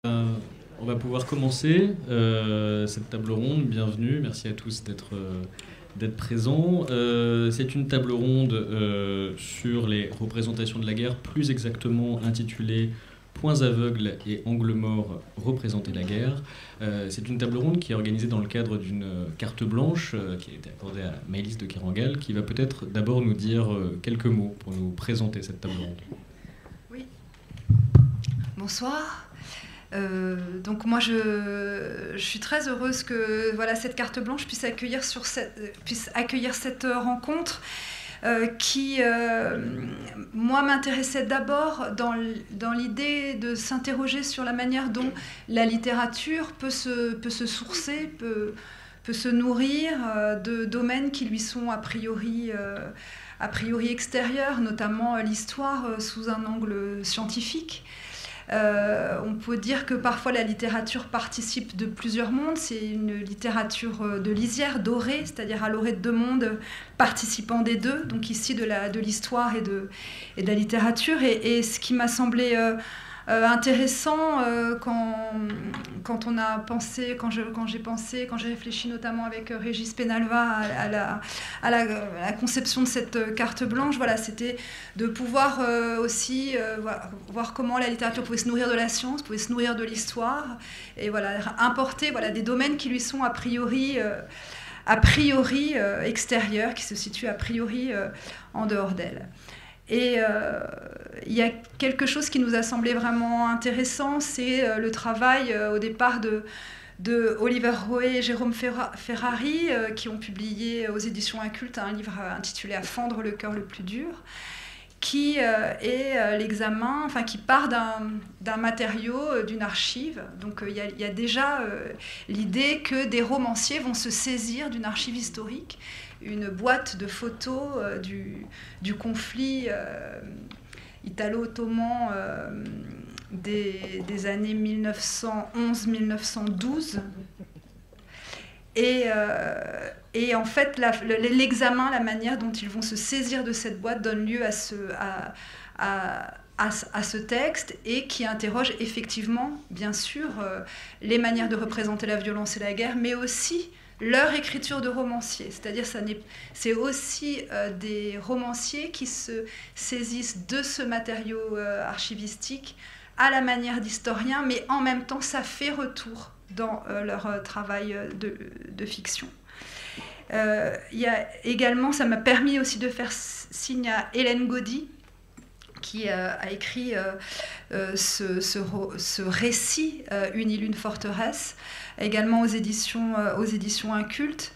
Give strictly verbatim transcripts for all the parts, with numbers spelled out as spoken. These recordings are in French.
Euh, on va pouvoir commencer euh, cette table ronde. Bienvenue, merci à tous d'être euh, d'être présents. Euh, c'est une table ronde euh, sur les représentations de la guerre, plus exactement intitulée Points aveugles et angles morts, représenter la guerre. Euh, c'est une table ronde qui est organisée dans le cadre d'une carte blanche euh, qui a été accordée à Maëlys de Kerangal, qui va peut-être d'abord nous dire euh, quelques mots pour nous présenter cette table ronde. Oui. Bonsoir. Euh, donc moi je, je suis très heureuse que voilà, cette carte blanche puisse accueillir, sur cette, puisse accueillir cette rencontre euh, qui euh, moi m'intéressait d'abord dans, dans l'idée de s'interroger sur la manière dont la littérature peut se, peut se sourcer, peut, peut se nourrir euh, de domaines qui lui sont a priori, euh, a priori extérieurs, notamment l'histoire euh, sous un angle scientifique. Euh, on peut dire que parfois la littérature participe de plusieurs mondes. C'est une littérature de lisière, dorée, c'est-à-dire à l'orée de deux mondes participant des deux, donc ici de, la, de l'histoire et de, et de la littérature. Et, et ce qui m'a semblé euh, euh, intéressant euh, quand, quand on a pensé, quand, je, quand j'ai pensé, quand j'ai réfléchi notamment avec Régis Penalva à, à, la, à, la, à la conception de cette carte blanche, voilà, c'était de pouvoir euh, aussi euh, voir, voir comment la littérature pouvait se nourrir de la science, pouvait se nourrir de l'histoire, et voilà, importer voilà, des domaines qui lui sont a priori, euh, a priori euh, extérieurs, qui se situent a priori euh, en dehors d'elle. Et euh, il y a quelque chose qui nous a semblé vraiment intéressant, c'est euh, le travail euh, au départ de, de Oliver Roé et Jérôme Ferrari, euh, qui ont publié aux éditions Incultes un livre intitulé « À fendre le cœur le plus dur », qui euh, est euh, l'examen, enfin qui part d'un, d'un matériau, euh, d'une archive. Donc il euh, y, y a déjà euh, l'idée que des romanciers vont se saisir d'une archive historique, une boîte de photos euh, du, du conflit euh, italo-ottoman euh, des, des années mille neuf cent onze mille neuf cent douze. Et, euh, et en fait, la, l'examen, la manière dont ils vont se saisir de cette boîte donne lieu à ce, à, à, à, à ce texte, et qui interroge effectivement, bien sûr, euh, les manières de représenter la violence et la guerre, mais aussi leur écriture de romancier. C'est-à-dire ça n'est, c'est aussi euh, des romanciers qui se saisissent de ce matériau euh, archivistique à la manière d'historiens, mais en même temps, ça fait retour dans euh, leur euh, travail de, de fiction. Euh, y a également, ça m'a permis aussi de faire signe à Hélène Gaudy, qui euh, a écrit euh, euh, ce, ce, ce récit, euh, Une île, une forteresse, également aux éditions, euh, aux éditions Incultes,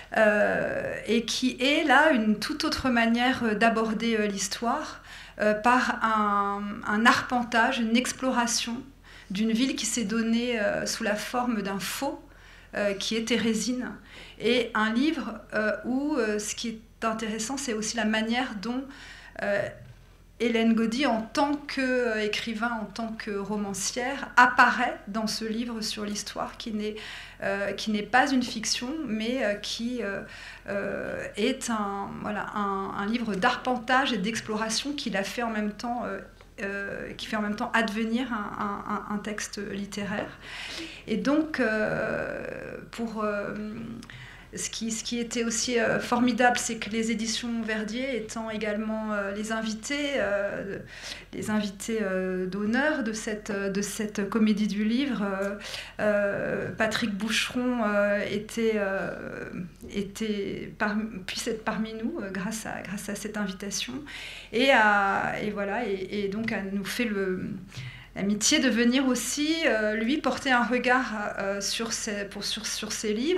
euh, et qui est là une toute autre manière d'aborder euh, l'histoire, euh, par un, un arpentage, une exploration d'une ville qui s'est donnée euh, sous la forme d'un faux, euh, qui est Thérésine, et un livre euh, où euh, ce qui est intéressant, c'est aussi la manière dont euh, Hélène Gaudy, en tant qu'écrivain, en tant que romancière, apparaît dans ce livre sur l'histoire, qui n'est, euh, qui n'est pas une fiction, mais euh, qui euh, euh, est un, voilà, un, un livre d'arpentage et d'exploration qu'il a fait en même temps, euh, euh, qui fait en même temps advenir un, un, un texte littéraire. Et donc, euh, pour... Euh, Ce qui, ce qui était aussi euh, formidable, c'est que les éditions Verdier, étant également euh, les invités, euh, les invités euh, d'honneur de cette, de cette comédie du livre, euh, euh, Patrick Boucheron euh, était, euh, était par, puisse être parmi nous euh, grâce, à, grâce à cette invitation, et, à, et, voilà, et, et donc à nous fait le... l'amitié de venir aussi, euh, lui, porter un regard euh, sur, ses, pour, sur, sur ses livres.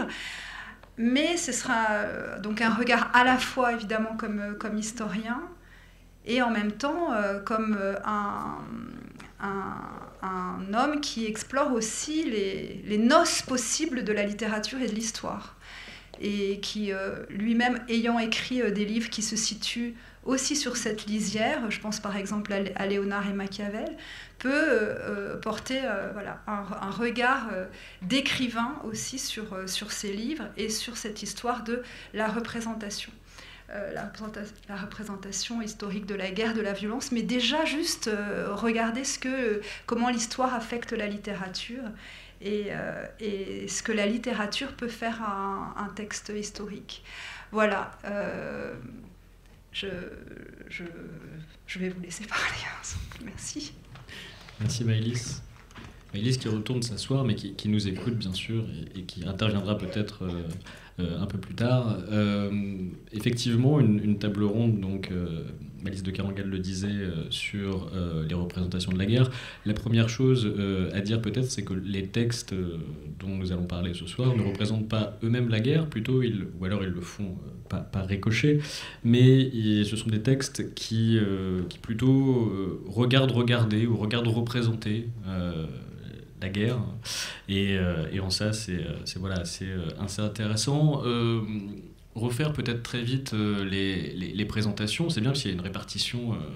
Mais ce sera donc un regard à la fois, évidemment, comme, comme historien, et en même temps euh, comme un, un, un homme qui explore aussi les, les noces possibles de la littérature et de l'histoire. Et qui, euh, lui-même, ayant écrit euh, des livres qui se situent aussi sur cette lisière, je pense par exemple à, à Léonard et Machiavel, peut euh, porter euh, voilà, un, un regard euh, d'écrivain aussi sur, euh, sur ces livres et sur cette histoire de la représentation. euh, la, représentation, la représentation historique de la guerre, de la violence, mais déjà juste euh, regarder ce que, comment l'histoire affecte la littérature et, euh, et ce que la littérature peut faire à un, un texte historique. Voilà. Euh, je, je, je vais vous laisser parler. Merci. Merci Maëlys. Maëlys qui retourne s'asseoir, mais qui, qui nous écoute bien sûr et, et qui interviendra peut-être euh, euh, un peu plus tard. Euh, effectivement, une, une table ronde, donc euh, Maëlys de Kerangal le disait, euh, sur euh, les représentations de la guerre. La première chose euh, à dire peut-être, c'est que les textes euh, dont nous allons parler ce soir ne représentent pas eux-mêmes la guerre, plutôt ils, ou alors ils le font euh, pas, par ricochet, mais ils, ce sont des textes qui, euh, qui plutôt euh, regardent regarder ou regardent représenter euh, la guerre, et, euh, et en ça c'est, c'est, voilà, c'est euh, assez intéressant. Euh, refaire peut-être très vite euh, les, les, les présentations, c'est bien parce qu'il y a une répartition euh,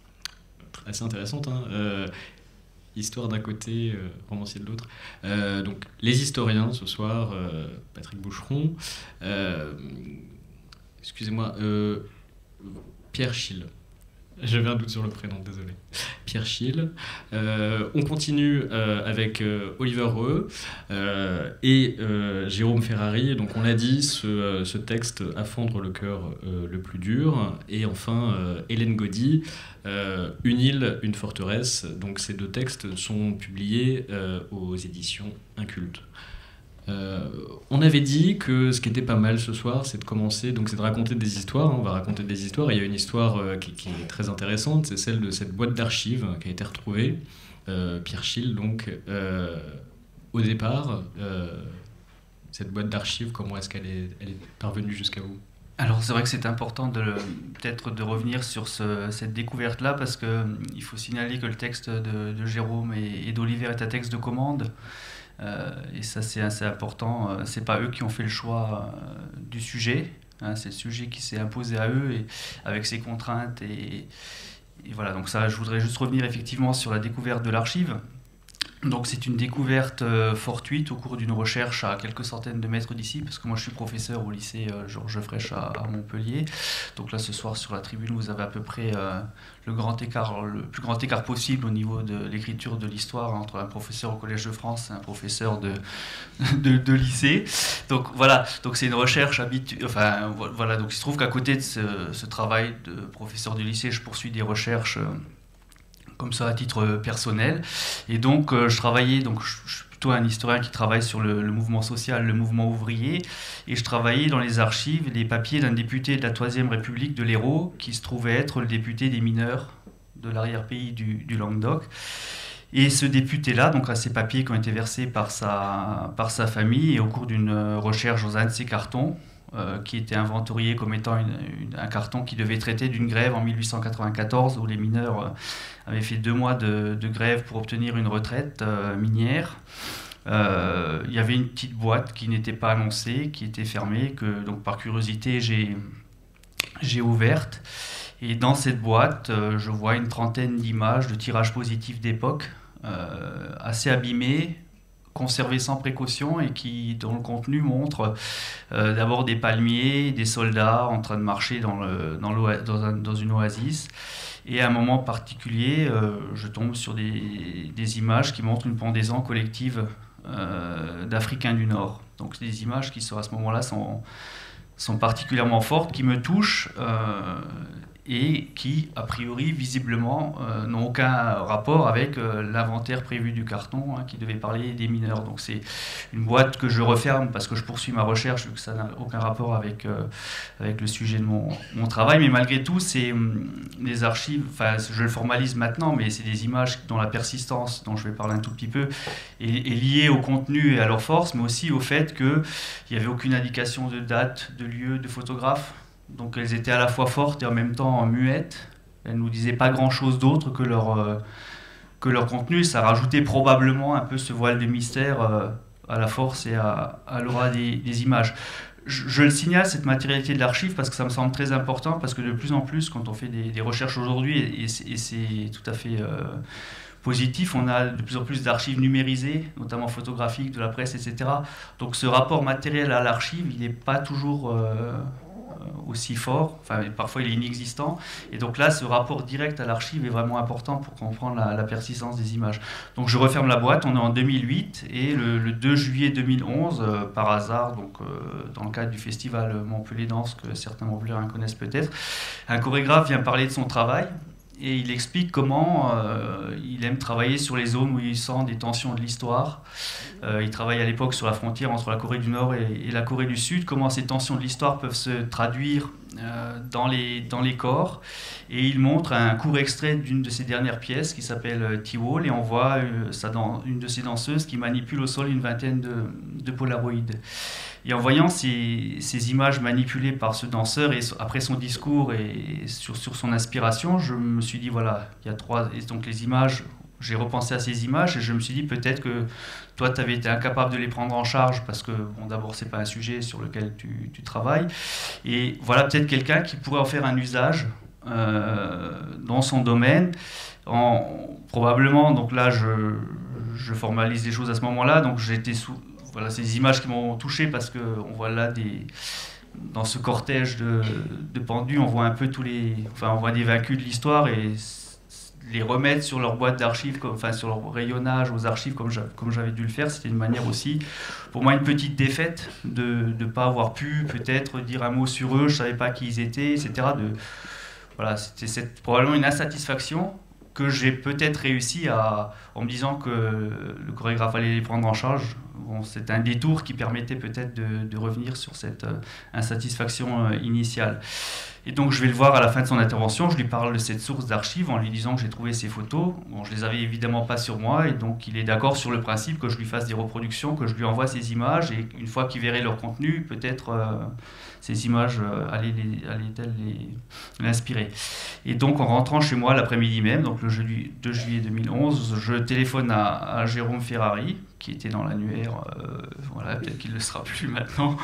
assez intéressante, hein. euh, Histoire d'un côté, euh, romancier de l'autre. Euh, donc les historiens ce soir, euh, Patrick Boucheron, euh, excusez-moi, euh, Pierre Schill. J'avais un doute sur le prénom, désolé. Pierre Schill. Euh, on continue euh, avec euh, Oliver Roë euh, et euh, Jérôme Ferrari. Donc on l'a dit, ce, ce texte « À fendre le cœur euh, le plus dur ». Et enfin, euh, Hélène Gaudy, euh, « Une île, une forteresse ». Donc ces deux textes sont publiés euh, aux éditions Inculte. Euh, on avait dit que ce qui était pas mal ce soir, c'est de commencer, donc c'est de raconter des histoires. Hein, on va raconter des histoires. Et il y a une histoire euh, qui, qui est très intéressante, c'est celle de cette boîte d'archives qui a été retrouvée. Euh, Pierre Schill, donc, euh, au départ, euh, cette boîte d'archives, comment est-ce qu'elle est, elle est parvenue jusqu'à vous ? Alors c'est vrai que c'est important de, peut-être de revenir sur ce, cette découverte-là, parce qu'il faut signaler que le texte de, de Jérôme et, et d'Oliver est un texte de commande. Euh, et ça c'est assez important, euh, c'est pas eux qui ont fait le choix euh, du sujet, hein, c'est le sujet qui s'est imposé à eux et, avec ses contraintes et, et voilà, donc ça je voudrais juste revenir effectivement sur la découverte de l'archive. Donc c'est une découverte euh, fortuite au cours d'une recherche à quelques centaines de mètres d'ici, parce que moi je suis professeur au lycée euh, Georges Frêche à, à Montpellier. Donc là ce soir sur la tribune vous avez à peu près euh, le grand écart, le plus grand écart possible au niveau de l'écriture de l'histoire entre un professeur au Collège de France et un professeur de, de, de lycée. Donc voilà, donc c'est une recherche habituelle. Enfin voilà, donc il se trouve qu'à côté de ce, ce travail de professeur du lycée, je poursuis des recherches euh, comme ça à titre personnel, et donc euh, je travaillais, donc je, je suis plutôt un historien qui travaille sur le, le mouvement social, le mouvement ouvrier, et je travaillais dans les archives les papiers d'un député de la troisième République de l'Hérault qui se trouvait être le député des mineurs de l'arrière-pays du, du Languedoc. Et ce député-là, donc à ces papiers qui ont été versés par sa, par sa famille, et au cours d'une recherche dans un de ses cartons, Euh, qui était inventorié comme étant une, une, un carton qui devait traiter d'une grève en mille huit cent quatre-vingt-quatorze où les mineurs euh, avaient fait deux mois de, de grève pour obtenir une retraite euh, minière. Euh, il y avait une petite boîte qui n'était pas annoncée, qui était fermée, que donc par curiosité j'ai, j'ai ouverte. Et dans cette boîte, euh, je vois une trentaine d'images de tirages positifs d'époque, euh, assez abîmées, conservés sans précaution et qui, dont le contenu montre euh, d'abord des palmiers, des soldats en train de marcher dans, le, dans, dans, un, dans une oasis. Et à un moment particulier, euh, je tombe sur des, des images qui montrent une pendaison collective euh, d'Africains du Nord. Donc des images qui sont, à ce moment-là sont, sont particulièrement fortes, qui me touchent euh, et qui, a priori, visiblement, euh, n'ont aucun rapport avec euh, l'inventaire prévu du carton, hein, qui devait parler des mineurs. Donc c'est une boîte que je referme parce que je poursuis ma recherche, vu que ça n'a aucun rapport avec, euh, avec le sujet de mon, mon travail. Mais malgré tout, c'est hum, les archives, enfin je le formalise maintenant, mais c'est des images dont la persistance, dont je vais parler un tout petit peu, est, est liée au contenu et à leur force, mais aussi au fait qu'il n'y avait aucune indication de date, de lieu, de photographe. Donc elles étaient à la fois fortes et en même temps muettes. Elles ne nous disaient pas grand-chose d'autre que leur, euh, que leur contenu. Ça rajoutait probablement un peu ce voile de mystère euh, à la force et à, à l'aura des, des images. Je, je le signale, cette matérialité de l'archive, parce que ça me semble très important, parce que de plus en plus, quand on fait des, des recherches aujourd'hui, et, et, et c'est tout à fait euh, positif, on a de plus en plus d'archives numérisées, notamment photographiques, de la presse, et cetera. Donc ce rapport matériel à l'archive, il n'est pas toujours... Euh, aussi fort, enfin parfois il est inexistant, et donc là ce rapport direct à l'archive est vraiment important pour comprendre la, la persistance des images. Donc je referme la boîte, on est en deux mille huit, et le, le deux juillet deux mille onze, euh, par hasard, donc, euh, dans le cadre du festival Montpellier Danse, que certains Montpelliérains connaissent peut-être, un chorégraphe vient parler de son travail, et il explique comment euh, il aime travailler sur les zones où il sent des tensions de l'histoire. Euh, il travaille à l'époque sur la frontière entre la Corée du Nord et, et la Corée du Sud, comment ces tensions de l'histoire peuvent se traduire euh, dans, les, dans les corps. Et il montre un court extrait d'une de ses dernières pièces qui s'appelle T-Wall, et on voit euh, ça dans une de ses danseuses qui manipule au sol une vingtaine de, de polaroïdes. Et en voyant ces, ces images manipulées par ce danseur, et après son discours et sur, sur son inspiration, je me suis dit, voilà, il y a trois... Et donc les images, j'ai repensé à ces images, et je me suis dit, peut-être que toi, tu avais été incapable de les prendre en charge, parce que, bon, d'abord, c'est pas un sujet sur lequel tu, tu travailles. Et voilà, peut-être quelqu'un qui pourrait en faire un usage euh, dans son domaine. En, probablement, donc là, je, je formalise les choses à ce moment-là, donc j'étais sous... Voilà, ces images qui m'ont touché, parce qu'on voit là des, dans ce cortège de, de pendus, on voit un peu tous les, enfin on voit des vaincus de l'histoire, et les remettre sur leur boîte d'archives, enfin sur leur rayonnage aux archives comme j'avais dû le faire, c'était une manière aussi, pour moi, une petite défaite de ne pas avoir pu peut-être dire un mot sur eux, je savais pas qui ils étaient, et cetera. De, voilà, c'était probablement une insatisfaction que j'ai peut-être réussi à, en me disant que le chorégraphe allait les prendre en charge. Bon, c'est un détour qui permettait peut-être de, de revenir sur cette euh, insatisfaction euh, initiale. Et donc je vais le voir à la fin de son intervention, je lui parle de cette source d'archives en lui disant que j'ai trouvé ces photos. Bon, je les avais évidemment pas sur moi, et donc il est d'accord sur le principe que je lui fasse des reproductions, que je lui envoie ces images, et une fois qu'il verrait leur contenu, peut-être euh, ces images euh, allaient-elles allaient l'inspirer. Et donc en rentrant chez moi l'après-midi même, donc le jeudi deux juillet deux mille onze, je téléphone à, à Jérôme Ferrari, qui était dans l'annuaire, euh, voilà, peut-être qu'il ne le sera plus maintenant.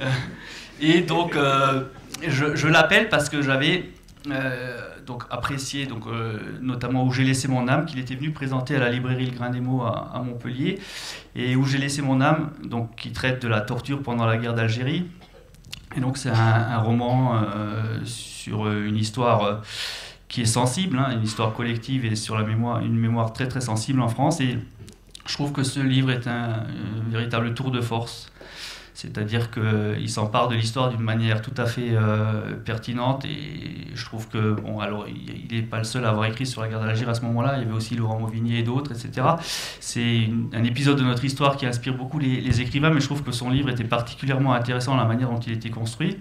Et donc, euh, je, je l'appelle parce que j'avais euh, donc apprécié, donc, euh, notamment Où j'ai laissé mon âme, qu'il était venu présenter à la librairie Le Grain des Mots à, à Montpellier, et Où j'ai laissé mon âme, donc, qui traite de la torture pendant la guerre d'Algérie. Et donc, c'est un, un roman euh, sur une histoire... Euh, qui est sensible, hein, une histoire collective, et sur la mémoire, une mémoire très très sensible en France. Et je trouve que ce livre est un, un véritable tour de force. C'est-à-dire qu'il s'empare de l'histoire d'une manière tout à fait euh, pertinente, et je trouve que, bon, alors il n'est pas le seul à avoir écrit sur la guerre d'Algérie à ce moment-là, il y avait aussi Laurent Mauvigné et d'autres, et cetera. C'est un épisode de notre histoire qui inspire beaucoup les, les écrivains, mais je trouve que son livre était particulièrement intéressant dans la manière dont il était construit.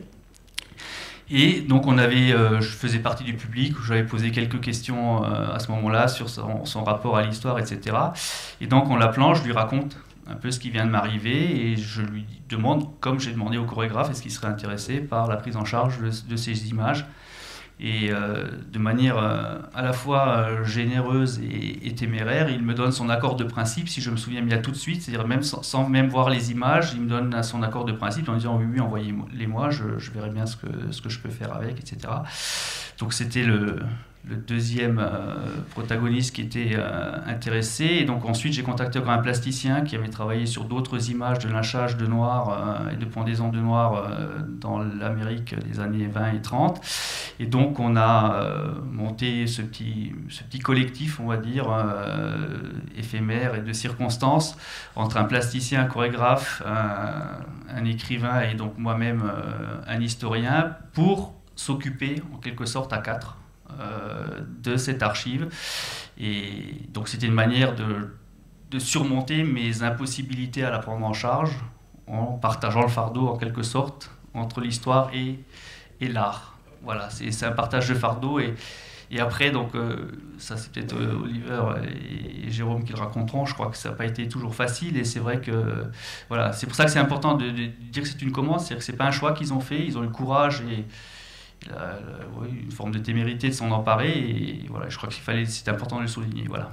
Et donc on avait, euh, je faisais partie du public, j'avais posé quelques questions euh, à ce moment-là sur son, son rapport à l'histoire, et cetera. Et donc en l'appelant, je lui raconte un peu ce qui vient de m'arriver, et je lui demande, comme j'ai demandé au chorégraphe, est-ce qu'il serait intéressé par la prise en charge de, de ces images. Et euh, de manière euh, à la fois euh, généreuse et, et téméraire, il me donne son accord de principe, si je me souviens bien tout de suite, c'est-à-dire même sans, sans même voir les images, il me donne son accord de principe en disant oui, oui, envoyez-les-moi, je, je verrai bien ce que, ce que je peux faire avec, et cetera. Donc c'était le, le deuxième euh, protagoniste qui était euh, intéressé. Et donc ensuite j'ai contacté encore un plasticien qui avait travaillé sur d'autres images de lynchage de noirs euh, et de pendaison de noirs euh, dans l'Amérique des années vingt et trente. Et donc on a euh, monté ce petit, ce petit collectif, on va dire, euh, éphémère et de circonstances, entre un plasticien, un chorégraphe, un, un écrivain et donc moi-même euh, un historien, pour s'occuper en quelque sorte à quatre euh, de cette archive. Et donc c'était une manière de, de surmonter mes impossibilités à la prendre en charge, en partageant le fardeau en quelque sorte entre l'histoire et, et l'art. Voilà, c'est un partage de fardeau. Et, et après, donc, euh, ça c'est peut-être euh, Oliver et, et Jérôme qui le raconteront, je crois que ça n'a pas été toujours facile, et c'est vrai que, voilà, c'est pour ça que c'est important de, de dire que c'est une commande, c'est-à-dire que ce n'est pas un choix qu'ils ont fait, ils ont eu le courage et la, la, oui, une forme de témérité de s'en emparer, et voilà, je crois qu'il fallait, c'est important de le souligner, voilà.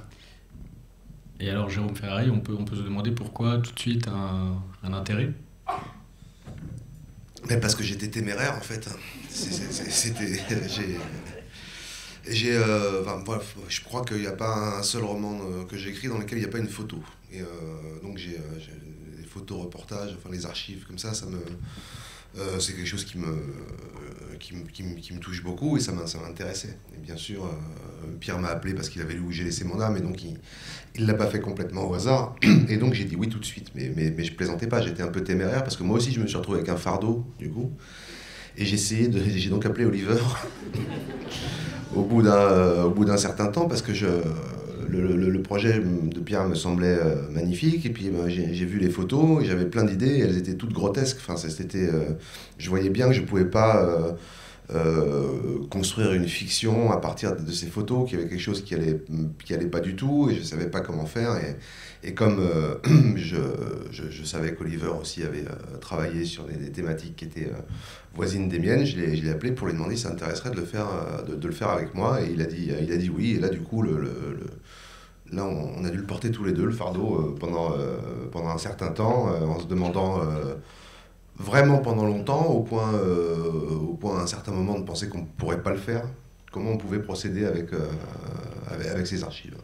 Et alors Jérôme Ferrari, on peut, on peut se demander pourquoi tout de suite un, un intérêt? Mais parce que j'étais téméraire en fait. C'était, j'ai, j'ai, euh, enfin, bref, je crois qu'il n'y a pas un seul roman que j'ai écrit dans lequel il n'y a pas une photo. Et euh, donc j'ai, j'ai des photos reportages, enfin les archives comme ça, ça me, Euh, c'est quelque chose qui me, qui me, qui me, qui me touche beaucoup et ça m'intéressait. Et bien sûr, euh, Pierre m'a appelé parce qu'il avait lu Où j'ai laissé mon âme et donc il ne l'a pas fait complètement au hasard. Et donc j'ai dit oui tout de suite. Mais, mais, mais je plaisantais pas, j'étais un peu téméraire parce que moi aussi je me suis retrouvé avec un fardeau du coup. Et j'ai essayé de, j'ai donc appelé Oliver au bout d'un euh, au bout d'un certain temps parce que je, le, le, le projet de Pierre me semblait euh, magnifique et puis ben, j'ai vu les photos et j'avais plein d'idées, elles étaient toutes grotesques. Enfin, c'était, euh, je voyais bien que je pouvais pas euh, euh, construire une fiction à partir de, de ces photos, qu'il y avait quelque chose qui allait qui allait pas du tout et je savais pas comment faire et, et comme euh, je, je, je savais qu'Oliver aussi avait euh, travaillé sur des, des thématiques qui étaient euh, voisines des miennes, je l'ai appelé pour lui demander si ça intéresserait de le faire, euh, de, de le faire avec moi et il a dit, il a dit oui et là du coup le, le, le, là on, on a dû le porter tous les deux le fardeau euh, pendant, euh, pendant un certain temps euh, en se demandant euh, vraiment pendant longtemps au point, euh, au point à un certain moment de penser qu'on ne pourrait pas le faire, comment on pouvait procéder avec, euh, avec, avec ces archives.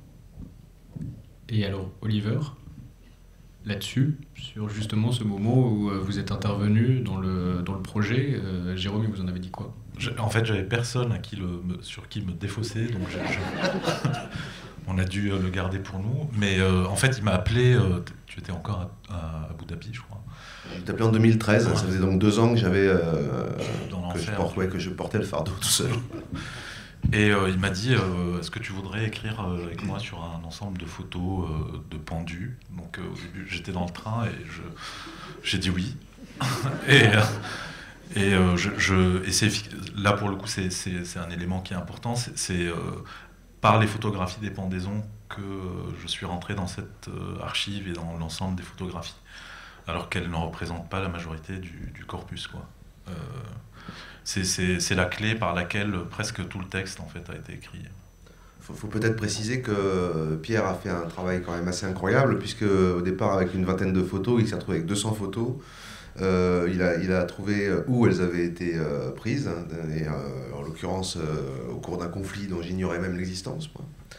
Et alors, Oliver, là-dessus, sur justement ce moment où euh, vous êtes intervenu dans le, dans le projet, euh, Jérôme, vous en avez dit quoi? En fait, j'avais personne à qui le, sur qui me défausser, donc je, je... on a dû le garder pour nous. Mais euh, en fait, il m'a appelé, euh, tu étais encore à, à Abu Dhabi, je crois. Je t'ai appelé en deux mille treize, ouais. Ça faisait donc deux ans que j'avais euh, que, je porte, ouais, que je portais le fardeau tout seul. Et euh, il m'a dit, euh, est-ce que tu voudrais écrire euh, avec moi sur un ensemble de photos euh, de pendus? Donc euh, au début, j'étais dans le train et j'ai dit oui. et euh, et, euh, je, je, et c'est, là, pour le coup, c'est un élément qui est important. C'est euh, par les photographies des pendaisons que euh, je suis rentré dans cette euh, archive et dans l'ensemble des photographies, alors qu'elles ne représentent pas la majorité du, du corpus, quoi. Euh, C'est la clé par laquelle presque tout le texte en fait a été écrit. Il faut, faut peut-être préciser que Pierre a fait un travail quand même assez incroyable, puisque au départ avec une vingtaine de photos, il s'est retrouvé avec deux cents photos. Euh, il, a, il a trouvé où elles avaient été euh, prises, et, euh, en l'occurrence euh, au cours d'un conflit dont j'ignorais même l'existence.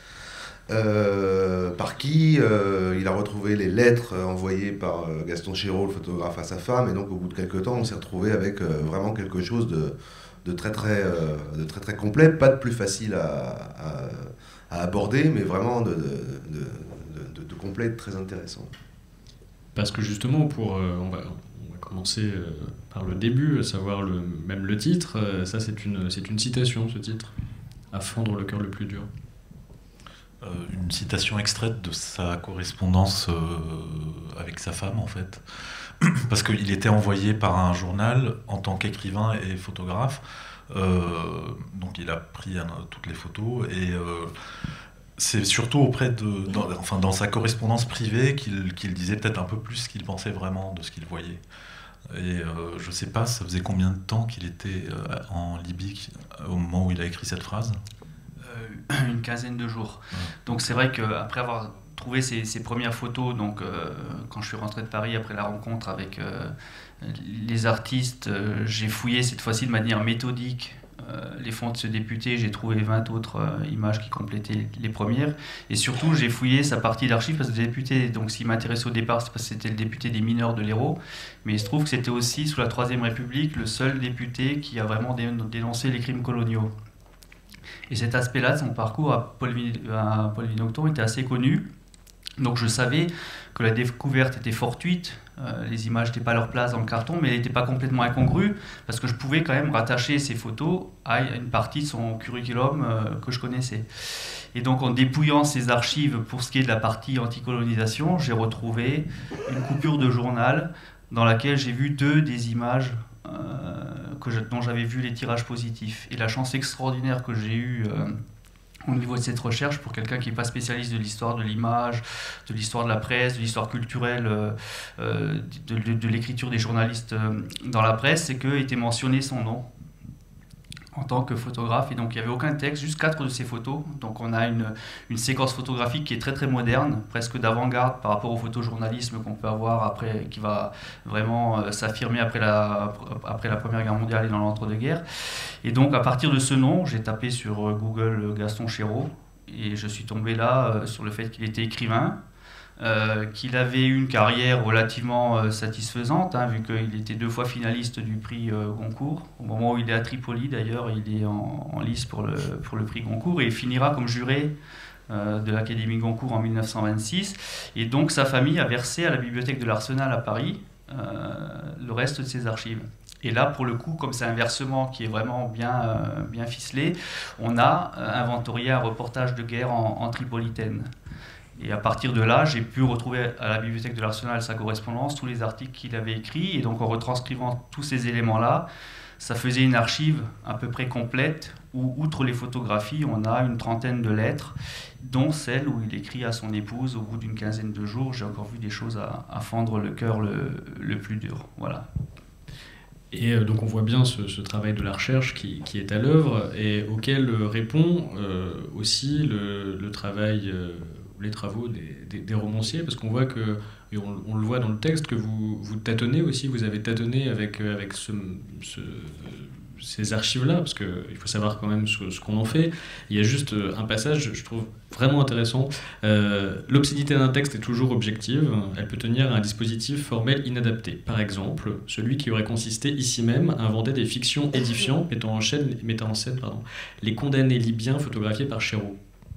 Euh, par qui euh, il a retrouvé les lettres envoyées par euh, Gaston Chéreau, le photographe, à sa femme, et donc au bout de quelques temps on s'est retrouvé avec euh, vraiment quelque chose de, de, très, très, euh, de très très complet, pas de plus facile à, à, à aborder, mais vraiment de, de, de, de, de complet et de très intéressant. Parce que justement, pour, euh, on, va, on va commencer euh, par le début, à savoir le, même le titre, euh, ça c'est une, c'est une citation, ce titre, « À fendre le cœur le plus dur ». Euh, une citation extraite de sa correspondance euh, avec sa femme, en fait. Parce qu'il était envoyé par un journal en tant qu'écrivain et photographe. Euh, donc il a pris un, toutes les photos. Et euh, c'est surtout auprès de, dans, enfin, dans sa correspondance privée qu'il qu'il disait peut-être un peu plus ce qu'il pensait vraiment de ce qu'il voyait. Et euh, je sais pas, ça faisait combien de temps qu'il était euh, en Libye au moment où il a écrit cette phrase? Une quinzaine de jours. Ouais. Donc c'est vrai qu'après avoir trouvé ces, ces premières photos, donc euh, quand je suis rentré de Paris après la rencontre avec euh, les artistes, euh, j'ai fouillé cette fois-ci de manière méthodique euh, les fonds de ce député. J'ai trouvé vingt autres euh, images qui complétaient les premières. Et surtout, j'ai fouillé sa partie d'archives parce que le député, donc s'il m'intéressait au départ, c'est parce que c'était le député des mineurs de l'Hérault. Mais il se trouve que c'était aussi, sous la Troisième République, le seul député qui a vraiment dénoncé les crimes coloniaux. Et cet aspect-là de son parcours à Paul-Vinocton était assez connu. Donc je savais que la découverte était fortuite, euh, les images n'étaient pas à leur place dans le carton, mais elle n'était pas complètement incongrue, parce que je pouvais quand même rattacher ces photos à une partie de son curriculum euh, que je connaissais. Et donc en dépouillant ces archives pour ce qui est de la partie anticolonisation, j'ai retrouvé une coupure de journal dans laquelle j'ai vu deux des images euh, que je, dont j'avais vu les tirages positifs. Et la chance extraordinaire que j'ai eue euh, au niveau de cette recherche, pour quelqu'un qui n'est pas spécialiste de l'histoire de l'image, de l'histoire de la presse, de l'histoire culturelle, euh, de, de, de l'écriture des journalistes euh, dans la presse, c'est qu'était mentionné son nom en tant que photographe. Et donc il n'y avait aucun texte, juste quatre de ces photos. Donc on a une, une séquence photographique qui est très très moderne, presque d'avant-garde par rapport au photojournalisme qu'on peut avoir après, qui va vraiment euh, s'affirmer après la, après la Première Guerre mondiale et dans l'entre-deux-guerres. Et donc à partir de ce nom, j'ai tapé sur Google Gaston Chéreau et je suis tombé là euh, sur le fait qu'il était écrivain, euh, qu'il avait eu une carrière relativement euh, satisfaisante, hein, vu qu'il était deux fois finaliste du prix euh, Goncourt. Au moment où il est à Tripoli, d'ailleurs, il est en, en lice pour le, pour le prix Goncourt, et il finira comme juré euh, de l'Académie Goncourt en mille neuf cent vingt-six. Et donc sa famille a versé à la bibliothèque de l'Arsenal à Paris euh, le reste de ses archives. Et là, pour le coup, comme c'est un versement qui est vraiment bien, euh, bien ficelé, on a euh, inventorié un reportage de guerre en, en tripolitaine. Et à partir de là, j'ai pu retrouver à la bibliothèque de l'Arsenal sa correspondance, tous les articles qu'il avait écrits. Et donc en retranscrivant tous ces éléments-là, ça faisait une archive à peu près complète où, outre les photographies, on a une trentaine de lettres, dont celle où il écrit à son épouse au bout d'une quinzaine de jours. J'ai encore vu des choses à, à fendre le cœur le, le plus dur. Voilà. Et euh, donc on voit bien ce, ce travail de la recherche qui, qui est à l'œuvre et auquel euh, répond euh, aussi le, le travail... Euh, les travaux des, des, des romanciers, parce qu'on voit que, et on, on le voit dans le texte, que vous, vous tâtonnez aussi, vous avez tâtonné avec, avec ce, ce, ces archives-là, parce qu'il faut savoir quand même ce, ce qu'on en fait. Il y a juste un passage, je trouve vraiment intéressant. Euh, L'obscénité d'un texte est toujours objective, elle peut tenir à un dispositif formel inadapté. Par exemple, celui qui aurait consisté ici même à inventer des fictions édifiantes mettant en, chaîne, mettant en scène pardon, les condamnés libyens photographiés par Chéreau.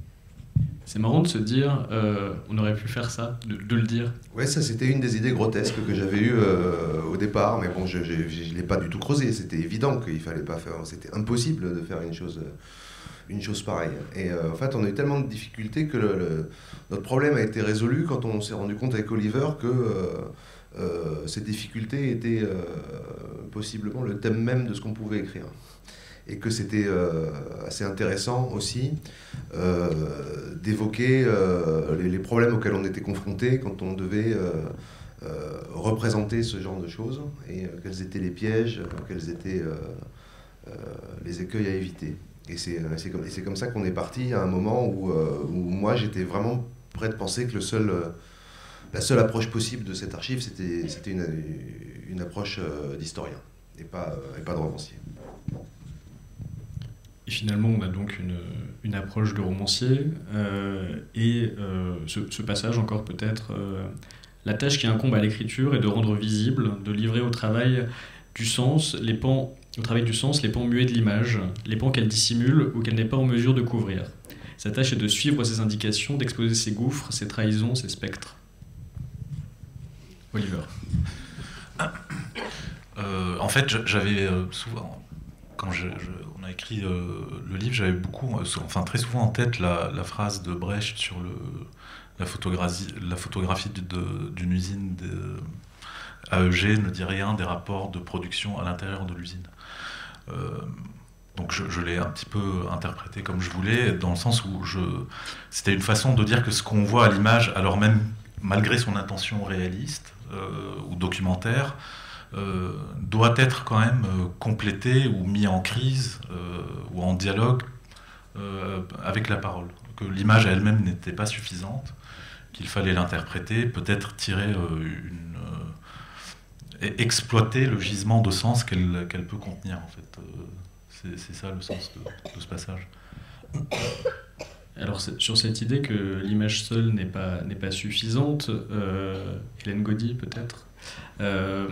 C'est marrant de se dire, euh, on aurait pu faire ça, de, de le dire. Ouais, ça c'était une des idées grotesques que j'avais eues euh, au départ, mais bon, je ne l'ai pas du tout creusé. C'était évident qu'il fallait pas faire, c'était impossible de faire une chose, une chose pareille. Et euh, en fait, on a eu tellement de difficultés que le, le, notre problème a été résolu quand on s'est rendu compte avec Oliver que euh, euh, ces difficultés étaient euh, possiblement le thème même de ce qu'on pouvait écrire. Et que c'était euh, assez intéressant aussi euh, d'évoquer euh, les, les problèmes auxquels on était confrontés quand on devait euh, euh, représenter ce genre de choses, et euh, quels étaient les pièges, euh, quels étaient euh, euh, les écueils à éviter. Et c'est comme, comme ça qu'on est parti à un moment où, euh, où moi j'étais vraiment prêt de penser que le seul, euh, la seule approche possible de cette archive, c'était une, une approche euh, d'historien, et pas, euh, et pas de romancier. Et finalement, on a donc une, une approche de romancier, euh, et euh, ce, ce passage encore peut-être, euh, la tâche qui incombe à l'écriture est de rendre visible, de livrer au travail du sens les pans, au travail du sens les pans muets de l'image, les pans qu'elle dissimule ou qu'elle n'est pas en mesure de couvrir. Sa tâche est de suivre ses indications, d'exposer ses gouffres, ses trahisons, ses spectres. Oliver. Euh, en fait, j'avais euh, souvent... Quand je, je, on a écrit euh, le livre, j'avais beaucoup, euh, enfin très souvent en tête la, la phrase de Brecht sur le, la photographie, la photographie d'une usine de, A E G ne dit rien des rapports de production à l'intérieur de l'usine. Euh, donc je, je l'ai un petit peu interprété comme je voulais, dans le sens où c'était une façon de dire que ce qu'on voit à l'image, alors même malgré son intention réaliste euh, ou documentaire, Euh, doit être quand même euh, complété ou mis en crise euh, ou en dialogue euh, avec la parole. Que l'image elle-même n'était pas suffisante, qu'il fallait l'interpréter, peut-être tirer euh, une... Euh, exploiter le gisement de sens qu'elle qu'elle peut contenir, en fait. Euh, c'est ça le sens de, de ce passage. Alors sur cette idée que l'image seule n'est pas, n'est pas suffisante, euh, Hélène Gaudy peut-être, euh,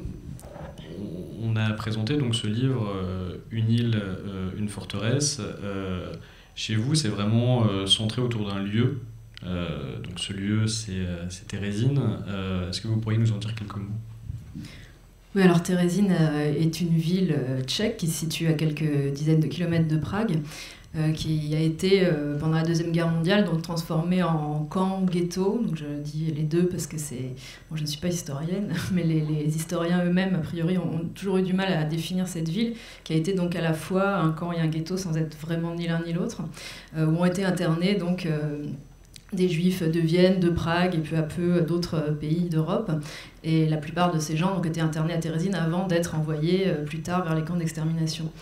on a présenté donc ce livre euh, Une île, euh, une forteresse. Euh, chez vous, c'est vraiment euh, centré autour d'un lieu. Euh, donc ce lieu, c'est Térésine. Euh, Est-ce que vous pourriez nous en dire quelques mots ? Oui, alors Térésine euh, est une ville euh, tchèque qui se situe à quelques dizaines de kilomètres de Prague. Euh, qui a été, euh, pendant la Deuxième Guerre mondiale, donc transformé en camp ghetto. Donc je dis les deux parce que c'est... Bon, je ne suis pas historienne, mais les, les historiens eux-mêmes, a priori, ont, ont toujours eu du mal à définir cette ville, qui a été donc à la fois un camp et un ghetto, sans être vraiment ni l'un ni l'autre, euh, où ont été internés donc, euh, des Juifs de Vienne, de Prague, et peu à peu d'autres pays d'Europe. Et la plupart de ces gens ont été internés à Térésine avant d'être envoyés euh, plus tard vers les camps d'extermination.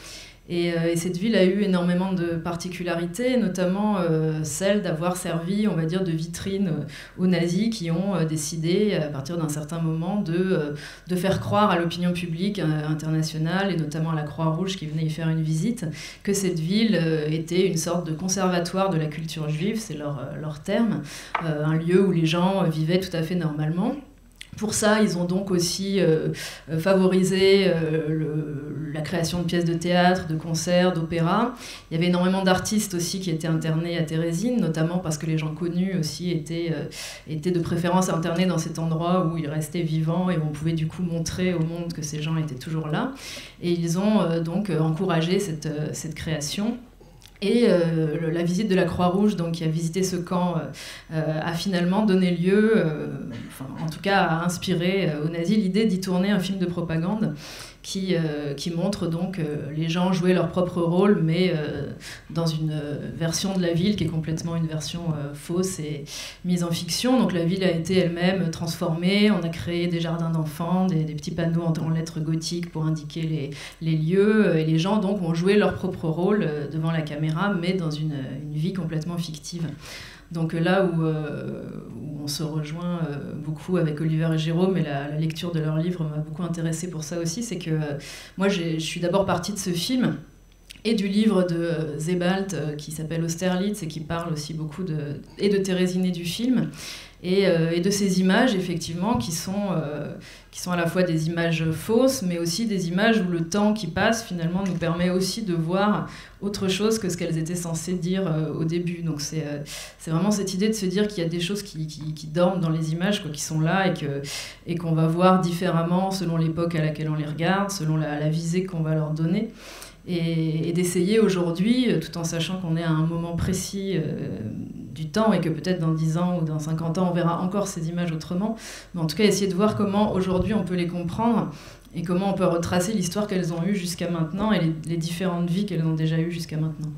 Et, euh, et cette ville a eu énormément de particularités, notamment euh, celle d'avoir servi, on va dire, de vitrine aux nazis qui ont euh, décidé, à partir d'un certain moment, de, euh, de faire croire à l'opinion publique euh, internationale, et notamment à la Croix-Rouge qui venait y faire une visite, que cette ville euh, était une sorte de conservatoire de la culture juive, c'est leur, leur terme, euh, un lieu où les gens vivaient tout à fait normalement. Pour ça, ils ont donc aussi euh, favorisé euh, le, la création de pièces de théâtre, de concerts, d'opéras. Il y avait énormément d'artistes aussi qui étaient internés à Térésine, notamment parce que les gens connus aussi étaient, euh, étaient de préférence internés dans cet endroit où ils restaient vivants et où on pouvait du coup montrer au monde que ces gens étaient toujours là. Et ils ont euh, donc encouragé cette, euh, cette création. Et euh, la visite de la Croix-Rouge, donc, qui a visité ce camp, euh, a finalement donné lieu, euh, enfin, en tout cas a inspiré euh, aux nazis l'idée d'y tourner un film de propagande qui, euh, qui montre donc euh, les gens jouer leur propre rôle, mais euh, dans une euh, version de la ville qui est complètement une version euh, fausse et mise en fiction. Donc la ville a été elle-même transformée, on a créé des jardins d'enfants, des, des petits panneaux en, en lettres gothiques pour indiquer les, les lieux, et les gens donc ont joué leur propre rôle euh, devant la caméra, mais dans une, une vie complètement fictive. Donc là où, euh, où on se rejoint euh, beaucoup avec Oliver et Jérôme, et la, la lecture de leur livre m'a beaucoup intéressée pour ça aussi, c'est que euh, moi je suis d'abord partie de ce film et du livre de euh, Sebald euh, qui s'appelle Austerlitz et qui parle aussi beaucoup de, et de Térésine et du film. Et, euh, et de ces images, effectivement, qui sont, euh, qui sont à la fois des images fausses, mais aussi des images où le temps qui passe, finalement, nous permet aussi de voir autre chose que ce qu'elles étaient censées dire euh, au début. Donc c'est, euh, c'est vraiment cette idée de se dire qu'il y a des choses qui, qui, qui dorment dans les images, quoi, qui sont là, et, que, et qu'on va voir différemment selon l'époque à laquelle on les regarde, selon la, la visée qu'on va leur donner. Et, et d'essayer aujourd'hui, tout en sachant qu'on est à un moment précis euh, du temps et que peut-être dans dix ans ou dans cinquante ans, on verra encore ces images autrement, mais en tout cas essayer de voir comment aujourd'hui on peut les comprendre et comment on peut retracer l'histoire qu'elles ont eue jusqu'à maintenant et les, les différentes vies qu'elles ont déjà eues jusqu'à maintenant.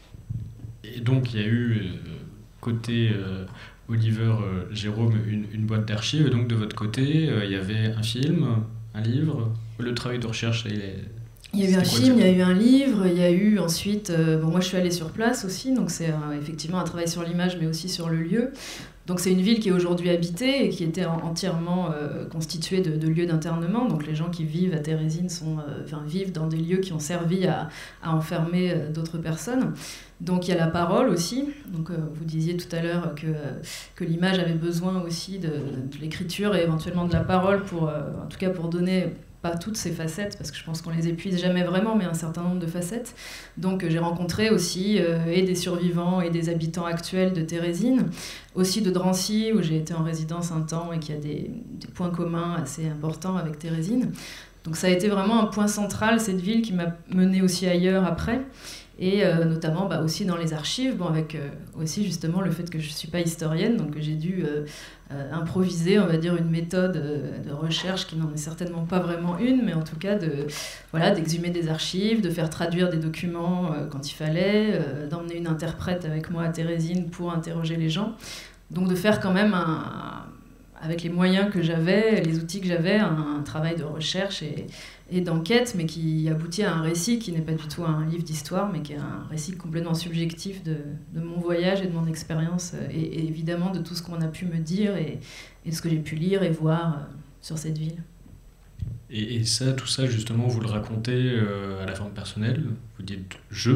Et donc il y a eu, euh, côté euh, Oliver, euh, Jérôme, une, une boîte d'archives, et donc de votre côté, euh, il y avait un film, un livre, le travail de recherche, il est... Il y a eu un film, il y a eu un livre, il y a eu ensuite... Euh, bon, moi, je suis allée sur place aussi, donc c'est euh, effectivement un travail sur l'image, mais aussi sur le lieu. Donc c'est une ville qui est aujourd'hui habitée et qui était en, entièrement euh, constituée de, de lieux d'internement. Donc les gens qui vivent à Térésine sont, euh, enfin, vivent dans des lieux qui ont servi à, à enfermer euh, d'autres personnes. Donc il y a la parole aussi. Donc euh, vous disiez tout à l'heure que, euh, que l'image avait besoin aussi de, de l'écriture et éventuellement de la parole, pour, euh, en tout cas pour donner... pas toutes ces facettes, parce que je pense qu'on les épuise jamais vraiment, mais un certain nombre de facettes. Donc euh, j'ai rencontré aussi euh, et des survivants et des habitants actuels de Térésine, aussi de Drancy, où j'ai été en résidence un temps et qui a des, des points communs assez importants avec Térésine. Donc ça a été vraiment un point central, cette ville, qui m'a menée aussi ailleurs après. Et euh, notamment bah, aussi dans les archives, bon, avec euh, aussi justement le fait que je ne suis pas historienne, donc j'ai dû euh, euh, improviser, on va dire, une méthode euh, de recherche qui n'en est certainement pas vraiment une, mais en tout cas de, voilà, d'exhumer des archives, de faire traduire des documents euh, quand il fallait, euh, d'emmener une interprète avec moi à Térésine pour interroger les gens. Donc de faire quand même, un, avec les moyens que j'avais, les outils que j'avais, un, un travail de recherche et... et d'enquête, mais qui aboutit à un récit qui n'est pas du tout un livre d'histoire, mais qui est un récit complètement subjectif de, de mon voyage et de mon expérience, et, et évidemment de tout ce qu'on a pu me dire et, et de ce que j'ai pu lire et voir sur cette ville. Et, et ça, tout ça, justement, vous le racontez euh, à la forme personnelle, vous dites « je ».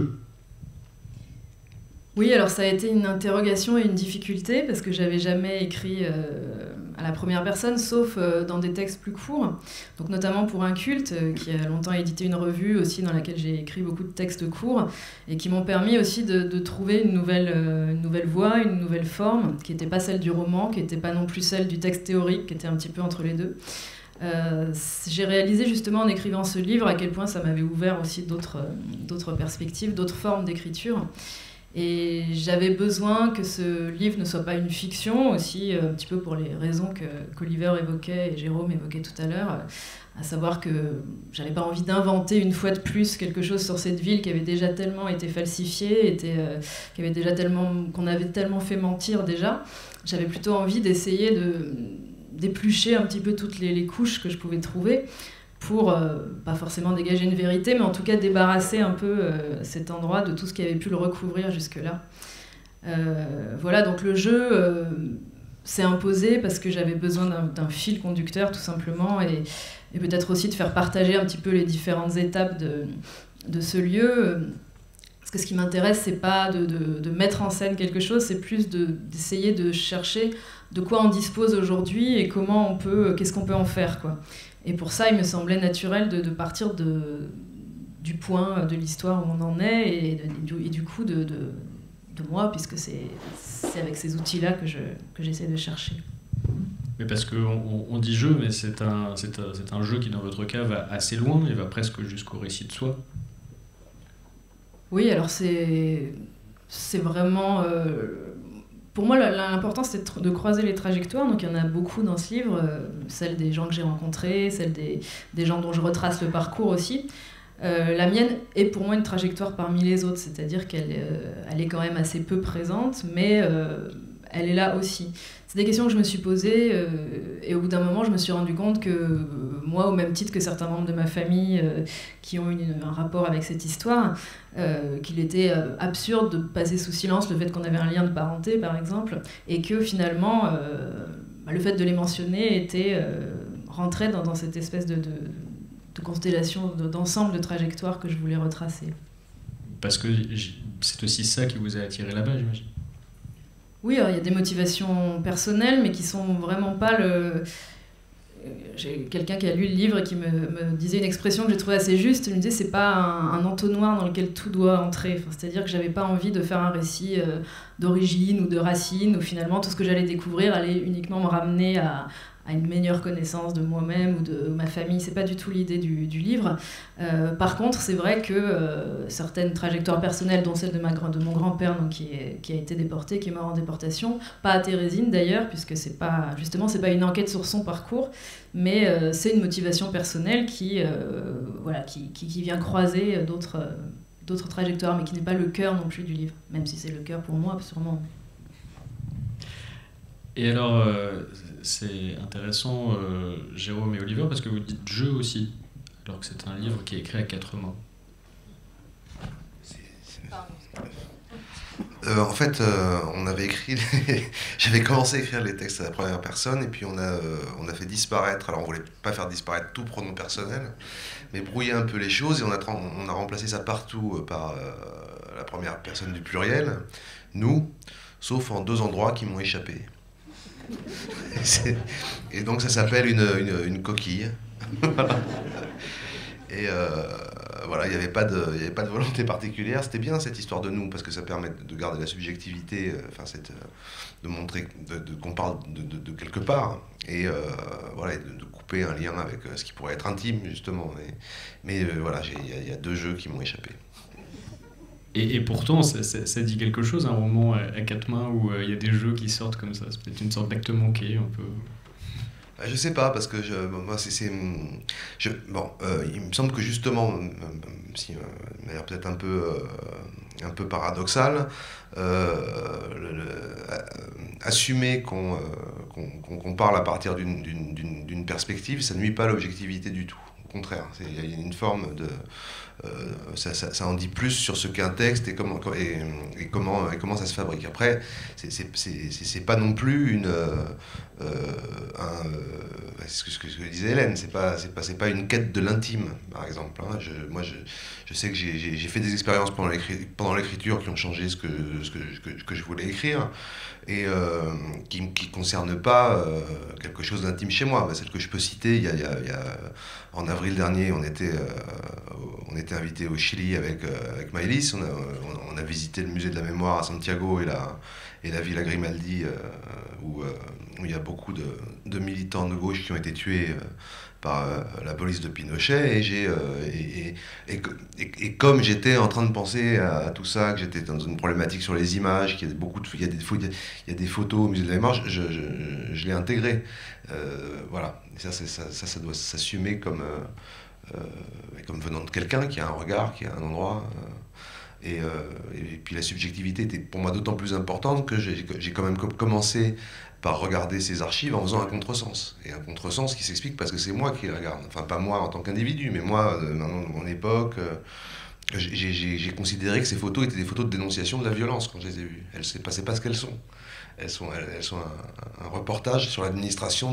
Oui, alors ça a été une interrogation et une difficulté, parce que j'avais jamais écrit euh, à la première personne, sauf euh, dans des textes plus courts. Donc notamment pour Un culte, euh, qui a longtemps édité une revue aussi dans laquelle j'ai écrit beaucoup de textes courts, et qui m'ont permis aussi de, de trouver une nouvelle, euh, une nouvelle voie, une nouvelle forme, qui n'était pas celle du roman, qui n'était pas non plus celle du texte théorique, qui était un petit peu entre les deux. Euh, j'ai réalisé justement en écrivant ce livre à quel point ça m'avait ouvert aussi d'autres, euh, d'autres perspectives, d'autres formes d'écriture. Et j'avais besoin que ce livre ne soit pas une fiction aussi, un petit peu pour les raisons que, qu'Oliver évoquait et Jérôme évoquait tout à l'heure, à savoir que j'avais pas envie d'inventer une fois de plus quelque chose sur cette ville qui avait déjà tellement été falsifiée, était, euh, qui avait déjà tellement, qu'on avait tellement fait mentir déjà. J'avais plutôt envie d'essayer de, d'éplucher un petit peu toutes les, les couches que je pouvais trouver, pour, euh, pas forcément dégager une vérité, mais en tout cas débarrasser un peu euh, cet endroit de tout ce qui avait pu le recouvrir jusque-là. Euh, voilà, donc le jeu euh, s'est imposé parce que j'avais besoin d'un, d'un fil conducteur, tout simplement, et, et peut-être aussi de faire partager un petit peu les différentes étapes de, de ce lieu. Parce que ce qui m'intéresse, c'est pas de, de, de mettre en scène quelque chose, c'est plus de, d'essayer de chercher de quoi on dispose aujourd'hui et comment on peut, qu'est-ce qu'on peut en faire, quoi. Et pour ça, il me semblait naturel de, de partir de, du point de l'histoire où on en est et, de, et, du, et du coup de, de, de moi, puisque c'est, c'est avec ces outils-là que, je, que j'essaie de chercher. Mais parce qu'on on, on dit jeu, mais c'est un, c'est, un, c'est un jeu qui, dans votre cas, va assez loin et va presque jusqu'au récit de soi. Oui, alors c'est, c'est vraiment... Euh, pour moi, l'important, c'est de croiser les trajectoires. Donc, il y en a beaucoup dans ce livre, euh, celles des gens que j'ai rencontrés, celles des, des gens dont je retrace le parcours aussi. Euh, la mienne est pour moi une trajectoire parmi les autres, c'est-à-dire qu'elle euh, elle est quand même assez peu présente, mais euh, elle est là aussi. C'est des questions que je me suis posées euh, et au bout d'un moment, je me suis rendu compte que euh, moi, au même titre que certains membres de ma famille euh, qui ont une, un rapport avec cette histoire, euh, qu'il était euh, absurde de passer sous silence le fait qu'on avait un lien de parenté, par exemple, et que finalement, euh, bah, le fait de les mentionner était euh, rentrait dans, dans cette espèce de, de, de constellation, de, d'ensemble de trajectoires que je voulais retracer. Parce que c'est aussi ça qui vous a attiré là-bas, j'imagine. Oui, alors il y a des motivations personnelles, mais qui sont vraiment pas le... J'ai quelqu'un qui a lu le livre et qui me, me disait une expression que j'ai trouvée assez juste. Il me disait c'est pas un, un entonnoir dans lequel tout doit entrer. Enfin, c'est-à-dire que j'avais pas envie de faire un récit euh, d'origine ou de racine où finalement tout ce que j'allais découvrir allait uniquement me ramener à, à une meilleure connaissance de moi-même ou de ma famille. C'est pas du tout l'idée du, du livre. Euh, par contre, c'est vrai que euh, certaines trajectoires personnelles, dont celle de, ma, de mon grand-père, donc, qui, est, qui a été déporté, qui est mort en déportation, pas à Thérésine d'ailleurs, puisque c'est pas, justement, c'est pas une enquête sur son parcours, mais euh, c'est une motivation personnelle qui, euh, voilà, qui, qui, qui vient croiser d'autres, euh, d'autres trajectoires, mais qui n'est pas le cœur non plus du livre, même si c'est le cœur pour moi, sûrement. Et alors, euh, c'est intéressant, euh, Jérôme et Oliver, parce que vous dites « jeu » aussi, alors que c'est un livre qui est écrit à quatre mains. C'est, c'est... Euh, en fait, euh, on avait écrit, les... j'avais commencé à écrire les textes à la première personne, et puis on a, euh, on a fait disparaître, alors on voulait pas faire disparaître tout pronom personnel, mais brouiller un peu les choses, et on a, on a remplacé ça partout par euh, la première personne du pluriel, nous, sauf en deux endroits qui m'ont échappé. Et donc ça s'appelle une, une, une coquille. Et euh, voilà, il n'y avait pas de, il y avait pas de volonté particulière. C'était bien cette histoire de nous parce que ça permet de garder la subjectivité, enfin cette, de montrer de, de, qu'on parle de, de, de quelque part et euh, voilà, de, de couper un lien avec ce qui pourrait être intime justement. Mais, mais euh, voilà, il y, y a deux jeux qui m'ont échappé. Et, et pourtant, ça, ça, ça dit quelque chose, un roman à quatre mains où il euh, y a des jeux qui sortent comme ça. C'est peut-être une sorte d'acte manqué, un peu. Je sais pas, parce que je, moi, c'est, c'est je, bon, euh, il me semble que justement, euh, si, euh, de manière peut-être un peu, euh, un peu paradoxale, euh, le, le, euh, assumer qu'on, euh, qu'on, qu'on, qu'on parle à partir d'une, d'une, d'une, d'une perspective, ça ne nuit pas à l'objectivité du tout. Au contraire, il y a une forme de... Euh, ça, ça, ça en dit plus sur ce qu'est un texte et comment, et, et comment, et comment ça se fabrique. Après, c'est, c'est, c'est, c'est pas non plus une... Euh, un, euh, ce, que, ce que disait Hélène, c'est pas, c'est pas, c'est pas une quête de l'intime, par exemple. Hein. Je, moi, je, je sais que j'ai, j'ai, j'ai fait des expériences pendant, l'écrit, pendant l'écriture qui ont changé ce que, ce que, que, que je voulais écrire et euh, qui ne concernent pas euh, quelque chose d'intime chez moi. Bah, celle que je peux citer, il y a, il y a, il y a, en avril dernier, on était, euh, on était invité au Chili avec, euh, avec Maëlys. On a, on, on a visité le musée de la mémoire à Santiago et la, et la Villa Grimaldi, euh, où, euh, où il y a beaucoup de, de militants de gauche qui ont été tués euh, par euh, la police de Pinochet. Et, j'ai, euh, et, et, et, et, et comme j'étais en train de penser à, à tout ça, que j'étais dans une problématique sur les images, qu'il y a beaucoup de, il y a des, il y a des photos au musée de la mémoire, je, je, je, je l'ai intégré. Euh, voilà. Et ça, c'est, ça, ça, ça doit s'assumer comme, euh, euh, comme venant de quelqu'un qui a un regard, qui a un endroit. Et, euh, et puis la subjectivité était pour moi d'autant plus importante que j'ai j'ai quand même commencé par regarder ces archives en faisant un contresens. Et un contresens qui s'explique parce que c'est moi qui les regarde. Enfin, pas moi en tant qu'individu, mais moi, euh, dans mon époque, euh, j'ai considéré que ces photos étaient des photos de dénonciation de la violence quand je les ai vues. Elles ne passaient pas ce qu'elles sont. Elles sont, elles, elles sont un, un reportage sur l'administration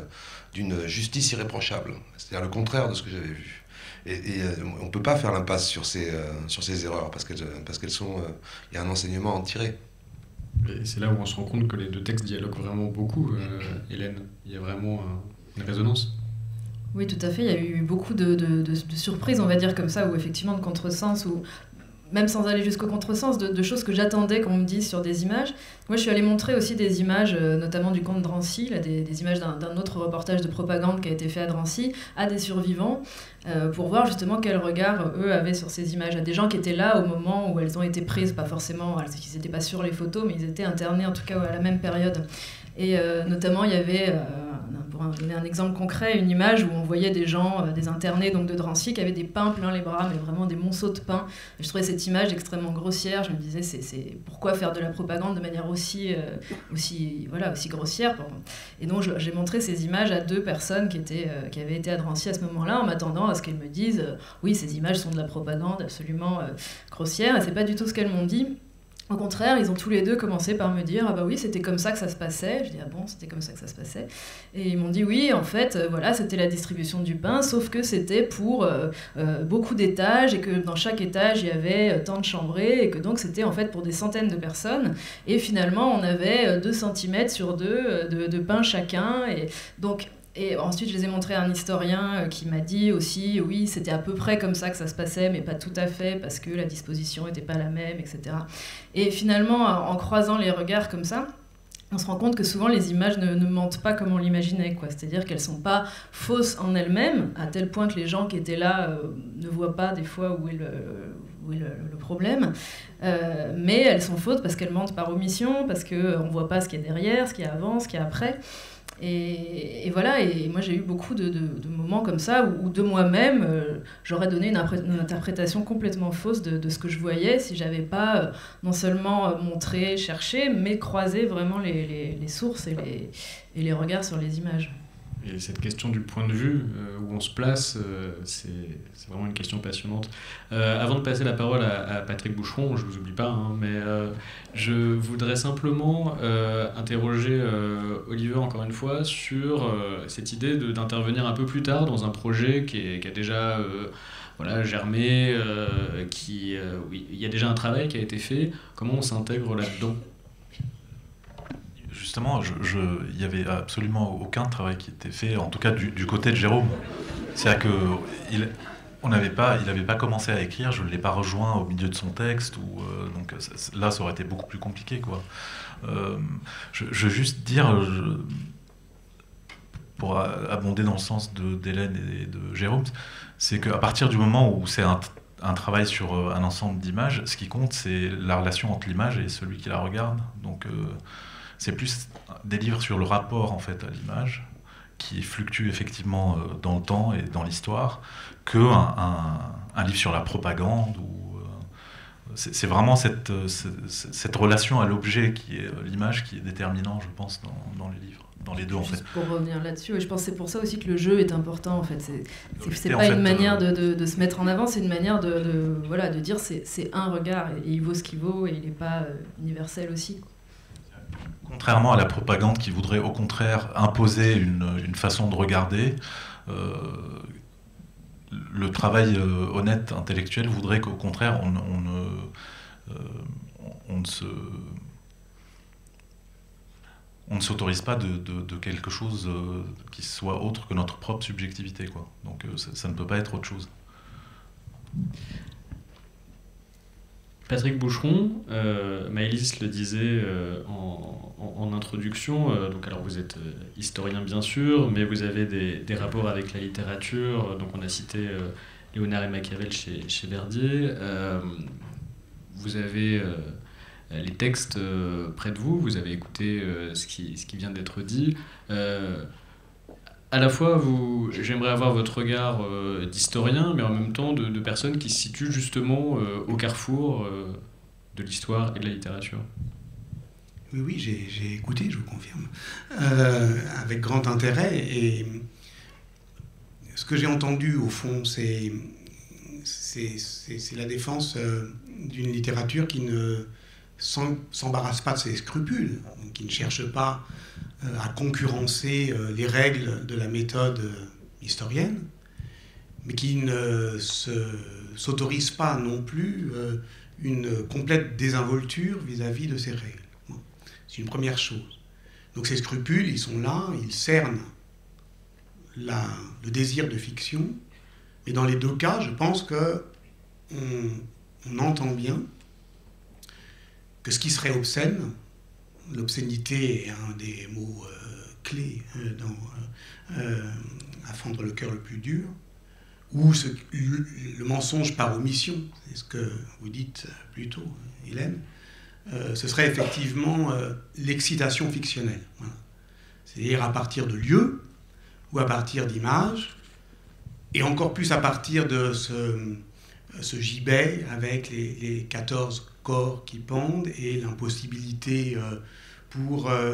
d'une justice irréprochable. C'est-à-dire le contraire de ce que j'avais vu. Et, et euh, on ne peut pas faire l'impasse sur ces, euh, sur ces erreurs parce qu'elles parce qu'elles sont... Il euh, y a un enseignement à en tirer. Et c'est là où on se rend compte que les deux textes dialoguent vraiment beaucoup, euh, Hélène. Il y a vraiment euh, une résonance. Oui, tout à fait. Il y a eu beaucoup de, de, de, de surprises, on va dire comme ça, ou effectivement de contresens, ou même sans aller jusqu'au contresens, de, de choses que j'attendais qu'on me dise sur des images. Moi, je suis allée montrer aussi des images, euh, notamment du camp de Drancy, là, des, des images d'un autre reportage de propagande qui a été fait à Drancy, à des survivants, euh, pour voir justement quel regard eux avaient sur ces images, à des gens qui étaient là au moment où elles ont été prises, pas forcément, ils n'étaient pas sur les photos, mais ils étaient internés en tout cas à la même période. Et euh, notamment, il y avait, euh, pour donner un exemple concret, une image où on voyait des gens, euh, des internés donc de Drancy, qui avaient des pains plein les bras, mais vraiment des monceaux de pain. Et je trouvais cette image extrêmement grossière. Je me disais, c'est pourquoi faire de la propagande de manière aussi, euh, aussi, voilà, aussi grossière. Et donc, j'ai montré ces images à deux personnes qui, étaient, euh, qui avaient été à Drancy à ce moment-là, en m'attendant à ce qu'elles me disent, euh, oui, ces images sont de la propagande absolument euh, grossière. Et c'est pas du tout ce qu'elles m'ont dit. Au contraire, ils ont tous les deux commencé par me dire « Ah bah oui, c'était comme ça que ça se passait. » Je dis « Ah bon, c'était comme ça que ça se passait ?» Et ils m'ont dit « Oui, en fait, euh, voilà, c'était la distribution du pain, sauf que c'était pour euh, euh, beaucoup d'étages et que dans chaque étage, il y avait euh, tant de chambrés et que donc c'était en fait pour des centaines de personnes. Et finalement, on avait euh, deux centimètres sur deux euh, de, de pain chacun. Et donc... Et ensuite, je les ai montrés à un historien qui m'a dit aussi, oui, c'était à peu près comme ça que ça se passait, mais pas tout à fait, parce que la disposition n'était pas la même, et cetera. Et finalement, en croisant les regards comme ça, on se rend compte que souvent les images ne, ne mentent pas comme on l'imaginait, quoi. C'est-à-dire qu'elles ne sont pas fausses en elles-mêmes, à tel point que les gens qui étaient là euh, ne voient pas des fois où est le, où est le, le problème. Euh, mais elles sont fausses parce qu'elles mentent par omission, parce qu'on ne voit pas ce qu'il y a derrière, ce qu'il y a avant, ce qu'il y a après. Et, et voilà, et moi j'ai eu beaucoup de, de, de moments comme ça où, où de moi-même, euh, j'aurais donné une, une interprétation complètement fausse de, de ce que je voyais si j'avais pas euh, non seulement euh, montré, cherché, mais croisé vraiment les, les, les sources et les, et les regards sur les images. Et cette question du point de vue, euh, où on se place, euh, c'est vraiment une question passionnante. Euh, avant de passer la parole à, à Patrick Boucheron, je ne vous oublie pas, hein, mais euh, je voudrais simplement euh, interroger euh, Oliver encore une fois sur euh, cette idée d'intervenir un peu plus tard dans un projet qui, est, qui a déjà euh, voilà, germé, euh, qui, euh, oui, il y a déjà un travail qui a été fait. Comment on s'intègre là-dedans ? Justement, je, je, il n'y avait absolument aucun travail qui était fait, en tout cas du, du côté de Jérôme. C'est-à-dire qu'il n'avait pas, il n'avait pas commencé à écrire, je ne l'ai pas rejoint au milieu de son texte, ou, euh, donc ça, là ça aurait été beaucoup plus compliqué, quoi. Euh, je, je veux juste dire, je, pour abonder dans le sens d'Hélène et de Jérôme, c'est qu'à partir du moment où c'est un, un travail sur un ensemble d'images, ce qui compte c'est la relation entre l'image et celui qui la regarde. Donc, euh, c'est plus des livres sur le rapport en fait à l'image, qui fluctue effectivement dans le temps et dans l'histoire, qu'un un, un livre sur la propagande. C'est vraiment cette, cette, cette relation à l'objet qui est l'image qui est déterminant, je pense, dans, dans les livres, dans les deux en fait. Pour revenir là-dessus, et je pense que c'est pour ça aussi que le jeu est important en fait. C'est pas en fait, une manière euh... de, de, de se mettre en avant, c'est une manière de, de, voilà, de dire c'est un regard et il vaut ce qu'il vaut et il n'est pas euh, universel aussi. Contrairement à la propagande qui voudrait au contraire imposer une, une façon de regarder, euh, le travail euh, honnête intellectuel voudrait qu'au contraire on, on, ne, euh, on ne se, on ne s'autorise pas de, de, de quelque chose euh, qui soit autre que notre propre subjectivité, quoi. Donc euh, ça, ça ne peut pas être autre chose. Patrick Boucheron, euh, Maëlys le disait euh, en, en, en introduction, euh, donc alors vous êtes euh, historien bien sûr, mais vous avez des, des rapports avec la littérature, donc on a cité euh, Léonard et Machiavel chez, chez Verdier, euh, vous avez euh, les textes euh, près de vous, vous avez écouté euh, ce, qui, ce qui vient d'être dit. Euh, à la fois, vous, j'aimerais avoir votre regard euh, d'historien, mais en même temps de, de personnes qui se situent justement euh, au carrefour euh, de l'histoire et de la littérature. Oui, oui, j'ai, j'ai écouté, je vous confirme, euh, avec grand intérêt. Et ce que j'ai entendu, au fond, c'est, c'est, c'est, c'est la défense euh, d'une littérature qui ne s'embarrasse pas de ses scrupules, qui ne cherche pas euh, à concurrencer euh, les règles de la méthode euh, historienne, mais qui ne se, s'autorise pas non plus euh, une complète désinvolture vis-à-vis de ces règles. C'est une première chose. Donc ces scrupules, ils sont là, ils cernent la, le désir de fiction, mais dans les deux cas, je pense que on, on entend bien que ce qui serait obscène, l'obscénité est un des mots euh, clés euh, dans, euh, à fendre le cœur le plus dur, ou ce, le, le mensonge par omission, c'est ce que vous dites plus tôt, Hélène, Euh, ce serait effectivement euh, l'excitation fictionnelle. Voilà. C'est-à-dire à partir de lieux ou à partir d'images, et encore plus à partir de ce, ce gibet avec les, les quatorze corps qui pendent et l'impossibilité euh, pour euh,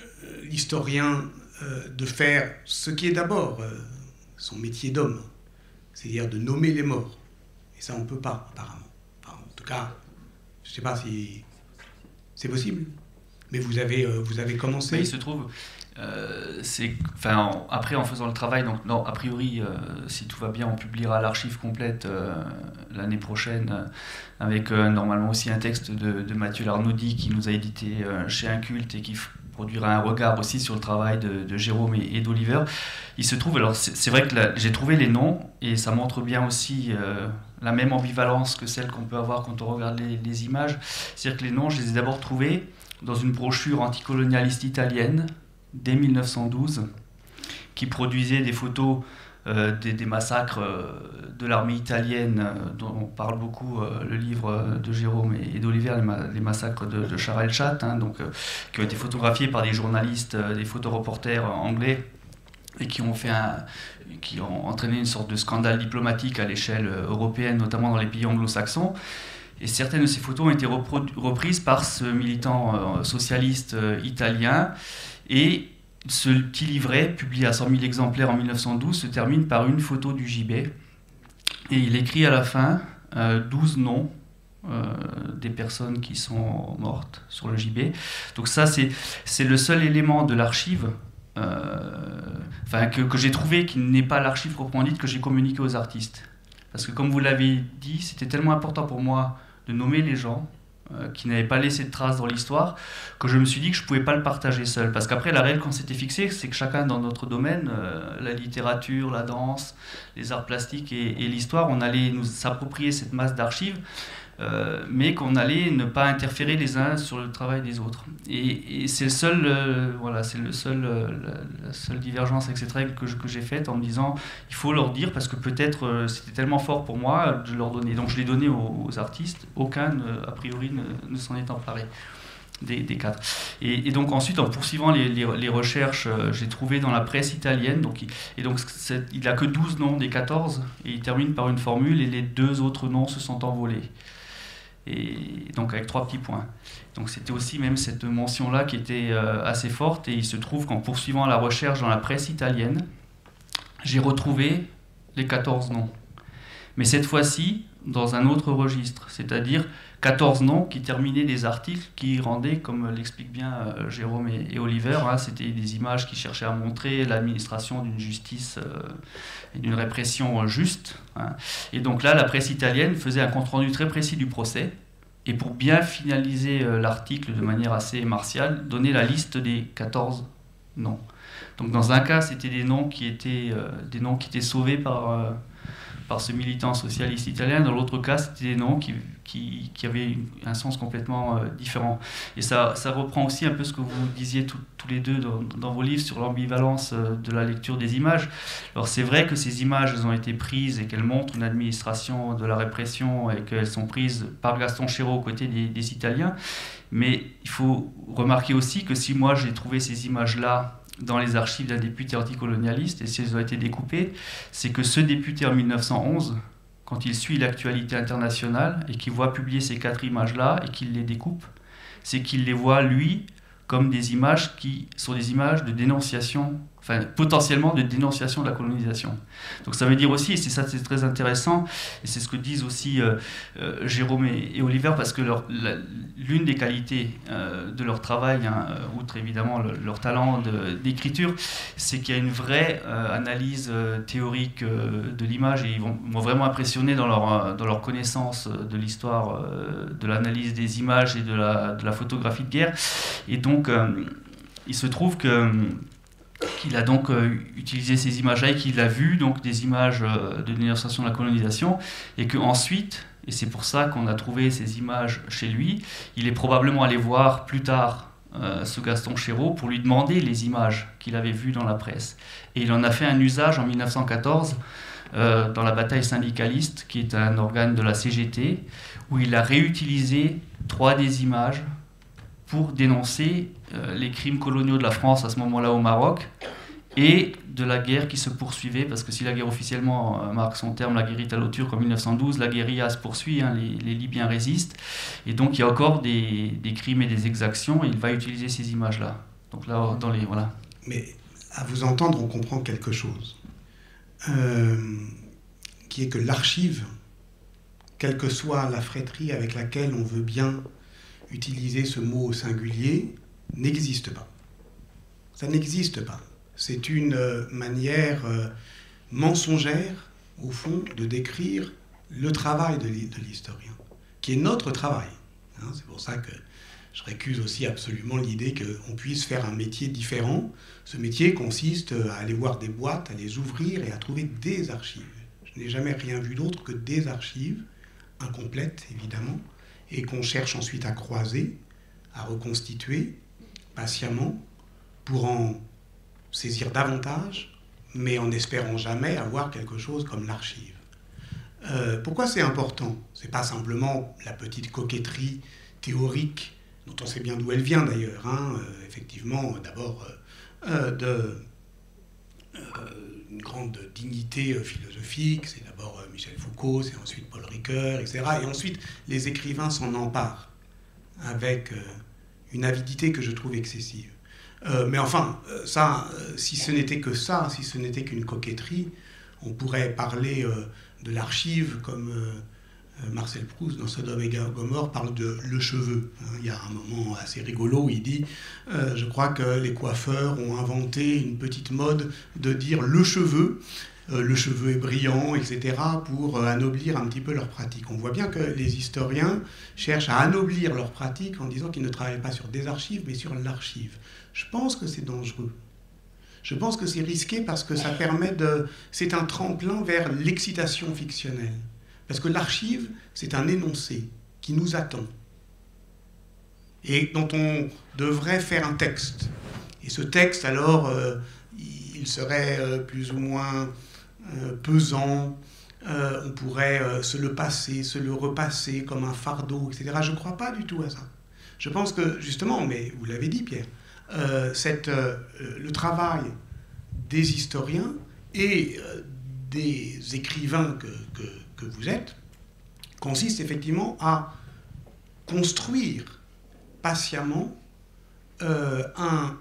l'historien euh, de faire ce qui est d'abord euh, son métier d'homme, c'est-à-dire de nommer les morts. Et ça, on ne peut pas, apparemment. Enfin, en tout cas, je ne sais pas si... C'est possible. Mais vous avez, euh, vous avez commencé. Mais il se trouve, euh, c'est, enfin, en, après en faisant le travail, donc non, a priori, euh, si tout va bien, on publiera l'archive complète euh, l'année prochaine, euh, avec euh, normalement aussi un texte de, de Mathieu Larnaudi qui nous a édité euh, chez Inculte et qui f- produira un regard aussi sur le travail de, de Jérôme et, et d'Oliver. Il se trouve, alors c'est, c'est vrai que là, j'ai trouvé les noms et ça montre bien aussi euh, la même ambivalence que celle qu'on peut avoir quand on regarde les, les images. C'est-à-dire que les noms, je les ai d'abord trouvés dans une brochure anticolonialiste italienne dès mille neuf cent douze qui produisait des photos euh, des, des massacres euh, de l'armée italienne euh, dont on parle beaucoup, euh, le livre de Jérôme et, et d'Oliver, les, ma- les massacres de, de Char el-Chat, hein, donc, euh, qui ont été photographiés par des journalistes, euh, des photoreporters anglais, et qui ont, fait un, qui ont entraîné une sorte de scandale diplomatique à l'échelle européenne, notamment dans les pays anglo-saxons. Et certaines de ces photos ont été reprodu- reprises par ce militant euh, socialiste euh, italien. Et ce petit livret, publié à cent mille exemplaires en mille neuf cent douze, se termine par une photo du gibet. Et il écrit à la fin euh, douze noms euh, des personnes qui sont mortes sur le gibet. Donc ça, c'est, c'est le seul élément de l'archive Euh, enfin, que, que j'ai trouvé qui n'est pas l'archive proprement dite, que j'ai communiqué aux artistes. Parce que comme vous l'avez dit, c'était tellement important pour moi de nommer les gens euh, qui n'avaient pas laissé de traces dans l'histoire, que je me suis dit que je ne pouvais pas le partager seul. Parce qu'après, la règle qu'on s'était fixée, c'est que chacun dans notre domaine, euh, la littérature, la danse, les arts plastiques et, et l'histoire, on allait nous s'approprier cette masse d'archives, Euh, mais qu'on allait ne pas interférer les uns sur le travail des autres. Et, et c'est le seul, euh, voilà, c'est le seul, euh, la, la seule divergence avec cette règle que, je, que j'ai faite en me disant il faut leur dire parce que peut-être euh, c'était tellement fort pour moi de leur donner. Donc je l'ai donné aux, aux artistes, aucun ne, a priori ne, ne s'en est emparé. Des, des quatre. Et, et donc ensuite, en poursuivant les, les, les recherches, euh, j'ai trouvé dans la presse italienne, donc, et donc c'est, il n'a que douze noms des quatorze, et il termine par une formule, et les deux autres noms se sont envolés. Et donc avec trois petits points. Donc c'était aussi même cette mention-là qui était euh, assez forte, et il se trouve qu'en poursuivant la recherche dans la presse italienne, j'ai retrouvé les quatorze noms. Mais cette fois-ci, dans un autre registre, c'est-à-dire quatorze noms qui terminaient des articles qui rendaient, comme l'explique bien euh, Jérôme et, et Oliver, hein, c'était des images qui cherchaient à montrer l'administration d'une justice euh, et d'une répression juste. Hein. Et donc là, la presse italienne faisait un compte-rendu très précis du procès, et pour bien finaliser euh, l'article de manière assez martiale, donnait la liste des quatorze noms. Donc dans un cas, c'était des noms qui étaient, euh, des noms qui étaient sauvés par... Euh, par ce militant socialiste italien. Dans l'autre cas, c'était des noms qui, qui, qui avaient un sens complètement euh, différent. Et ça, ça reprend aussi un peu ce que vous disiez tout, tous les deux dans, dans vos livres sur l'ambivalence euh, de la lecture des images. Alors c'est vrai que ces images elles ont été prises et qu'elles montrent une administration de la répression et qu'elles sont prises par Gaston Chéreau aux côtés des, des Italiens. Mais il faut remarquer aussi que si moi j'ai trouvé ces images-là dans les archives d'un député anticolonialiste, et si elles ont été découpées, c'est que ce député en mille neuf cent onze, quand il suit l'actualité internationale et qu'il voit publier ces quatre images-là et qu'il les découpe, c'est qu'il les voit, lui, comme des images qui sont des images de dénonciation, enfin potentiellement de dénonciation de la colonisation. Donc ça veut dire aussi, et c'est ça c'est très intéressant, et c'est ce que disent aussi euh, euh, Jérôme et, et Oliver, parce que leur, la, l'une des qualités euh, de leur travail, hein, outre évidemment le, leur talent de, d'écriture, c'est qu'il y a une vraie euh, analyse euh, théorique euh, de l'image, et ils vont, m'ont vraiment impressionné dans leur, dans leur connaissance de l'histoire, euh, de l'analyse des images et de la, de la photographie de guerre. Et donc euh, il se trouve que qu'il a donc euh, utilisé ces images-là et qu'il a vu donc des images euh, de dénonciation de la colonisation, et qu'ensuite, et c'est pour ça qu'on a trouvé ces images chez lui, il est probablement allé voir plus tard euh, ce Gaston Chéreau pour lui demander les images qu'il avait vues dans la presse. Et il en a fait un usage en mille neuf cent quatorze euh, dans la bataille syndicaliste, qui est un organe de la C G T, où il a réutilisé trois des images pour dénoncer euh, les crimes coloniaux de la France à ce moment-là au Maroc et de la guerre qui se poursuivait, parce que si la guerre officiellement euh, marque son terme, la guerre italo-turque en mille neuf cent douze, la guérilla se poursuit, hein, les, les Libyens résistent, et donc il y a encore des, des crimes et des exactions, et il va utiliser ces images-là. Donc là, dans les... Voilà. Mais à vous entendre, on comprend quelque chose, euh, qui est que l'archive, quelle que soit la fréterie avec laquelle on veut bien utiliser ce mot au singulier, n'existe pas. Ça n'existe pas. C'est une euh, manière euh, mensongère, au fond, de décrire le travail de l'historien, qui est notre travail. Hein, c'est pour ça que je récuse aussi absolument l'idée qu'on puisse faire un métier différent. Ce métier consiste à aller voir des boîtes, à les ouvrir et à trouver des archives. Je n'ai jamais rien vu d'autre que des archives, incomplètes évidemment, et qu'on cherche ensuite à croiser, à reconstituer patiemment pour en saisir davantage, mais en espérant jamais avoir quelque chose comme l'archive. Euh, pourquoi c'est important ? C'est pas simplement la petite coquetterie théorique, dont on sait bien d'où elle vient d'ailleurs, hein, euh, effectivement, d'abord euh, de euh, une grande dignité euh, philosophique, c'est d'abord euh, Michel Foucault, c'est ensuite Paul Ricoeur, et cetera. Et ensuite, les écrivains s'en emparent avec euh, une avidité que je trouve excessive. Euh, mais enfin, euh, ça, euh, si ce n'était que ça, si ce n'était qu'une coquetterie, on pourrait parler euh, de l'archive comme euh, Marcel Proust, dans Sodome et Gomorrhe, parle de le cheveu. Il y a un moment assez rigolo où il dit euh, « Je crois que les coiffeurs ont inventé une petite mode de dire le cheveu, euh, le cheveu est brillant, et cetera, pour euh, anoblir un petit peu leur pratique. » On voit bien que les historiens cherchent à anoblir leur pratique en disant qu'ils ne travaillent pas sur des archives, mais sur l'archive. Je pense que c'est dangereux. Je pense que c'est risqué parce que ça permet de... C'est un tremplin vers l'excitation fictionnelle. Parce que l'archive, c'est un énoncé qui nous attend et dont on devrait faire un texte. Et ce texte, alors, euh, il serait euh, plus ou moins euh, pesant, euh, on pourrait euh, se le passer, se le repasser comme un fardeau, et cetera. Je ne crois pas du tout à ça. Je pense que, justement, mais vous l'avez dit, Pierre, euh, cette, euh, le travail des historiens et euh, des écrivains que, que, que vous êtes consiste effectivement à construire patiemment euh, un,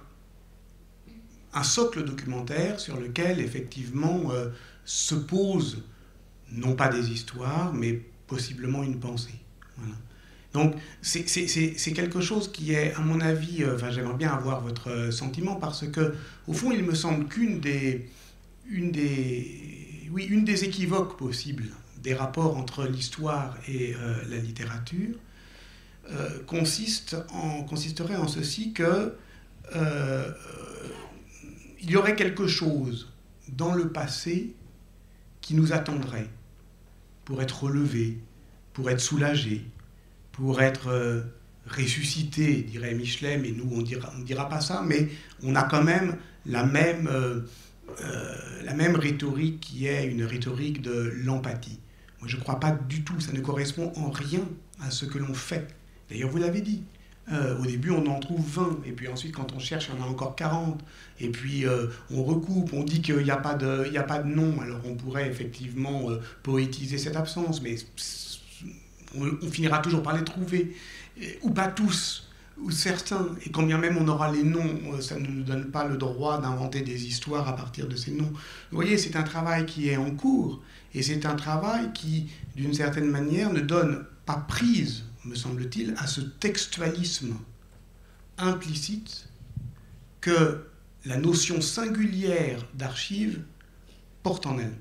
un socle documentaire sur lequel effectivement euh, se posent non pas des histoires mais possiblement une pensée. Voilà. Donc c'est quelque chose qui est, à mon avis, euh, enfin, j'aimerais bien avoir votre sentiment, parce que au fond il me semble qu'une des, une des, oui, une des équivoques possibles des rapports entre l'histoire et euh, la littérature euh, consiste en, consisterait en ceci que euh, il y aurait quelque chose dans le passé qui nous attendrait pour être relevé, pour être soulagé, pour être euh, ressuscité, dirait Michelet, mais nous on dira, on dira pas ça, mais on a quand même la même, euh, euh, la même rhétorique qui est une rhétorique de l'empathie. Moi je ne crois pas du tout, ça ne correspond en rien à ce que l'on fait. D'ailleurs vous l'avez dit, Euh, au début, on en trouve vingt, et puis ensuite, quand on cherche, il y en a encore quarante. Et puis, euh, on recoupe, on dit qu'il n'y a pas de, il n'y a pas de nom. Alors, on pourrait effectivement euh, poétiser cette absence, mais on, on finira toujours par les trouver. Et, ou pas tous, ou certains. Et quand bien même on aura les noms, ça ne nous donne pas le droit d'inventer des histoires à partir de ces noms. Vous voyez, c'est un travail qui est en cours, et c'est un travail qui, d'une certaine manière, ne donne pas prise, me semble-t-il, à ce textualisme implicite que la notion singulière d'archive porte en elle.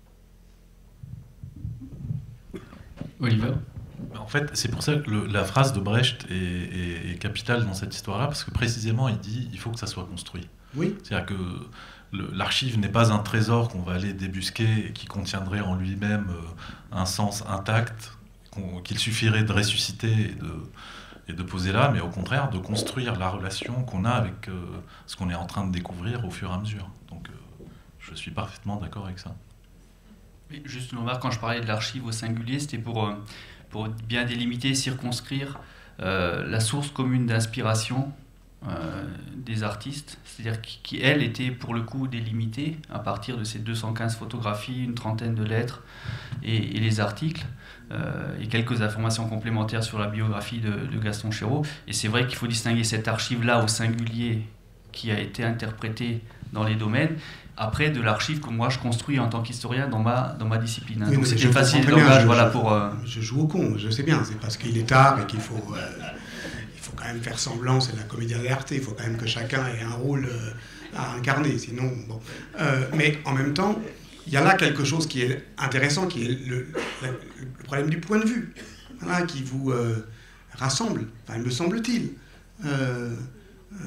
Oliver ? En fait, c'est pour ça que le, la phrase de Brecht est, est, est capitale dans cette histoire-là, parce que précisément, il dit il faut que ça soit construit. Oui. C'est-à-dire que le, l'archive n'est pas un trésor qu'on va aller débusquer et qui contiendrait en lui-même un sens intact, qu'il suffirait de ressusciter et de, et de poser là, mais au contraire de construire la relation qu'on a avec euh, ce qu'on est en train de découvrir au fur et à mesure. Donc euh, je suis parfaitement d'accord avec ça. Mais juste une remarque, quand je parlais de l'archive au singulier, c'était pour, pour bien délimiter, circonscrire euh, la source commune d'inspiration euh, des artistes, c'est-à-dire qui, qui, elle, était pour le coup délimitée à partir de ces deux cent quinze photographies, une trentaine de lettres et, et les articles. Euh, et quelques informations complémentaires sur la biographie de, de Gaston Chéreau. Et c'est vrai qu'il faut distinguer cette archive-là au singulier qui a été interprétée dans les domaines, après de l'archive que moi je construis en tant qu'historien dans ma, dans ma discipline. Hein. Oui, donc c'était facile de langage, je, voilà, je, pour... Euh... Je joue au con, je sais bien, c'est parce qu'il est tard et qu'il faut, euh, il faut quand même faire semblant, c'est la comédie dell'arte, il faut quand même que chacun ait un rôle euh, à incarner, sinon... Bon. Euh, mais en même temps, il y a là quelque chose qui est intéressant, qui est le, le, le problème du point de vue, voilà, qui vous euh, rassemble, enfin, me semble-t-il. Euh, euh,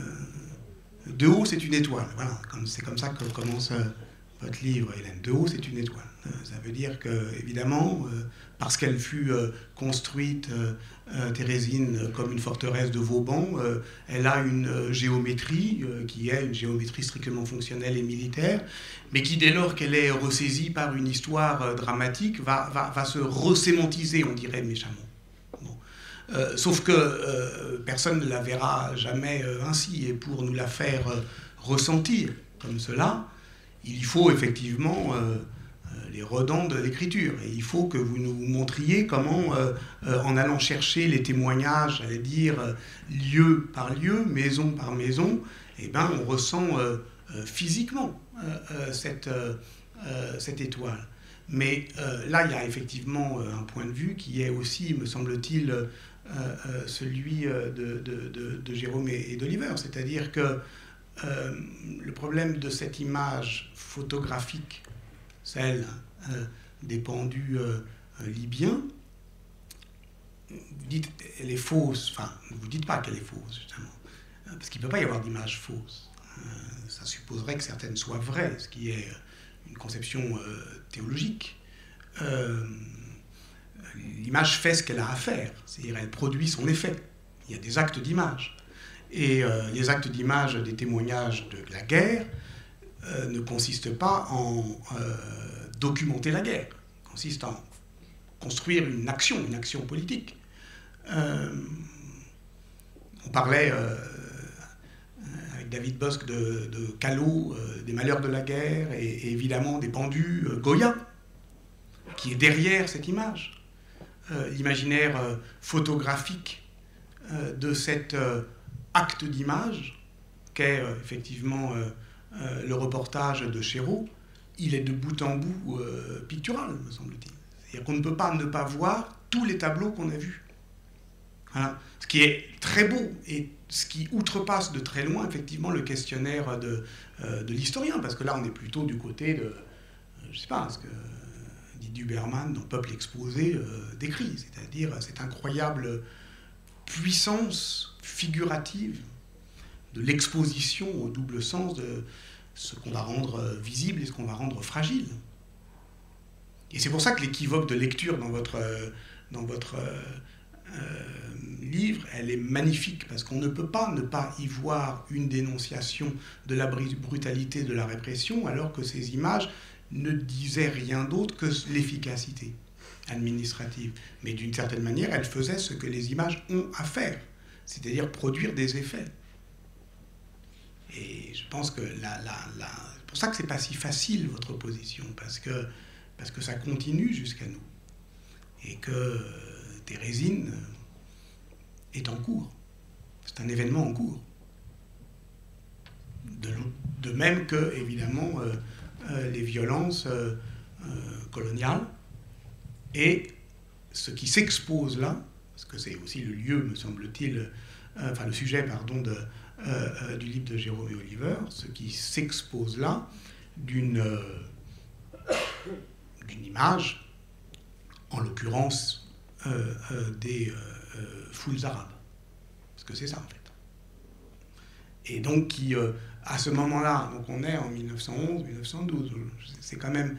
de haut, c'est une étoile. Voilà, comme, c'est comme ça que commence euh, votre livre, Hélène. De haut, c'est une étoile. Euh, ça veut dire que, évidemment, euh, parce qu'elle fut euh, construite, euh, euh, Thérésine, comme une forteresse de Vauban, euh, elle a une euh, géométrie euh, qui est une géométrie strictement fonctionnelle et militaire, mais qui, dès lors qu'elle est ressaisie par une histoire euh, dramatique, va, va, va se resémantiser, on dirait méchamment. Bon. Euh, sauf que euh, personne ne la verra jamais euh, ainsi, et pour nous la faire euh, ressentir comme cela, il faut effectivement... Euh, les redans de l'écriture. Et il faut que vous nous montriez comment, euh, euh, en allant chercher les témoignages, j'allais dire, euh, lieu par lieu, maison par maison, eh ben, on ressent euh, euh, physiquement euh, euh, cette, euh, euh, cette étoile. Mais euh, là, il y a effectivement euh, un point de vue qui est aussi, me semble-t-il, euh, euh, celui de, de, de, de Jérôme et, et d'Oliver. C'est-à-dire que euh, le problème de cette image photographique, celle euh, des pendus euh, libyens, vous dites elle est fausse, enfin, ne vous dites pas qu'elle est fausse, justement, parce qu'il ne peut pas y avoir d'image fausse. Euh, ça supposerait que certaines soient vraies, ce qui est une conception euh, théologique. Euh, l'image fait ce qu'elle a à faire, c'est-à-dire elle produit son effet. Il y a des actes d'image. Et euh, les actes d'image des témoignages de la guerre Euh, ne consiste pas en euh, documenter la guerre, consiste en construire une action, une action politique. Euh, on parlait euh, avec David Bosque de, de Callot, euh, des malheurs de la guerre, et, et évidemment des pendus, euh, Goya, qui est derrière cette image. Euh, l'imaginaire euh, photographique euh, de cet euh, acte d'image qu'est euh, effectivement... Euh, Euh, le reportage de Chéreau, il est de bout en bout euh, pictural, me semble-t-il. C'est-à-dire qu'on ne peut pas ne pas voir tous les tableaux qu'on a vus. Voilà. Ce qui est très beau et ce qui outrepasse de très loin, effectivement, le questionnaire de, euh, de l'historien, parce que là, on est plutôt du côté de, euh, je ne sais pas, ce que Didier Huberman, dans Peuple exposé, euh, décrit, c'est-à-dire cette incroyable puissance figurative de l'exposition au double sens de ce qu'on va rendre visible et ce qu'on va rendre fragile. Et c'est pour ça que l'équivoque de lecture dans votre, dans votre euh, livre, elle est magnifique, parce qu'on ne peut pas ne pas y voir une dénonciation de la brutalité de la répression, alors que ces images ne disaient rien d'autre que l'efficacité administrative. Mais d'une certaine manière, elles faisaient ce que les images ont à faire, c'est-à-dire produire des effets. Et je pense que la, la, la... c'est pour ça que c'est pas si facile votre position, parce que, parce que ça continue jusqu'à nous. Et que euh, Thérésine est en cours. C'est un événement en cours. De, de même que, évidemment, euh, euh, les violences euh, euh, coloniales et ce qui s'expose là, parce que c'est aussi le lieu, me semble-t-il, euh, enfin le sujet, pardon, de, euh, euh, du livre de Jérôme et Oliver, ce qui s'expose là d'une euh, d'une image, en l'occurrence euh, euh, des euh, euh, foules arabes. Parce que c'est ça, en fait. Et donc, qui, euh, à ce moment-là, donc on est en mille neuf cent onze mille neuf cent douze, c'est quand même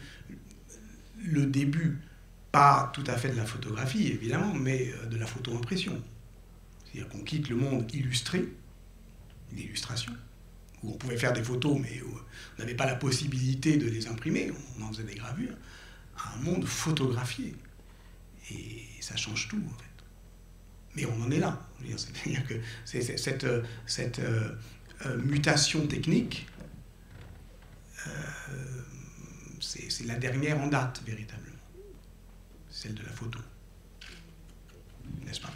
le début, pas tout à fait de la photographie, évidemment, mais de la photo-impression. C'est-à-dire qu'on quitte le monde illustré, l'illustration, où on pouvait faire des photos, mais où on n'avait pas la possibilité de les imprimer, on en faisait des gravures, à un monde photographié. Et ça change tout, en fait. Mais on en est là. C'est-à-dire que c'est, c'est, cette, cette euh, euh, mutation technique, euh, c'est, c'est la dernière en date, véritablement. Celle de la photo. N'est-ce pas?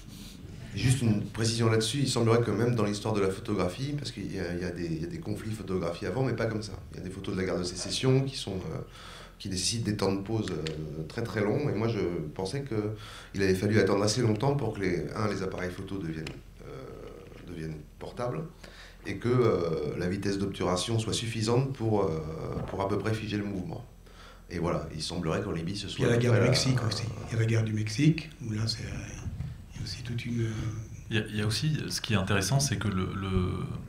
Juste une précision là-dessus, il semblerait que même dans l'histoire de la photographie, parce qu'il y a, il y a, des, il y a des conflits photographiés avant, mais pas comme ça. Il y a des photos de la guerre de sécession qui sont... Euh, qui nécessitent des temps de pause euh, très très longs, et moi je pensais qu'il avait fallu attendre assez longtemps pour que les, un, les appareils photo deviennent, euh, deviennent portables, et que euh, la vitesse d'obturation soit suffisante pour, euh, pour à peu près figer le mouvement. Et voilà, il semblerait qu'en Libye ce soit... Il y a la guerre du Mexique la... aussi. Il y a la guerre du Mexique, où là c'est... Il y a aussi toute une... Il y a, il y a aussi, ce qui est intéressant, c'est que le, le,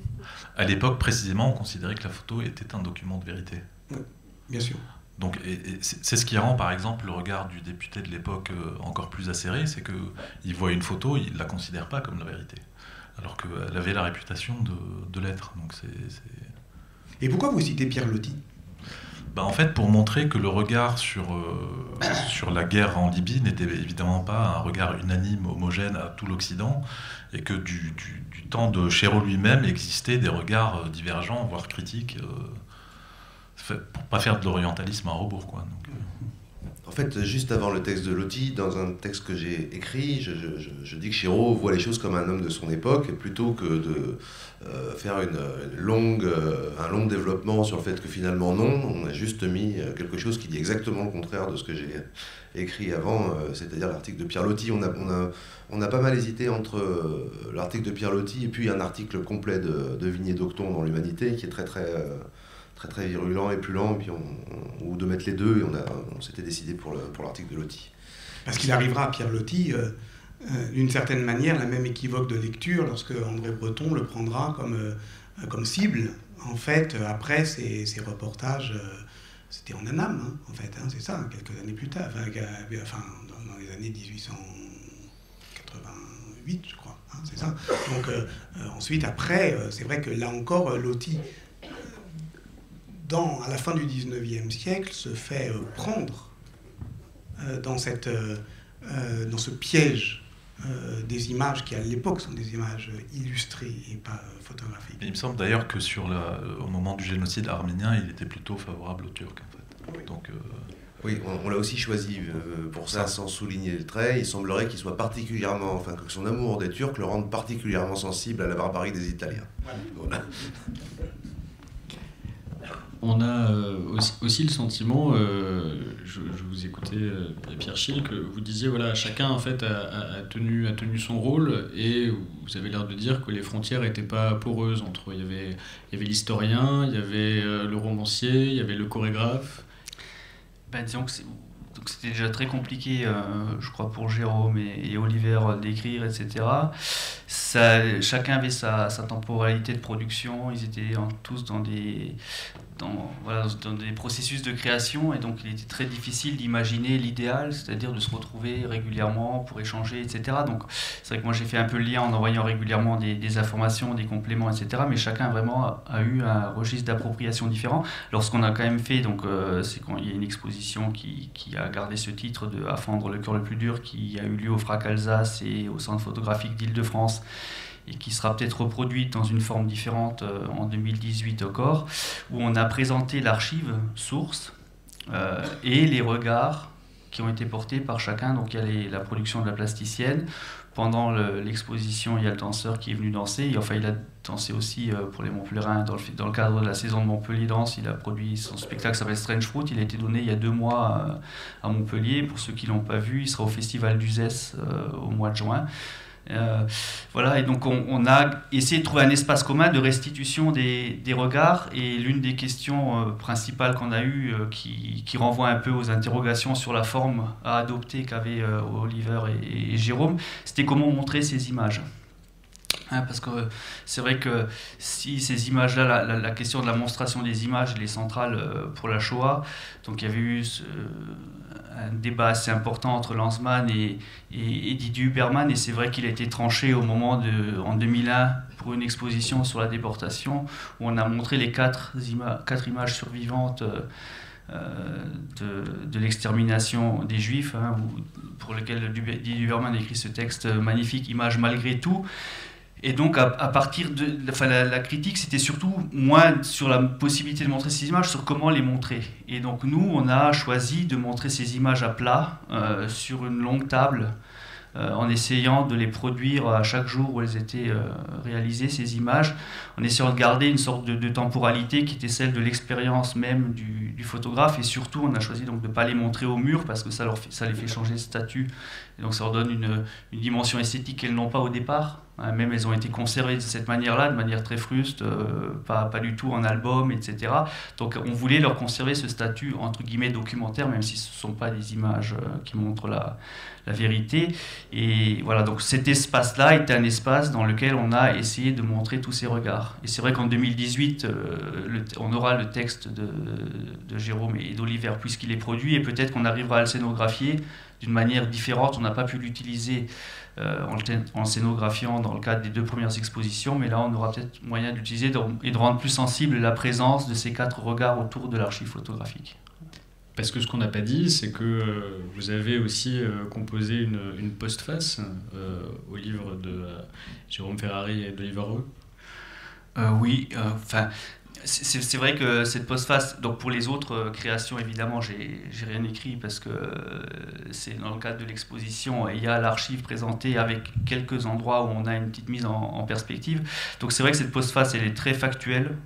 à l'époque précisément, on considérait que la photo était un document de vérité. Oui, bien sûr. Donc, et, et c'est ce qui rend, par exemple, le regard du député de l'époque euh, encore plus acéré, c'est qu'il voit une photo, il ne la considère pas comme la vérité, alors qu'elle avait la réputation de, de l'être. Donc c'est, c'est... Et pourquoi vous citez Pierre Loti? Bah, en fait, pour montrer que le regard sur, euh, sur la guerre en Libye n'était évidemment pas un regard unanime, homogène à tout l'Occident, et que du, du, du temps de Chéreau lui-même existaient des regards divergents, voire critiques, euh, pour pas faire de l'orientalisme un rebours, quoi. Donc, euh... En fait, juste avant le texte de Loti, dans un texte que j'ai écrit, je, je, je, je dis que Chéreau voit les choses comme un homme de son époque, plutôt que de euh, faire une, une longue, euh, un long développement sur le fait que finalement non, on a juste mis quelque chose qui dit exactement le contraire de ce que j'ai écrit avant, euh, c'est-à-dire l'article de Pierre Loti. On a, on, a, on a pas mal hésité entre euh, l'article de Pierre Loti et puis un article complet de, de Vigné d'Octon dans l'Humanité, qui est très très... Euh, très très virulent et plus lent, puis on, on, ou de mettre les deux, et on, a, on s'était décidé pour, le, pour l'article de Loti. Parce qu'il arrivera à Pierre Loti, euh, euh, d'une certaine manière, la même équivoque de lecture lorsque André Breton le prendra comme, euh, comme cible. En fait, euh, après ces, ces reportages, euh, c'était en Annam, hein, en fait, hein, c'est ça, quelques années plus tard, enfin, enfin dans, dans les années dix-huit cent quatre-vingt-huit, je crois, hein, c'est ça. Donc euh, euh, ensuite, après, euh, c'est vrai que là encore, Loti, Dans, à la fin du dix-neuvième siècle, se fait euh, prendre euh, dans, cette, euh, euh, dans ce piège euh, des images qui, à l'époque, sont des images illustrées et pas euh, photographiques. Et il me semble d'ailleurs que sur la, au moment du génocide arménien, il était plutôt favorable aux Turcs, en fait. Oui. Donc, euh... oui, on, on l'a aussi choisi euh, pour ça, sans souligner le trait. Il semblerait qu'il soit particulièrement, enfin, que son amour des Turcs le rende particulièrement sensible à la barbarie des Italiens. Voilà. Voilà. On a euh, aussi, aussi le sentiment, euh, je, je vous écoutais euh, Pierre Schill, que vous disiez voilà, chacun en fait a, a, a, tenu, a tenu son rôle, et vous avez l'air de dire que les frontières n'étaient pas poreuses entre eux. Il y avait, il y avait l'historien, il y avait euh, le romancier, il y avait le chorégraphe. Ben, disons que c'est, donc c'était déjà très compliqué, euh, je crois, pour Jérôme et, et Oliver d'écrire, et cetera. Ça, chacun avait sa, sa temporalité de production, ils étaient en, tous dans des, dans, voilà, dans des processus de création, et donc il était très difficile d'imaginer l'idéal, c'est-à-dire de se retrouver régulièrement pour échanger, et cetera. Donc c'est vrai que moi j'ai fait un peu le lien en envoyant régulièrement des, des informations, des compléments, et cetera. Mais chacun vraiment a, a eu un registre d'appropriation différent. Alors ce qu'on a quand même fait, donc, euh, c'est qu'il y a une exposition qui, qui a gardé ce titre de « À fendre le cœur le plus dur », qui a eu lieu au Frac Alsace et au Centre photographique d'Île-de-France, et qui sera peut-être reproduite dans une forme différente euh, en deux mille dix-huit au Corps, où on a présenté l'archive source euh, et les regards qui ont été portés par chacun. Donc il y a les, la production de la plasticienne. Pendant le, l'exposition, il y a le danseur qui est venu danser. Et, enfin, il a dansé aussi euh, pour les Montpellierins dans le, dans le cadre de la saison de Montpellier Danse. Il a produit son spectacle qui s'appelle Strange Fruit. Il a été donné il y a deux mois euh, à Montpellier. Pour ceux qui ne l'ont pas vu, il sera au Festival d'Uzès euh, au mois de juin. Euh, voilà, et donc on, on a essayé de trouver un espace commun de restitution des, des regards, et l'une des questions euh, principales qu'on a eues, euh, qui, qui renvoie un peu aux interrogations sur la forme à adopter qu'avaient euh, Oliver et, et Jérôme, c'était comment montrer ces images. Hein, parce que euh, c'est vrai que si ces images-là, la, la, la question de la monstration des images, elle est centrale euh, pour la Shoah. Donc il y avait eu ce, un débat assez important entre Lanzmann et, et, et Didier Huberman, et c'est vrai qu'il a été tranché au moment de, en deux mille un, pour une exposition sur la déportation, où on a montré les quatre, ima quatre images survivantes euh, de, de l'extermination des Juifs, hein, où, pour lequel Didier Huberman a écrit ce texte magnifique, Images malgré tout. Et donc, à, à partir de... Enfin, la, la critique, c'était surtout moins sur la possibilité de montrer ces images, sur comment les montrer. Et donc, nous, on a choisi de montrer ces images à plat, euh, sur une longue table, euh, en essayant de les produire à chaque jour où elles étaient euh, réalisées, ces images, en essayant de garder une sorte de, de temporalité qui était celle de l'expérience même du, du photographe. Et surtout, on a choisi donc de ne pas les montrer au mur, parce que ça, leur fait, ça les fait changer de statut. Et donc, ça leur donne une, une dimension esthétique qu'elles n'ont pas au départ. Même elles ont été conservées de cette manière-là, de manière très fruste, euh, pas, pas du tout en album, et cetera. Donc on voulait leur conserver ce statut, entre guillemets, documentaire, même si ce ne sont pas des images euh, qui montrent la, la vérité. Et voilà, donc cet espace-là était un espace dans lequel on a essayé de montrer tous ces regards. Et c'est vrai qu'en deux mille dix-huit, euh, le, on aura le texte de, de Jérôme et d'Oliver, puisqu'il est produit, et peut-être qu'on arrivera à le scénographier d'une manière différente. On n'a pas pu l'utiliser Euh, en, en scénographiant dans le cadre des deux premières expositions, mais là on aura peut-être moyen d'utiliser et de rendre plus sensible la présence de ces quatre regards autour de l'archive photographique. Parce que ce qu'on n'a pas dit, c'est que euh, vous avez aussi euh, composé une, une postface euh, au livre de euh, Jérôme Ferrari et d'Oliver Roux. Euh, oui, enfin... Euh, C'est, c'est vrai que cette postface, donc pour les autres euh, créations, évidemment, j'ai, j'ai rien écrit, parce que euh, c'est dans le cadre de l'exposition, il y a l'archive présentée avec quelques endroits où on a une petite mise en, en perspective. Donc c'est vrai que cette postface, elle est très factuelle,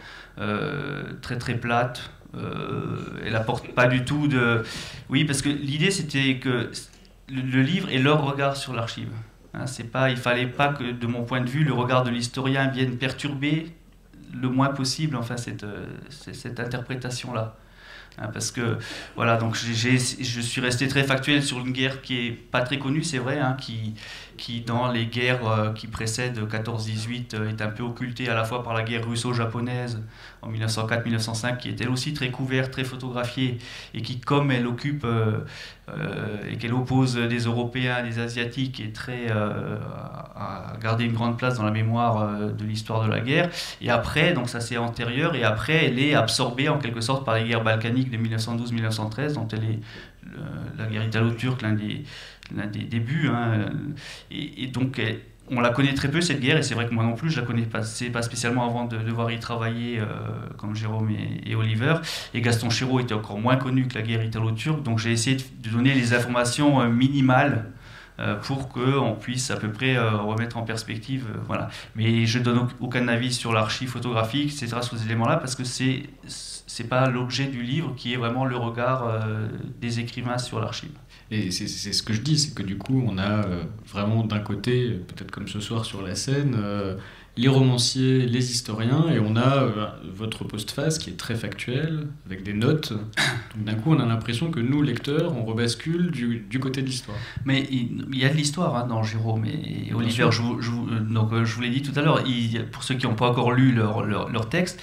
euh, très très plate, euh, elle apporte pas du tout de... Oui, parce que l'idée c'était que le, le livre est leur regard sur l'archive. Hein, c'est pas, il fallait pas que, de mon point de vue, le regard de l'historien vienne perturber le moins possible, enfin, cette, cette interprétation-là. Hein, parce que, voilà, donc j'ai, j'ai, je suis resté très factuel sur une guerre qui n'est pas très connue, c'est vrai, hein, qui, qui, dans les guerres euh, qui précèdent quatorze dix-huit, euh, est un peu occultée à la fois par la guerre russo-japonaise en mille neuf cent quatre mille neuf cent cinq, qui est elle aussi très couverte, très photographiée, et qui, comme elle occupe euh, euh, et qu'elle oppose des Européens, des Asiatiques, est très euh, à garder une grande place dans la mémoire euh, de l'histoire de la guerre. Et après, donc ça c'est antérieur, et après elle est absorbée en quelque sorte par les guerres balkaniques de mille neuf cent douze mille neuf cent treize, dont elle est le, la guerre italo-turque, l'un des, l'un des débuts. Hein, et, et donc elle, on la connaît très peu, cette guerre, et c'est vrai que moi non plus, je la connais pas, c'est pas spécialement avant de devoir y travailler euh, comme Jérôme et, et Oliver. Et Gaston Chéreau était encore moins connu que la guerre italo-turque, donc j'ai essayé de donner les informations euh, minimales euh, pour qu'on puisse à peu près euh, remettre en perspective. Euh, voilà. Mais je ne donne aucun avis sur l'archive photographique, et cetera, sur ces éléments-là, parce que c'est, c'est pas l'objet du livre qui est vraiment le regard euh, des écrivains sur l'archive. Et c'est, c'est ce que je dis, c'est que du coup, on a euh, vraiment d'un côté, peut-être comme ce soir sur la scène, euh, les romanciers, les historiens, et on a euh, votre postface qui est très factuelle, avec des notes. Donc d'un coup, on a l'impression que nous, lecteurs, on rebascule du, du côté de l'histoire. Mais il, il y a de l'histoire hein, dans Jérôme et, et Oliver. Je, je, donc, je vous l'ai dit tout à l'heure, il, pour ceux qui n'ont pas encore lu leur, leur, leur texte,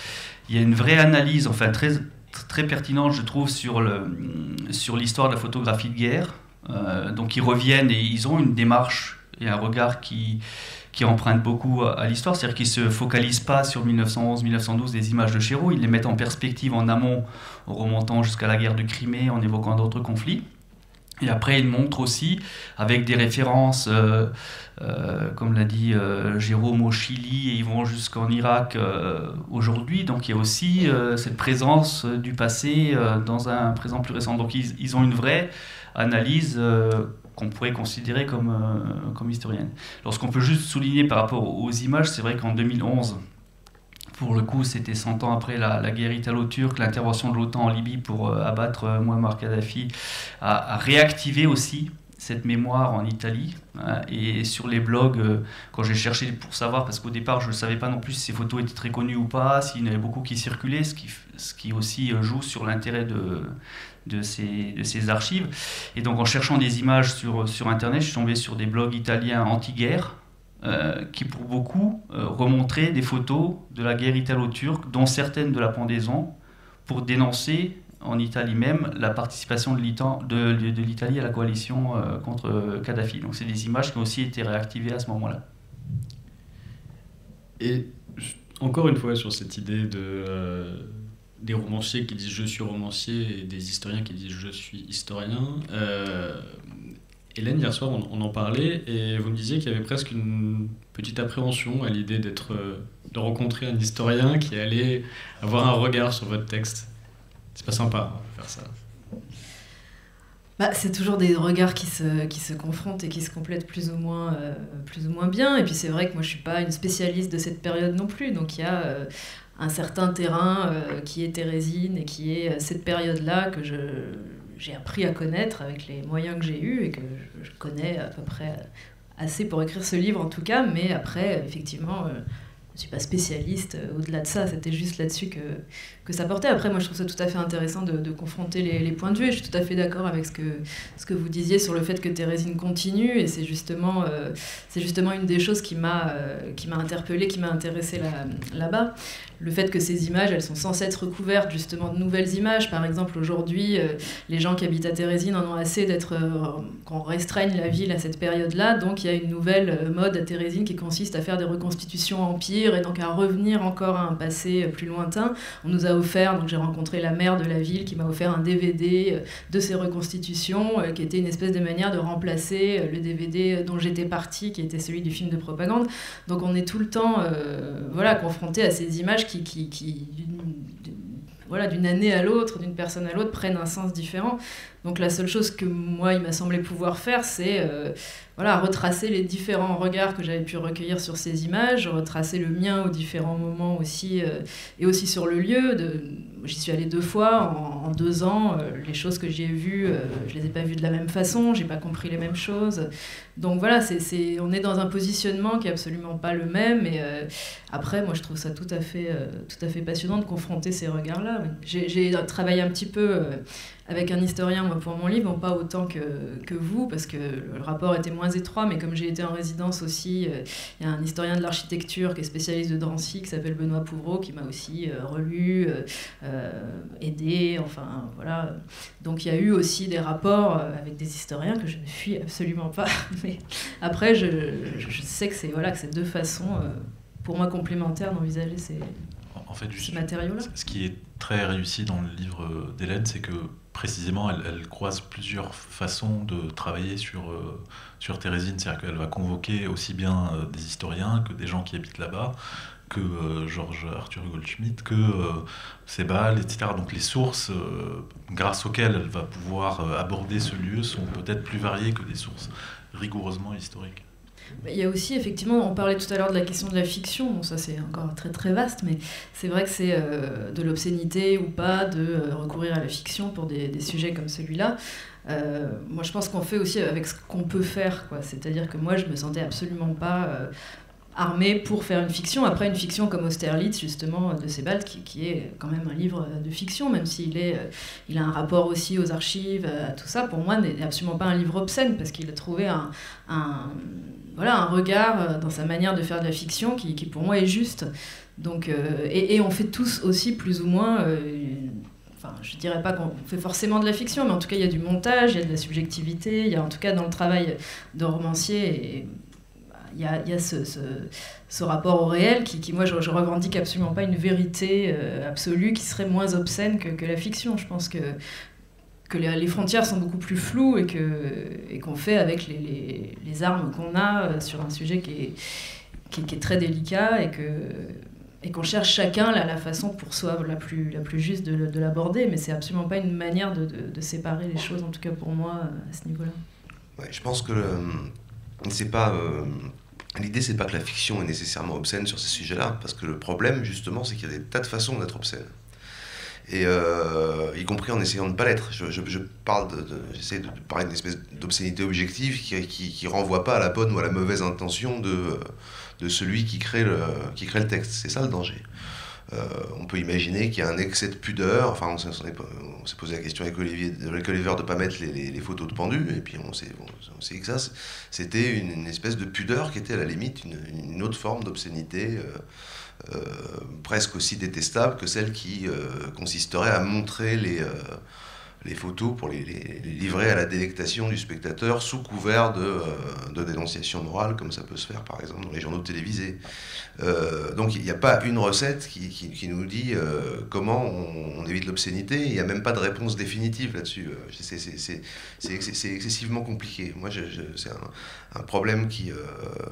il y a une vraie analyse, enfin très, très pertinente, je trouve, sur, le, sur l'histoire de la photographie de guerre. Euh, donc ils reviennent et ils ont une démarche et un regard qui, qui emprunte beaucoup à, à l'histoire, c'est-à-dire qu'ils ne se focalisent pas sur mille neuf cent onze mille neuf cent douze des images de Chéreau, ils les mettent en perspective en amont, en remontant jusqu'à la guerre de Crimée, en évoquant d'autres conflits. Et après, ils montrent aussi, avec des références, euh, euh, comme l'a dit euh, Jérôme, au Chili, et ils vont jusqu'en Irak euh, aujourd'hui. Donc il y a aussi euh, cette présence euh, du passé euh, dans un présent plus récent. Donc ils, ils ont une vraie analyse euh, qu'on pourrait considérer comme, euh, comme historienne. Lorsqu'on peut juste souligner par rapport aux images, c'est vrai qu'en deux mille onze, pour le coup, c'était cent ans après la, la guerre italo-turque, l'intervention de l'OTAN en Libye pour euh, abattre euh, Mouammar Kadhafi a, a réactivé aussi cette mémoire en Italie. Hein, et sur les blogs, euh, quand j'ai cherché pour savoir, parce qu'au départ, je ne savais pas non plus si ces photos étaient très connues ou pas, s'il y en avait beaucoup qui circulaient, ce qui, ce qui aussi euh, joue sur l'intérêt de, de, ces, de ces archives. Et donc, en cherchant des images sur, sur Internet, je suis tombé sur des blogs italiens anti-guerre, Euh, qui pour beaucoup euh, remontraient des photos de la guerre italo-turque, dont certaines de la pendaison, pour dénoncer en Italie même la participation de l'Italie à la coalition euh, contre Kadhafi. Donc c'est des images qui ont aussi été réactivées à ce moment-là. Et encore une fois sur cette idée de, euh, des romanciers qui disent « je suis romancier » et des historiens qui disent « je suis historien euh, », Hélène, hier soir, on, on en parlait, et vous me disiez qu'il y avait presque une petite appréhension à l'idée d'être, de rencontrer un historien qui allait avoir un regard sur votre texte. C'est pas sympa hein, de faire ça. Bah, c'est toujours des regards qui se, qui se confrontent et qui se complètent plus ou moins, euh, plus ou moins bien. Et puis c'est vrai que moi, je suis pas une spécialiste de cette période non plus. Donc il y a euh, un certain terrain euh, qui est Thérésine et qui est euh, cette période-là que je... j'ai appris à connaître avec les moyens que j'ai eus et que je connais à peu près assez pour écrire ce livre en tout cas, mais après, effectivement, je ne suis pas spécialiste au-delà de ça, c'était juste là-dessus que, que ça portait. Après, moi, je trouve ça tout à fait intéressant de, de confronter les, les points de vue, et je suis tout à fait d'accord avec ce que, ce que vous disiez sur le fait que Thérésine continue, et c'est justement, euh, c'est justement une des choses qui m'a, euh, qui m'a interpellée, qui m'a intéressée là, là-bas. Le fait que ces images, elles sont censées être recouvertes justement de nouvelles images. Par exemple, aujourd'hui, euh, les gens qui habitent à Thérésine en ont assez d'être... Euh, qu'on restreigne la ville à cette période-là. Donc, il y a une nouvelle mode à Thérésine qui consiste à faire des reconstitutions empire et donc à revenir encore à un passé plus lointain. On nous a offert, donc j'ai rencontré la maire de la ville qui m'a offert un D V D de ces reconstitutions, euh, qui était une espèce de manière de remplacer le D V D dont j'étais partie, qui était celui du film de propagande. Donc, on est tout le temps euh, voilà, confronté à ces images qui, qui, qui d'une, voilà, d'une année à l'autre, d'une personne à l'autre, prennent un sens différent. Donc la seule chose que moi, il m'a semblé pouvoir faire, c'est euh, voilà, retracer les différents regards que j'avais pu recueillir sur ces images, retracer le mien aux différents moments aussi, euh, et aussi sur le lieu. De, j'y suis allée deux fois en, en deux ans. Euh, les choses que j'y ai vues, euh, je les ai pas vues de la même façon, j'ai pas compris les mêmes choses. Donc voilà, c'est, c'est, on est dans un positionnement qui est absolument pas le même. Et euh, après, moi, je trouve ça tout à fait, euh, tout à fait passionnant de confronter ces regards-là. J'ai, j'ai travaillé un petit peu euh, avec un historien, moi, pour mon livre, bon, pas autant que, que vous, parce que le rapport était moins étroit, mais comme j'ai été en résidence aussi, il euh, y a un historien de l'architecture qui est spécialiste de Drancy, qui s'appelle Benoît Pouvreau, qui m'a aussi euh, relu, euh, euh, aidé, enfin, voilà. Donc il y a eu aussi des rapports euh, avec des historiens que je ne fuis absolument pas, mais après, je, je, je sais que c'est, voilà, que c'est deux façons, euh, pour moi, complémentaires d'envisager ces, en fait, ces matériaux-là. Ce qui est très réussi dans le livre d'Hélène, c'est que précisément, elle, elle croise plusieurs façons de travailler sur, euh, sur Thérésine. C'est-à-dire qu'elle va convoquer aussi bien euh, des historiens que des gens qui habitent là-bas, que euh, Georges Arthur Goldschmidt, que euh, Sebald, et cetera. Donc les sources euh, grâce auxquelles elle va pouvoir euh, aborder ce lieu sont peut-être plus variées que des sources rigoureusement historiques. Il y a aussi, effectivement, on parlait tout à l'heure de la question de la fiction, bon, ça c'est encore très très vaste, mais c'est vrai que c'est euh, de l'obscénité ou pas de euh, recourir à la fiction pour des, des sujets comme celui-là. Euh, moi je pense qu'on fait aussi avec ce qu'on peut faire, quoi. C'est-à-dire que moi je me sentais absolument pas... Euh, armé pour faire une fiction. Après, une fiction comme Austerlitz, justement, de Sebald, qui, qui est quand même un livre de fiction, même s'il est, euh, il a un rapport aussi aux archives, à tout ça, pour moi, n'est absolument pas un livre obscène, parce qu'il a trouvé un, un, voilà, un regard dans sa manière de faire de la fiction qui, qui pour moi, est juste. Donc, euh, et, et on fait tous aussi, plus ou moins... Euh, Enfin, je dirais pas qu'on fait forcément de la fiction, mais en tout cas, il y a du montage, il y a de la subjectivité, il y a en tout cas dans le travail de romancier, et, bah, il y a, il y a ce, ce, ce rapport au réel qui, qui moi, je, je revendique absolument pas une vérité euh, absolue qui serait moins obscène que, que la fiction. Je pense que, que les, les frontières sont beaucoup plus floues et, que, et qu'on fait avec les, les, les armes qu'on a euh, sur un sujet qui est, qui, qui est très délicat et que... et qu'on cherche chacun la, la façon pour soi la plus, la plus juste de, de l'aborder, mais c'est absolument pas une manière de, de, de séparer les choses, en tout cas pour moi, à ce niveau-là. Ouais, je pense que le, c'est pas, euh, l'idée, c'est pas que la fiction est nécessairement obscène sur ces sujets-là, parce que le problème, justement, c'est qu'il y a des tas de façons d'être obscène. Et euh, y compris en essayant de ne pas l'être. Je, je, je parle de, de, j'essaie de parler d'une espèce d'obscénité objective qui, qui, qui renvoie pas à la bonne ou à la mauvaise intention de... de celui qui crée le, qui crée le texte. C'est ça le danger. Euh, on peut imaginer qu'il y a un excès de pudeur. Enfin, on s'est, on s'est posé la question avec Olivier, avec Oliver de ne pas mettre les, les, les photos de pendus, et puis on s'est, on s'est dit que ça, c'était une, une espèce de pudeur qui était à la limite une, une autre forme d'obscénité, euh, euh, presque aussi détestable que celle qui euh, consisterait à montrer les... Euh, les photos pour les, les, les livrer à la délectation du spectateur sous couvert de, euh, de dénonciation morale, comme ça peut se faire par exemple dans les journaux télévisés. Euh, donc il n'y a pas une recette qui, qui, qui nous dit euh, comment on, on évite l'obscénité. Il n'y a même pas de réponse définitive là-dessus. C'est, c'est, c'est, c'est, c'est excessivement compliqué. Moi, je, je, c'est un, un problème qui euh,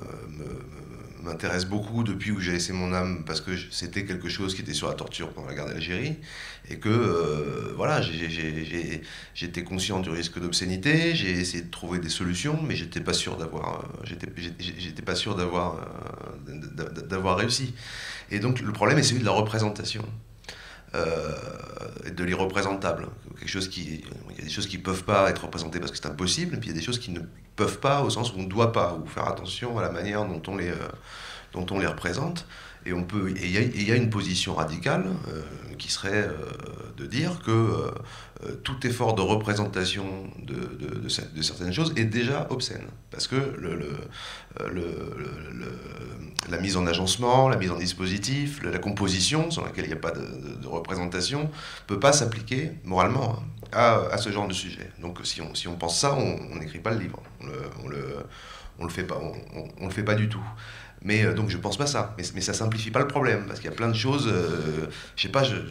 me, m'intéresse beaucoup depuis où j'ai laissé mon âme, parce que c'était quelque chose qui était sur la torture pendant la guerre d'Algérie, et que euh, voilà, j'ai, j'ai, j'ai, j'étais conscient du risque d'obscénité, j'ai essayé de trouver des solutions, mais j'étais pas sûr d'avoir, j'étais, j'étais pas sûr d'avoir, d'avoir réussi. Et donc le problème est celui de la représentation. Euh, de l'irreprésentable, quelque chose qui, il y a des choses qui ne peuvent pas être représentées parce que c'est impossible, et puis il y a des choses qui ne peuvent pas au sens où on ne doit pas, ou faire attention à la manière dont on les, euh, dont on les représente. Et on peut, et il y, y a une position radicale euh, qui serait euh, de dire que euh, tout effort de représentation de, de, de, de certaines choses est déjà obscène, parce que le, le, le, le, le, la mise en agencement, la mise en dispositif, la composition, sans laquelle il n'y a pas de, de, de représentation, ne peut pas s'appliquer moralement à, à ce genre de sujet. Donc si on, si on pense ça, on n'écrit pas le livre, on le, on le, on le fait pas, on, on, on le fait pas du tout. Mais euh, donc je pense pas ça, mais, mais ça simplifie pas le problème, parce qu'il y a plein de choses, euh, je sais pas, je,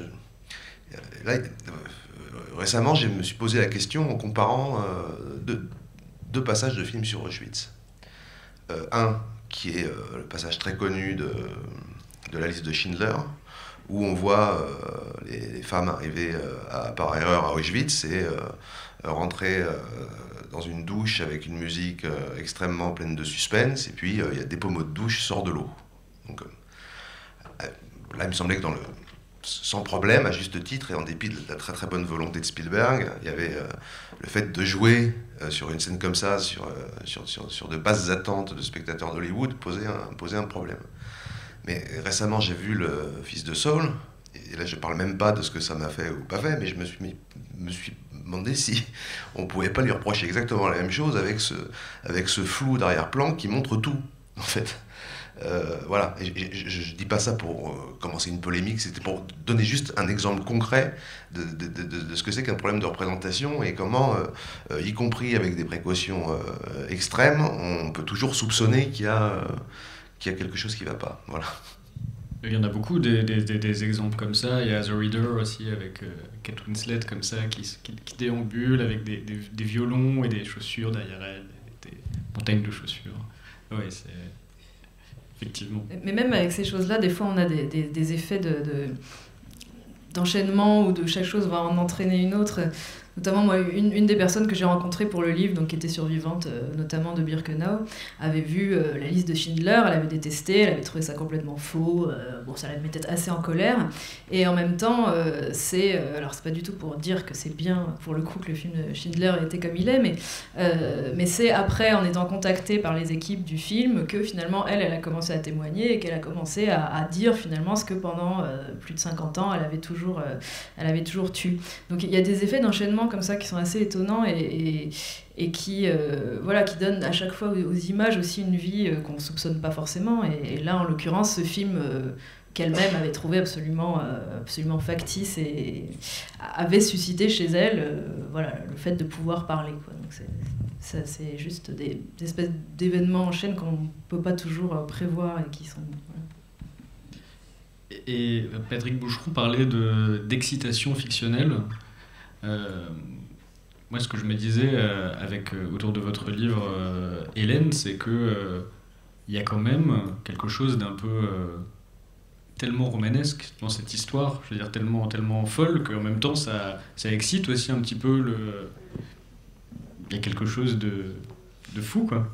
là, euh, récemment je me suis posé la question en comparant euh, deux, deux passages de films sur Auschwitz. Euh, un qui est euh, le passage très connu de, de la liste de Schindler, où on voit euh, les, les femmes arriver euh, à, par erreur à Auschwitz et euh, rentrer euh, dans une douche avec une musique euh, extrêmement pleine de suspense, et puis il euh, y a des pommeaux de douche sortent de l'eau. Donc euh, là, il me semblait que dans le sans problème, à juste titre, et en dépit de la très très bonne volonté de Spielberg, il y avait euh, le fait de jouer euh, sur une scène comme ça, sur, euh, sur, sur, sur de basses attentes de spectateurs d'Hollywood, posait un, posait un problème. Mais récemment, j'ai vu Le Fils de Saul, et là je parle même pas de ce que ça m'a fait ou pas fait, mais je me suis, mis, me suis demandé si on pouvait pas lui reprocher exactement la même chose avec ce, avec ce flou d'arrière-plan qui montre tout, en fait. Euh, voilà, et je, je, je dis pas ça pour euh, commencer une polémique, c'était pour donner juste un exemple concret de, de, de, de ce que c'est qu'un problème de représentation, et comment, euh, euh, y compris avec des précautions euh, extrêmes, on peut toujours soupçonner qu'il y a, euh, qu'il y a quelque chose qui va pas. Voilà. Il y en a beaucoup des, des, des, des exemples comme ça. Il y a The Reader aussi avec euh, Kate Winslet comme ça qui, qui, qui déambule avec des, des, des violons et des chaussures derrière elle, des montagnes de chaussures. Oui, c'est... Effectivement. Mais même avec ces choses-là, des fois on a des, des, des effets de, de, d'enchaînement, où de chaque chose va en entraîner une autre. Notamment, moi, une, une des personnes que j'ai rencontrées pour le livre, donc qui était survivante, euh, notamment de Birkenau, avait vu euh, la liste de Schindler, elle avait détesté, elle avait trouvé ça complètement faux, euh, bon, ça la mettait assez en colère. Et en même temps, euh, c'est... Euh, alors, c'est pas du tout pour dire que c'est bien, pour le coup, que le film de Schindler était comme il est, mais, euh, mais c'est après, en étant contactée par les équipes du film, que finalement, elle, elle a commencé à témoigner et qu'elle a commencé à, à dire finalement ce que pendant euh, plus de cinquante ans, elle avait toujours, euh, elle avait toujours tué. Donc, il y a des effets d'enchaînement comme ça qui sont assez étonnants et, et, et qui, euh, voilà, qui donnent à chaque fois aux, aux images aussi une vie euh, qu'on ne soupçonne pas forcément. Et, et là, en l'occurrence, ce film euh, qu'elle-même avait trouvé absolument, euh, absolument factice et avait suscité chez elle euh, voilà, le fait de pouvoir parler, quoi. Donc c'est, ça, c'est juste des, des espèces d'événements en chaîne qu'on ne peut pas toujours euh, prévoir et qui sont... Voilà. Et Patrick Boucheron parlait de, d'excitation fictionnelle. Euh, moi, ce que je me disais euh, avec, euh, autour de votre livre, euh, Hélène, c'est qu'il euh, y a quand même quelque chose d'un peu euh, tellement romanesque dans cette histoire, je veux dire tellement, tellement folle, qu'en même temps, ça, ça excite aussi un petit peu le... Il y a quelque chose de, de fou, quoi.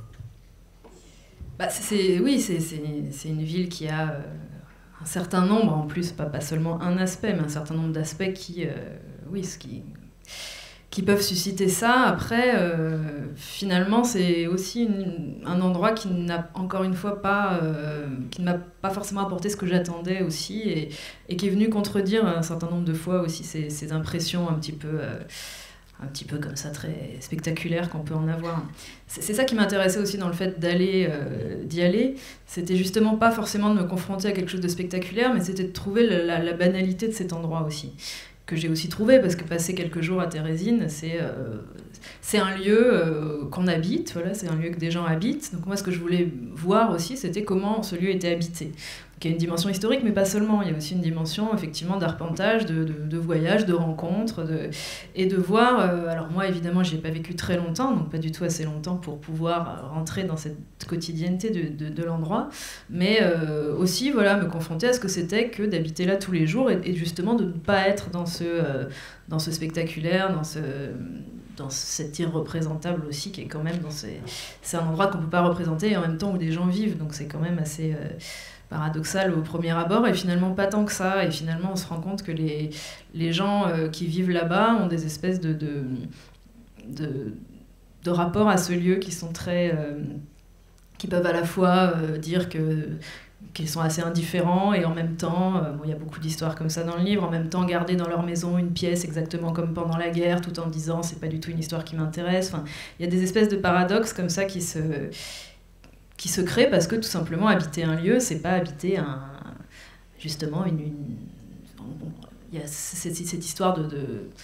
Bah, c'est, oui, c'est, c'est, c'est une ville qui a... Euh... un certain nombre, en plus, pas, pas seulement un aspect, mais un certain nombre d'aspects qui, euh, oui, ce qui, qui peuvent susciter ça. Après, euh, finalement, c'est aussi une, un endroit qui n'a, encore une fois, pas, euh, qui ne m'a pas forcément apporté ce que j'attendais aussi, et, et qui est venu contredire un certain nombre de fois aussi ces, ces impressions un petit peu... Euh, un petit peu comme ça, très spectaculaire qu'on peut en avoir. C'est, c'est ça qui m'intéressait aussi dans le fait d'aller, euh, d'y aller. C'était justement pas forcément de me confronter à quelque chose de spectaculaire, mais c'était de trouver la, la, la banalité de cet endroit aussi, que j'ai aussi trouvé, parce que passer quelques jours à Térésine, c'est, euh, c'est un lieu euh, qu'on habite, voilà, c'est un lieu que des gens habitent. Donc moi, ce que je voulais voir aussi, c'était comment ce lieu était habité. Il y a une dimension historique, mais pas seulement. Il y a aussi une dimension, effectivement, d'arpentage, de, de, de voyage, de rencontres, de, et de voir... Euh, alors moi, évidemment, je n'y ai pas vécu très longtemps, donc pas du tout assez longtemps pour pouvoir rentrer dans cette quotidienneté de, de, de l'endroit, mais euh, aussi, voilà, me confronter à ce que c'était que d'habiter là tous les jours, et, et justement de ne pas être dans ce, euh, dans ce spectaculaire, dans ce... dans cet tir représentable aussi, qui est quand même dans ces... C'est un endroit qu'on ne peut pas représenter, et en même temps où des gens vivent, donc c'est quand même assez... Euh, paradoxal au premier abord, et finalement pas tant que ça, et finalement on se rend compte que les, les gens euh, qui vivent là-bas ont des espèces de, de, de, de rapports à ce lieu qui sont très... Euh, qui peuvent à la fois euh, dire que, qu'ils sont assez indifférents, et en même temps, euh, bon, il y a beaucoup d'histoires comme ça dans le livre, en même temps garder dans leur maison une pièce exactement comme pendant la guerre, tout en disant c'est pas du tout une histoire qui m'intéresse. Enfin, il y a des espèces de paradoxes comme ça qui se... qui se crée parce que tout simplement habiter un lieu, c'est pas habiter un, justement une, une il y a cette, cette histoire de, de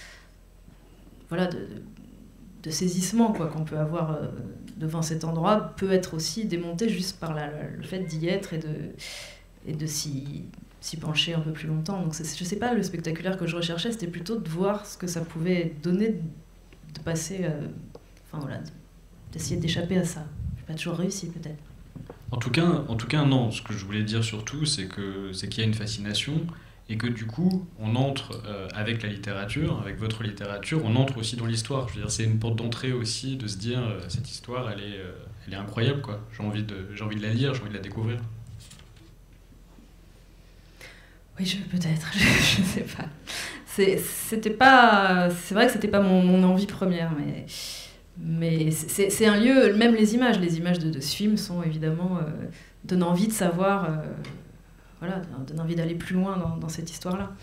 voilà de, de saisissement quoi qu'on peut avoir euh, devant cet endroit peut être aussi démonté juste par la, le fait d'y être et de et de s'y, s'y pencher un peu plus longtemps. Donc c'est, je sais pas, le spectaculaire que je recherchais, c'était plutôt de voir ce que ça pouvait donner de passer, euh, enfin voilà, d'essayer d'échapper à ça. Pas toujours réussi peut-être. En tout cas, en tout cas, non. Ce que je voulais dire surtout, c'est que c'est qu'il y a une fascination et que du coup, on entre euh, avec la littérature, avec votre littérature, on entre aussi dans l'histoire. Je veux dire, c'est une porte d'entrée aussi de se dire euh, cette histoire, elle est, euh, elle est incroyable, quoi. J'ai envie de, j'ai envie de la lire, j'ai envie de la découvrir. Oui, je peut-être, je, je sais pas. C'est, c'était pas, c'est vrai que c'était pas mon, mon envie première, mais. Mais c'est, c'est un lieu, même les images, les images de, de ce film sont évidemment euh, donnent envie de savoir, euh, voilà, donnent envie d'aller plus loin dans, dans cette histoire-là.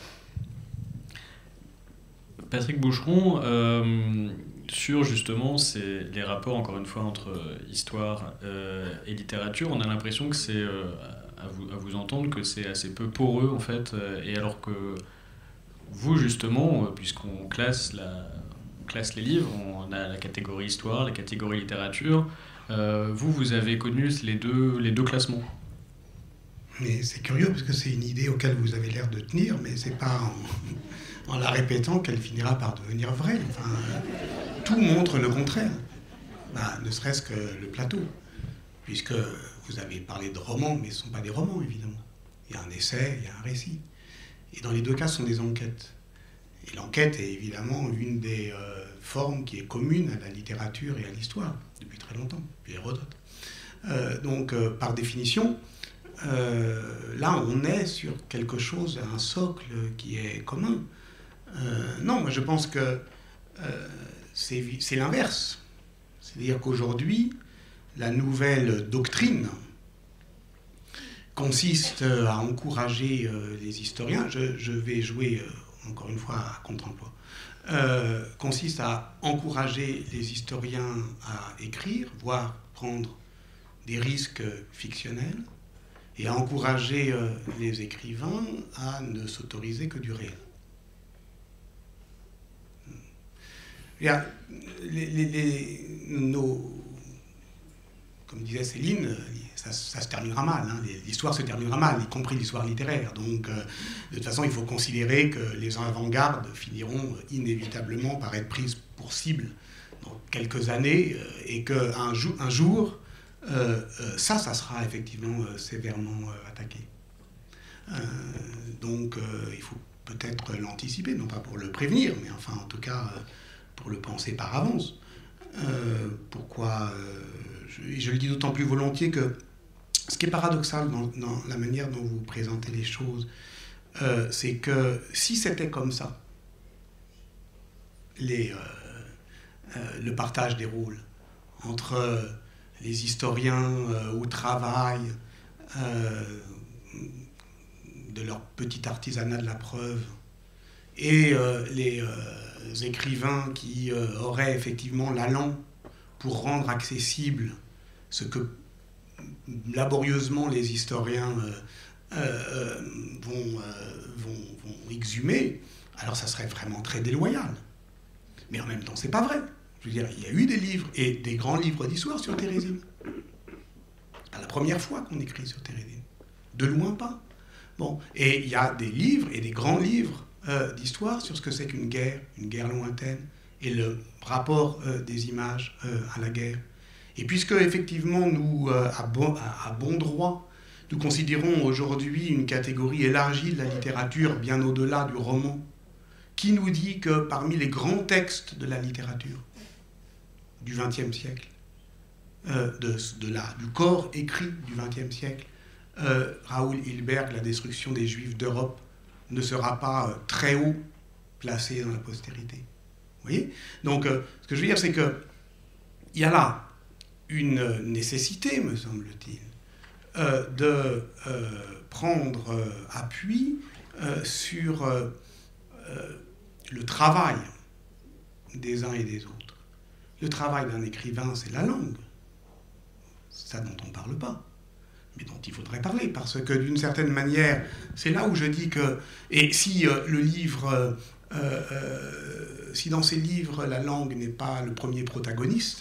Patrick Boucheron, euh, sur justement ces, les rapports, encore une fois, entre histoire euh, et littérature, on a l'impression que c'est, euh, à, vous, à vous entendre, que c'est assez peu poreux, en fait, euh, et alors que vous, justement, euh, puisqu'on classe la... classe les livres, on a la catégorie histoire, la catégorie littérature. Euh, vous, vous avez connu les deux, les deux classements. Mais c'est curieux parce que c'est une idée auquel vous avez l'air de tenir, mais c'est pas en, en la répétant qu'elle finira par devenir vraie. Enfin, tout montre le contraire. Bah, ne serait-ce que le plateau, puisque vous avez parlé de romans, mais ce ne sont pas des romans, évidemment. Il y a un essai, il y a un récit. Et dans les deux cas, ce sont des enquêtes. Et l'enquête est évidemment une des euh, formes qui est commune à la littérature et à l'histoire, depuis très longtemps, depuis Hérodote. Euh, donc, euh, par définition, euh, là, on est sur quelque chose, un socle qui est commun. Euh, non, moi je pense que euh, c'est l'inverse. C'est-à-dire qu'aujourd'hui, la nouvelle doctrine consiste à encourager euh, les historiens, je, je vais jouer euh, encore une fois à contre-emploi, euh, consiste à encourager les historiens à écrire, voire prendre des risques fictionnels, et à encourager euh, les écrivains à ne s'autoriser que du réel. Les, les, les, nos, comme disait Céline, ça, ça se terminera mal, hein, l'histoire se terminera mal, y compris l'histoire littéraire. Donc, euh, de toute façon, il faut considérer que les avant-gardes finiront inévitablement par être prises pour cible dans quelques années, euh, et qu'un jou un jour, euh, euh, ça, ça sera effectivement euh, sévèrement euh, attaqué. Euh, donc, euh, il faut peut-être l'anticiper, non pas pour le prévenir, mais enfin, en tout cas, euh, pour le penser par avance. Euh, pourquoi euh, je, je le dis d'autant plus volontiers que ce qui est paradoxal dans, dans la manière dont vous présentez les choses, euh, c'est que si c'était comme ça, les, euh, euh, le partage des rôles entre euh, les historiens euh, au travail euh, de leur petit artisanat de la preuve et euh, les euh, écrivains qui euh, auraient effectivement l'allant pour rendre accessible ce que laborieusement les historiens euh, euh, vont, euh, vont, vont exhumer, alors ça serait vraiment très déloyal. Mais en même temps, c'est pas vrai. Je veux dire, il y a eu des livres, et des grands livres d'histoire sur Térésine. C'est pas la première fois qu'on écrit sur Térésine. De loin pas. Bon, et il y a des livres, et des grands livres euh, d'histoire sur ce que c'est qu'une guerre, une guerre lointaine, et le rapport euh, des images euh, à la guerre. Et puisque, effectivement, nous, euh, à, bon, à, à bon droit, nous considérons aujourd'hui une catégorie élargie de la littérature, bien au-delà du roman, qui nous dit que parmi les grands textes de la littérature du vingtième siècle, euh, de, de la, du corps écrit du vingtième siècle, euh, Raoul Hilberg, La destruction des Juifs d'Europe, ne sera pas euh, très haut placé dans la postérité. Vous voyez ? Donc, euh, ce que je veux dire, c'est qu'il y a là une nécessité, me semble-t-il, euh, de euh, prendre euh, appui euh, sur euh, euh, le travail des uns et des autres. Le travail d'un écrivain, c'est la langue. C'est ça dont on ne parle pas, mais dont il faudrait parler, parce que d'une certaine manière, c'est là où je dis que... Et si euh, le livre... Euh, euh, si dans ces livres, la langue n'est pas le premier protagoniste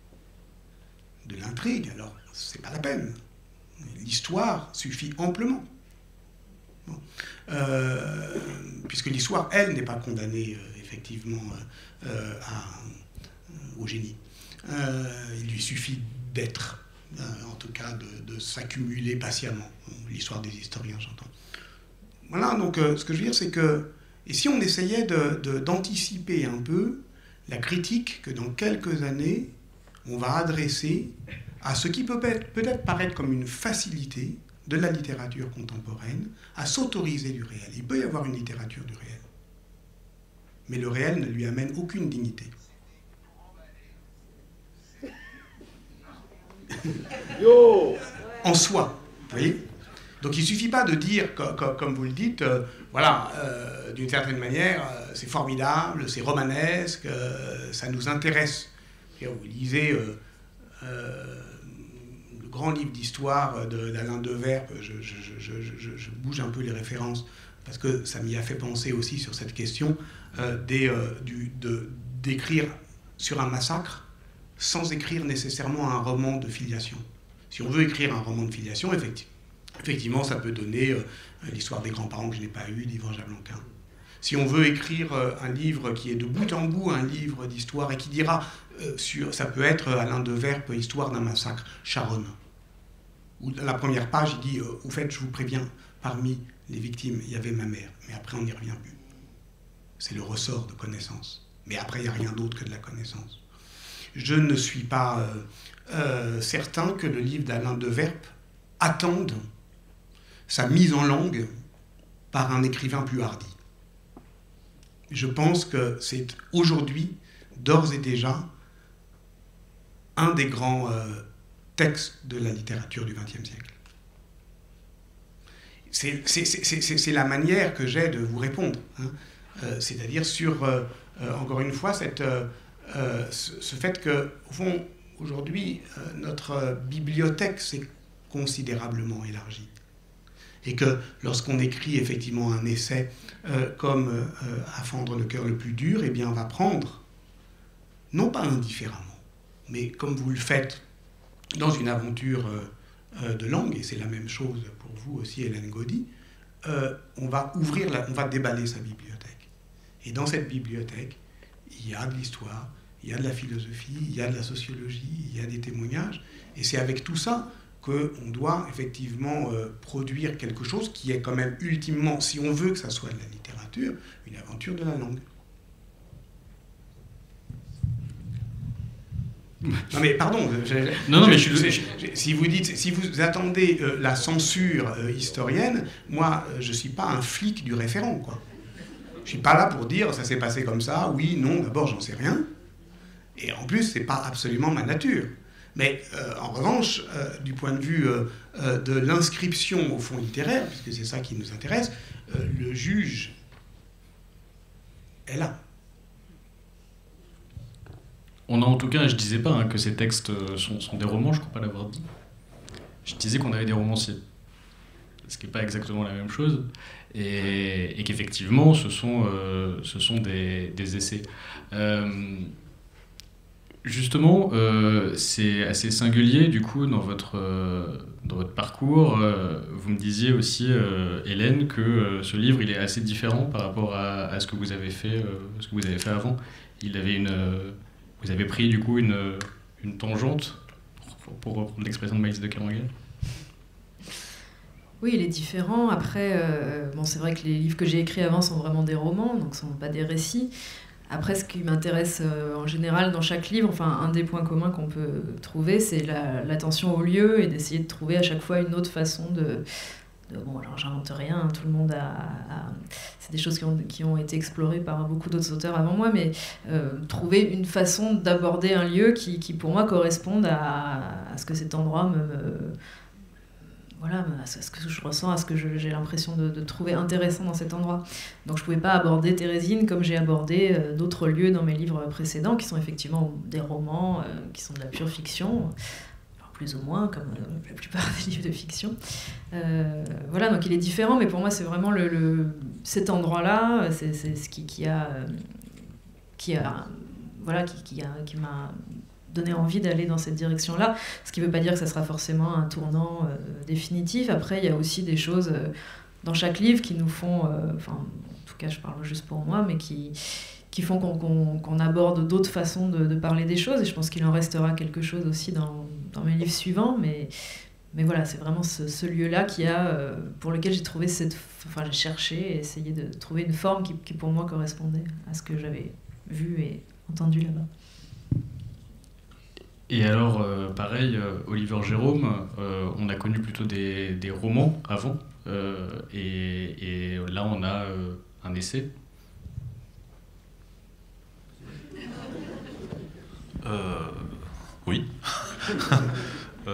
de l'intrigue, alors c'est pas la peine. L'histoire suffit amplement. Bon. Euh, puisque l'histoire, elle, n'est pas condamnée, euh, effectivement, euh, à, au génie. Euh, il lui suffit d'être, euh, en tout cas de, de s'accumuler patiemment. L'histoire des historiens, j'entends. Voilà, donc euh, ce que je veux dire, c'est que, et si on essayait de, de, d'anticiper un peu la critique que dans quelques années, on va adresser à ce qui peut être, peut-être paraître comme une facilité de la littérature contemporaine, à s'autoriser du réel. Il peut y avoir une littérature du réel. Mais le réel ne lui amène aucune dignité. En soi, vous voyez ? Donc il ne suffit pas de dire, comme, comme vous le dites, euh, voilà, euh, d'une certaine manière, euh, c'est formidable, c'est romanesque, euh, ça nous intéresse. Vous lisez euh, euh, le grand livre d'histoire d'Alain Deverp, je, je, je, je, je bouge un peu les références, parce que ça m'y a fait penser aussi sur cette question euh, des, euh, du, de, d'écrire sur un massacre sans écrire nécessairement un roman de filiation. Si on veut écrire un roman de filiation, effectivement, effectivement ça peut donner euh, l'histoire des grands-parents que je n'ai pas eu d'Yvan Jablanquin. Si on veut écrire euh, un livre qui est de bout en bout un livre d'histoire et qui dira, euh, sur, ça peut être Alain Deverp, Histoire d'un massacre, Charonne. Où dans la première page, il dit, euh, au fait, je vous préviens, parmi les victimes, il y avait ma mère, mais après on n'y revient plus. c'est le ressort de connaissance. Mais après, il n'y a rien d'autre que de la connaissance. Je ne suis pas euh, euh, certain que le livre d'Alain de Verp attende sa mise en langue par un écrivain plus hardi. Je pense que c'est aujourd'hui, d'ores et déjà, un des grands euh, textes de la littérature du vingtième siècle. C'est, c'est, c'est, c'est, c'est la manière que j'ai de vous répondre. Hein. Euh, c'est-à-dire sur, euh, euh, encore une fois, cette, euh, euh, ce, ce fait que, au fond, aujourd'hui, euh, notre bibliothèque s'est considérablement élargie. Et que lorsqu'on écrit effectivement un essai euh, comme euh, À fendre le cœur le plus dur, eh bien, on va prendre, non pas indifféremment, mais comme vous le faites dans une aventure euh, euh, de langue, et c'est la même chose pour vous aussi, Hélène Gaudy, euh, on va ouvrir, la, on va déballer sa bibliothèque. Et dans cette bibliothèque, il y a de l'histoire, il y a de la philosophie, il y a de la sociologie, il y a des témoignages, et c'est avec tout ça qu'on doit effectivement euh, produire quelque chose qui est quand même ultimement, si on veut que ça soit de la littérature, une aventure de la langue. Non mais pardon, je, non, non, je, mais je, je, je, je, si vous dites, si vous attendez euh, la censure euh, historienne, moi euh, je suis pas un flic du référent, quoi. Je suis pas là pour dire ça s'est passé comme ça, oui, non, d'abord j'en sais rien, et en plus c'est pas absolument ma nature. Mais euh, en revanche, euh, du point de vue euh, euh, de l'inscription au fond littéraire, puisque c'est ça qui nous intéresse, euh, le juge est là. On a en tout cas, je disais pas hein, que ces textes sont, sont des romans, je crois pas l'avoir dit. Je disais qu'on avait des romanciers, ce qui n'est pas exactement la même chose, et, et qu'effectivement, ce sont, euh, ce sont des, des essais. Euh, justement, euh, c'est assez singulier, du coup, dans votre, euh, dans votre parcours. Euh, vous me disiez aussi, euh, Hélène, que euh, ce livre, il est assez différent par rapport à, à ce que vous avez fait, euh, ce que vous avez fait avant. Il avait une... Euh, Vous avez pris du coup une, une tangente, pour, pour reprendre l'expression de Maïs de Kerangal. Oui, il est différent. Après, euh, bon, c'est vrai que les livres que j'ai écrits avant sont vraiment des romans, donc ce ne sont pas des récits. Après, ce qui m'intéresse euh, en général dans chaque livre, enfin, un des points communs qu'on peut trouver, c'est la, l'attention au lieu et d'essayer de trouver à chaque fois une autre façon de... Bon, alors j'invente rien, hein, tout le monde a, a... C'est des choses qui ont, qui ont été explorées par beaucoup d'autres auteurs avant moi, mais euh, trouver une façon d'aborder un lieu qui, qui pour moi, corresponde à, à ce que cet endroit me... me voilà, à ce que je ressens, à ce que je, j'ai l'impression de, de trouver intéressant dans cet endroit. Donc je ne pouvais pas aborder Thérésine comme j'ai abordé euh, d'autres lieux dans mes livres précédents, qui sont effectivement des romans, euh, qui sont de la pure fiction, plus ou moins, comme euh, la plupart des livres de fiction. Euh, voilà, donc il est différent, mais pour moi, c'est vraiment le, le, cet endroit-là, c'est, c'est ce qui, qui a... Euh, qui a voilà, qui, qui, a, qui m'a donné envie d'aller dans cette direction-là, ce qui ne veut pas dire que ça sera forcément un tournant euh, définitif. Après, il y a aussi des choses euh, dans chaque livre qui nous font... Euh, enfin, en tout cas, je parle juste pour moi, mais qui... qui font qu'on, qu'on, qu'on aborde d'autres façons de, de parler des choses, et je pense qu'il en restera quelque chose aussi dans, dans mes livres suivants, mais, mais voilà, c'est vraiment ce, ce lieu-là qui a, euh, pour lequel j'ai trouvé cette... Enfin, j'ai cherché et essayé de trouver une forme qui, qui, pour moi, correspondait à ce que j'avais vu et entendu là-bas. Et alors, euh, pareil, euh, Oliver Jérôme, euh, on a connu plutôt des, des romans avant, euh, et, et là, on a euh, un essai. Euh, oui. euh,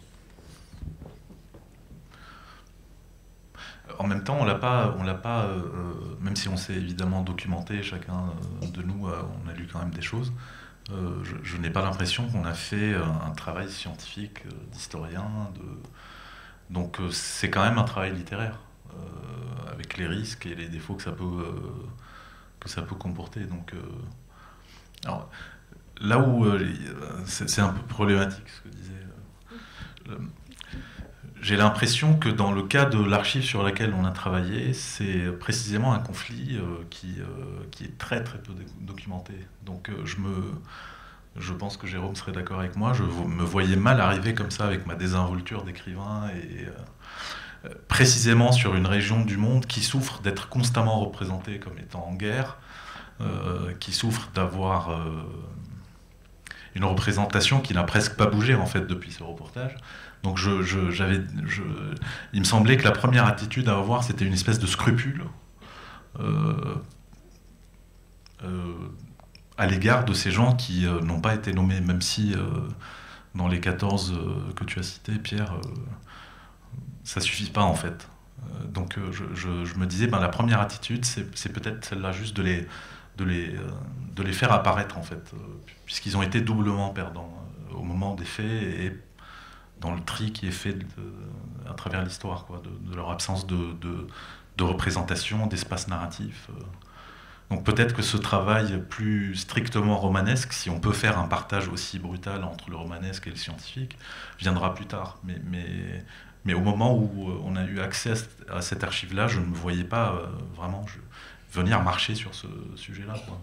en même temps, on l'a pas, on l'a pas, euh, même si on s'est évidemment documenté, chacun de nous, euh, on a lu quand même des choses. Euh, je, je n'ai pas l'impression qu'on a fait un, un travail scientifique, euh, d'historien. De... Donc, euh, c'est quand même un travail littéraire, euh, avec les risques et les défauts que ça peut, euh, que ça peut comporter. Donc, euh, alors, là où euh, c'est, c'est un peu problématique ce que disait. Euh, le, j'ai l'impression que dans le cas de l'archive sur laquelle on a travaillé, c'est précisément un conflit euh, qui, euh, qui est très très peu documenté. Donc euh, je, me, je pense que Jérôme serait d'accord avec moi, je me voyais mal arriver comme ça avec ma désinvolture d'écrivain et, précisément sur une région du monde qui souffre d'être constamment représentée comme étant en guerre, euh, qui souffre d'avoir euh, une représentation qui n'a presque pas bougé en fait depuis ce reportage. Donc je, je, j'avais, je, il me semblait que la première attitude à avoir, c'était une espèce de scrupule euh, euh, à l'égard de ces gens qui euh, n'ont pas été nommés, même si euh, dans les quatorze euh, que tu as cités, Pierre, euh, ça suffit pas en fait. Euh, donc euh, je, je, je me disais, ben, la première attitude, c'est, c'est peut-être celle-là, juste de les, de, les, euh, de les faire apparaître en fait, euh, puisqu'ils ont été doublement perdants euh, au moment des faits et dans le tri qui est fait de, de, à travers l'histoire, quoi, de, de leur absence de, de, de représentation, d'espace narratif. Euh. Donc peut-être que ce travail plus strictement romanesque, si on peut faire un partage aussi brutal entre le romanesque et le scientifique, viendra plus tard. Mais, mais, mais au moment où on a eu accès à cette archive-là, je ne me voyais pas euh, vraiment je, venir marcher sur ce sujet-là, quoi.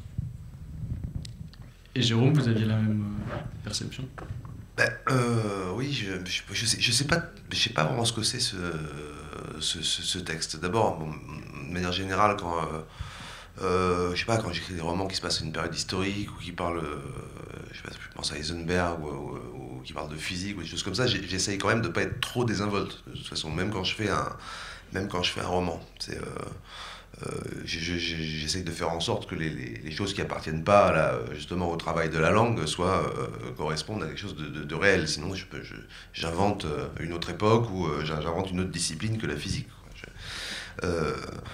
Et Jérôme, vous aviez la même perception ? Ben, euh, oui, je, je, je, sais, je sais pas, je sais pas vraiment ce que c'est ce, ce, ce, ce texte. D'abord, bon, de manière générale, quand euh, euh, je sais pas, quand j'écris des romans qui se passent à une période historique ou qui parlent, euh, je sais pas, je pense à Heisenberg ou, ou, ou qui parlent de physique ou des choses comme ça, j'essaye quand même de pas être trop désinvolte. De toute façon, même quand je fais un, même quand je fais un roman, c'est euh, Euh, j'essaye de faire en sorte que les, les, les choses qui appartiennent pas là, justement au travail de la langue soient, euh, correspondent à quelque chose de, de, de réel. Sinon je peux, je, j'invente une autre époque ou euh, j'invente une autre discipline que la physique. Je, euh,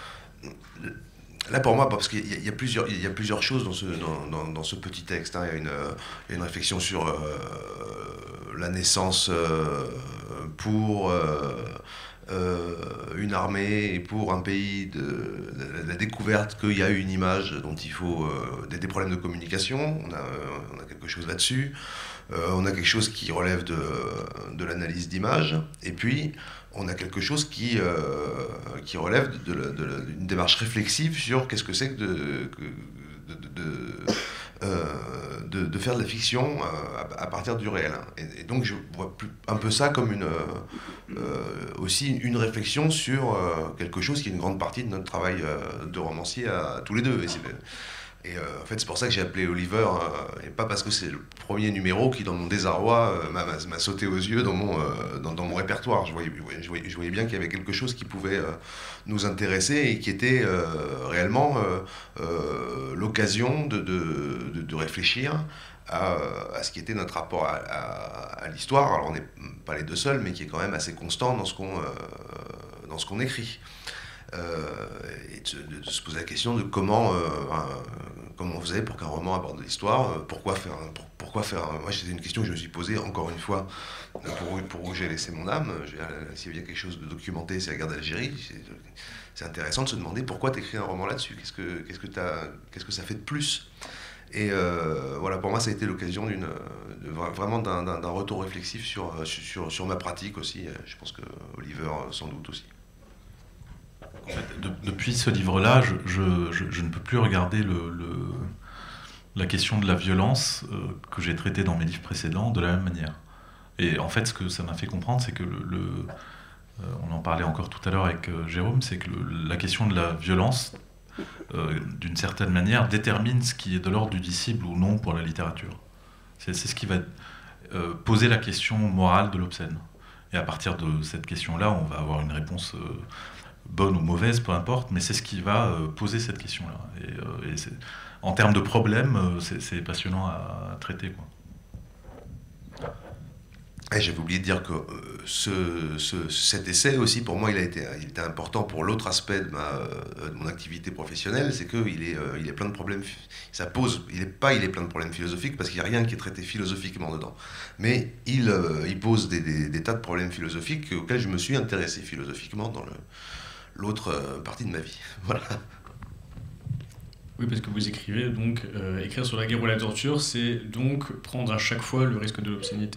là pour moi, parce qu'il y, y a plusieurs, il y a plusieurs choses dans ce, dans, dans, dans ce petit texte, hein. Il y a une, il y a une réflexion sur euh, la naissance euh, pour euh, Euh, une armée et pour un pays, de, de la découverte qu'il y a une image dont il faut euh, des, des problèmes de communication. On a, on a quelque chose là-dessus. Euh, on a quelque chose qui relève de, de l'analyse d'image. Et puis, on a quelque chose qui, euh, qui relève de, de, de, d'une démarche réflexive sur qu'est-ce que c'est que de... de, de, de Euh, de, de faire de la fiction euh, à, à partir du réel. Et, et donc je vois plus, un peu ça comme une, euh, aussi une réflexion sur euh, quelque chose qui est une grande partie de notre travail euh, de romancier à, à tous les deux. Et, et euh, en fait c'est pour ça que j'ai appelé Oliver, euh, et pas parce que c'est le premier numéro qui dans mon désarroi euh, m'a, m'a sauté aux yeux dans mon, euh, dans, dans mon répertoire. Je voyais, je, voyais, je voyais bien qu'il y avait quelque chose qui pouvait euh, nous intéresser et qui était euh, réellement euh, euh, l'occasion de, de, de, de réfléchir à, à ce qui était notre rapport à, à, à l'histoire. Alors on n'est pas les deux seuls, mais qui est quand même assez constant dans ce qu'on, euh, dans ce qu'on écrit. Euh, et de, de se poser la question de comment, euh, un, comment on faisait pour qu'un roman aborde l'histoire, euh, pourquoi faire, un, pour, pourquoi faire un, moi c'était une question que je me suis posée encore une fois pour, pour où j'ai laissé mon âme. S'il y a quelque chose de documenté, c'est la guerre d'Algérie. C'est, c'est intéressant de se demander pourquoi tu écris un roman là-dessus, qu'est-ce que, qu'est-ce que, t'as, qu'est-ce que ça fait de plus. Et euh, voilà, pour moi ça a été l'occasion d'une, de, vraiment d'un, d'un, d'un retour réflexif sur, sur, sur ma pratique aussi. Je pense que Oliver sans doute aussi. En fait, de, depuis ce livre-là, je, je, je, je ne peux plus regarder le, le, la question de la violence euh, que j'ai traitée dans mes livres précédents de la même manière. Et en fait, ce que ça m'a fait comprendre, c'est que le, le euh, on en parlait encore tout à l'heure avec euh, Jérôme, c'est que le, la question de la violence, euh, d'une certaine manière, détermine ce qui est de l'ordre du dissible ou non pour la littérature. C'est, c'est ce qui va euh, poser la question morale de l'obscène. Et à partir de cette question-là, on va avoir une réponse euh, bonne ou mauvaise, peu importe, mais c'est ce qui va euh, poser cette question-là. Et, euh, et c'est, en termes de problème, euh, c'est, c'est passionnant à, à traiter, quoi. Et j'avais oublié de dire que euh, ce, ce, cet essai aussi, pour moi, il a été, il était important pour l'autre aspect de, ma, de mon activité professionnelle, c'est qu'il est, euh, il est plein de problèmes. Ça pose, il est pas, il est plein de problèmes philosophiques parce qu'il n'y a rien qui est traité philosophiquement dedans. Mais il, euh, il pose des, des, des tas de problèmes philosophiques auxquels je me suis intéressé philosophiquement dans le, l'autre euh, partie de ma vie. Voilà. Oui, parce que vous écrivez donc euh, écrire sur la guerre ou la torture, c'est donc prendre à chaque fois le risque de l'obscénité.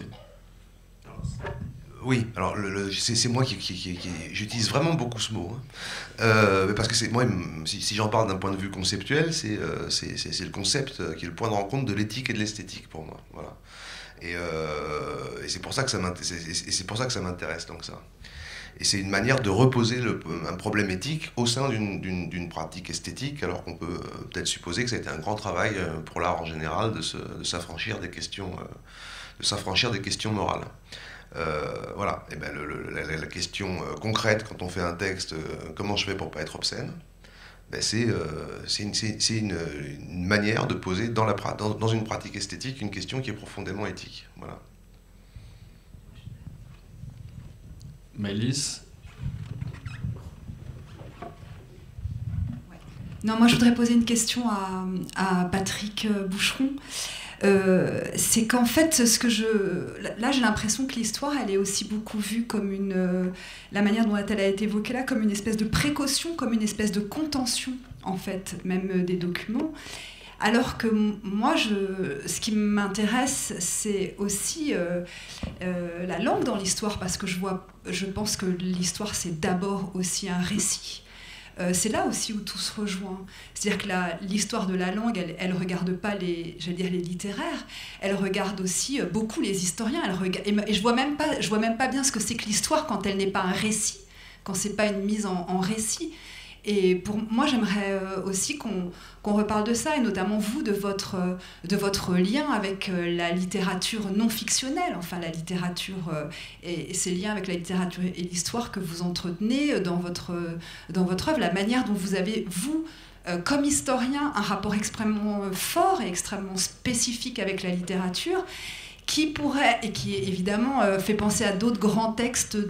Oui, alors le, le, c'est, c'est moi qui, qui, qui, qui... J'utilise vraiment beaucoup ce mot. Hein. Euh, parce que c'est, moi, si, si j'en parle d'un point de vue conceptuel, c'est, euh, c'est, c'est, c'est le concept qui est le point de rencontre de l'éthique et de l'esthétique pour moi. Voilà. Et, euh, et, c'est, pour ça que ça m'intéresse, et c'est pour ça que ça m'intéresse tant que ça. Et c'est une manière de reposer le, un problème éthique au sein d'une pratique esthétique, alors qu'on peut euh, peut-être supposer que ça a été un grand travail euh, pour l'art en général de s'affranchir des questions, euh, de s'affranchir des questions morales. Euh, voilà. Et ben le, le, la, la question euh, concrète quand on fait un texte, euh, comment je fais pour pas être obscène, ben c'est euh, une, une, une manière de poser dans, la, dans, dans une pratique esthétique une question qui est profondément éthique. Voilà. Maëlys. Non, moi je voudrais poser une question à, à Patrick Boucheron. Euh, c'est qu'en fait, ce que je, là j'ai l'impression que l'histoire, elle est aussi beaucoup vue comme une, euh, la manière dont elle a été évoquée là, comme une espèce de précaution, comme une espèce de contention, en fait, même des documents. Alors que moi, je, ce qui m'intéresse, c'est aussi euh, euh, la langue dans l'histoire, parce que je, vois, je pense que l'histoire, c'est d'abord aussi un récit. Euh, c'est là aussi où tout se rejoint. C'est-à-dire que l'histoire de la langue, elle ne regarde pas les, j'allais dire les littéraires, elle regarde aussi euh, beaucoup les historiens. Elle regarde, et, et je ne vois, vois même pas bien ce que c'est que l'histoire quand elle n'est pas un récit, quand ce n'est pas une mise en, en récit. Et pour moi, j'aimerais aussi qu'on qu'on reparle de ça, et notamment vous, de votre, de votre lien avec la littérature non fictionnelle, enfin la littérature et, et ces liens avec la littérature et l'histoire que vous entretenez dans votre, dans votre œuvre, la manière dont vous avez, vous, comme historien, un rapport extrêmement fort et extrêmement spécifique avec la littérature, qui pourrait, et qui évidemment euh, fait penser à d'autres grands textes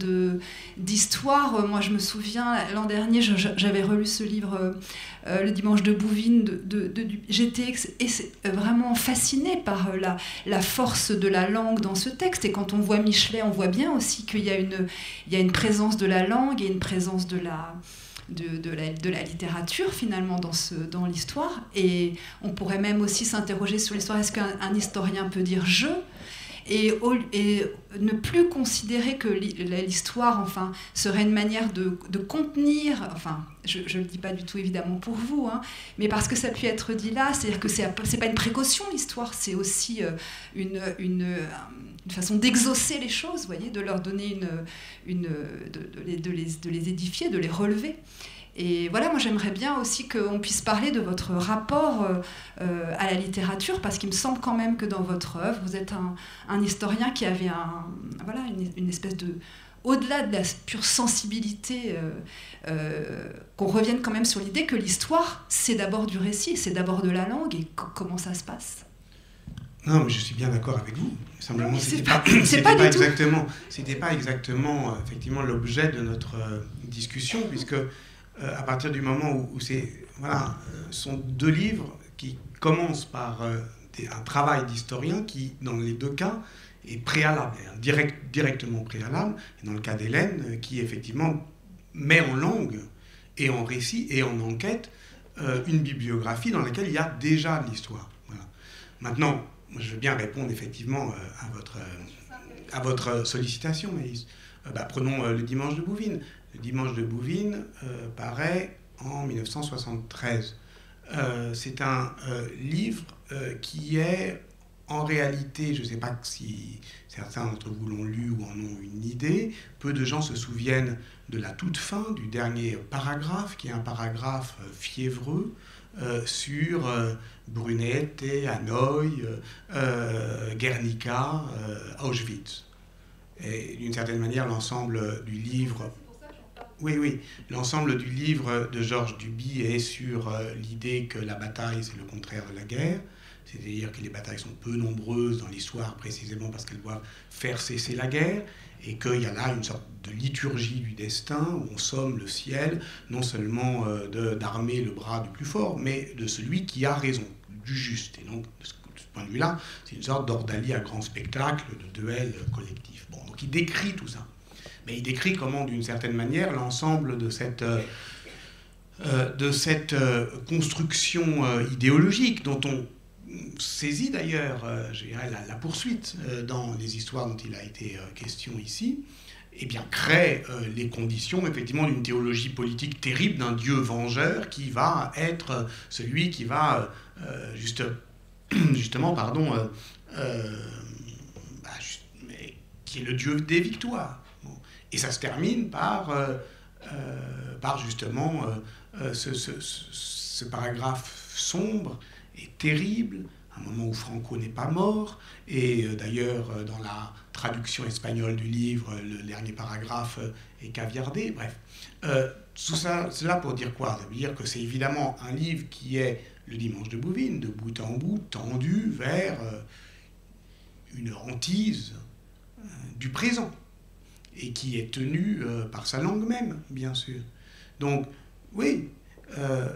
d'histoire. Moi, je me souviens, l'an dernier, j'avais relu ce livre, euh, Le Dimanche de Bouvines, de, de, de, j'étais vraiment fascinée par la, la force de la langue dans ce texte. Et quand on voit Michelet, on voit bien aussi qu'il y a une, il y a une présence de la langue et une présence de la... De, de, la, de la littérature finalement dans, ce, dans l'histoire, et on pourrait même aussi s'interroger sur l'histoire. Est-ce qu'un un historien peut dire « je » et, et ne plus considérer que l'histoire enfin, serait une manière de, de contenir, enfin je ne le dis pas du tout évidemment pour vous, hein, mais parce que ça peut être dit là, c'est-à-dire que ce n'est pas une précaution l'histoire, c'est aussi une, une, une façon d'exaucer les choses, voyez, de leur donner une, une de, de, les, de, les, de les édifier, de les relever. Et voilà, moi j'aimerais bien aussi qu'on puisse parler de votre rapport euh, à la littérature, parce qu'il me semble quand même que dans votre œuvre, vous êtes un, un historien qui avait un, voilà, une, une espèce de... Au-delà de la pure sensibilité, euh, euh, qu'on revienne quand même sur l'idée que l'histoire, c'est d'abord du récit, c'est d'abord de la langue, et comment ça se passe? Non, mais je suis bien d'accord avec vous. Simplement, c'était pas, pas, pas, pas, pas exactement, c'était pas exactement, effectivement, l'objet de notre euh, discussion, puisque Euh, à partir du moment où, où c'est, voilà, euh, sont deux livres qui commencent par euh, des, un travail d'historien qui, dans les deux cas, est préalable, direct, directement préalable, et dans le cas d'Hélène, euh, qui effectivement met en langue et en récit et en enquête euh, une bibliographie dans laquelle il y a déjà de l'histoire. Voilà. Maintenant, je veux bien répondre effectivement euh, à, votre, euh, à votre sollicitation, Maëlys. Euh, bah, prenons euh, Le Dimanche de Bouvines. Le Dimanche de Bouvines euh, paraît en mille neuf cent soixante-treize. Euh, c'est un euh, livre euh, qui est en réalité, je ne sais pas si certains d'entre vous l'ont lu ou en ont une idée, peu de gens se souviennent de la toute fin, du dernier paragraphe, qui est un paragraphe euh, fiévreux euh, sur euh, Brunette, Hanoï, euh, Guernica, euh, Auschwitz. Et d'une certaine manière, l'ensemble du livre... Oui, oui. L'ensemble du livre de Georges Duby est sur euh, l'idée que la bataille, c'est le contraire de la guerre. C'est-à-dire que les batailles sont peu nombreuses dans l'histoire, précisément parce qu'elles doivent faire cesser la guerre, et qu'il y a là une sorte de liturgie du destin, où on somme le ciel, non seulement euh, d'armer le bras du plus fort, mais de celui qui a raison, du juste. Et donc, de ce, de ce point de vue-là, c'est une sorte d'ordalie à grand spectacle, de duel collectif. Bon, donc il décrit tout ça. Mais il décrit comment, d'une certaine manière, l'ensemble de cette, euh, de cette euh, construction euh, idéologique, dont on saisit d'ailleurs euh, la, la poursuite euh, dans les histoires dont il a été euh, question ici, eh bien, crée euh, les conditions, effectivement, d'une théologie politique terrible, d'un Dieu vengeur qui va être celui qui va, euh, juste, justement, pardon, euh, euh, bah, juste, mais, qui est le Dieu des victoires. Et ça se termine par, euh, euh, par justement euh, euh, ce, ce, ce, ce paragraphe sombre et terrible, un moment où Franco n'est pas mort, et euh, d'ailleurs euh, dans la traduction espagnole du livre, le dernier paragraphe euh, est caviardé, bref. Euh, tout ça, cela pour dire quoi? Ça veut dire que c'est évidemment un livre qui est le Dimanche de Bouvines, de bout en bout, tendu vers euh, une hantise euh, du présent, et qui est tenu euh, par sa langue même, bien sûr. Donc, oui, euh,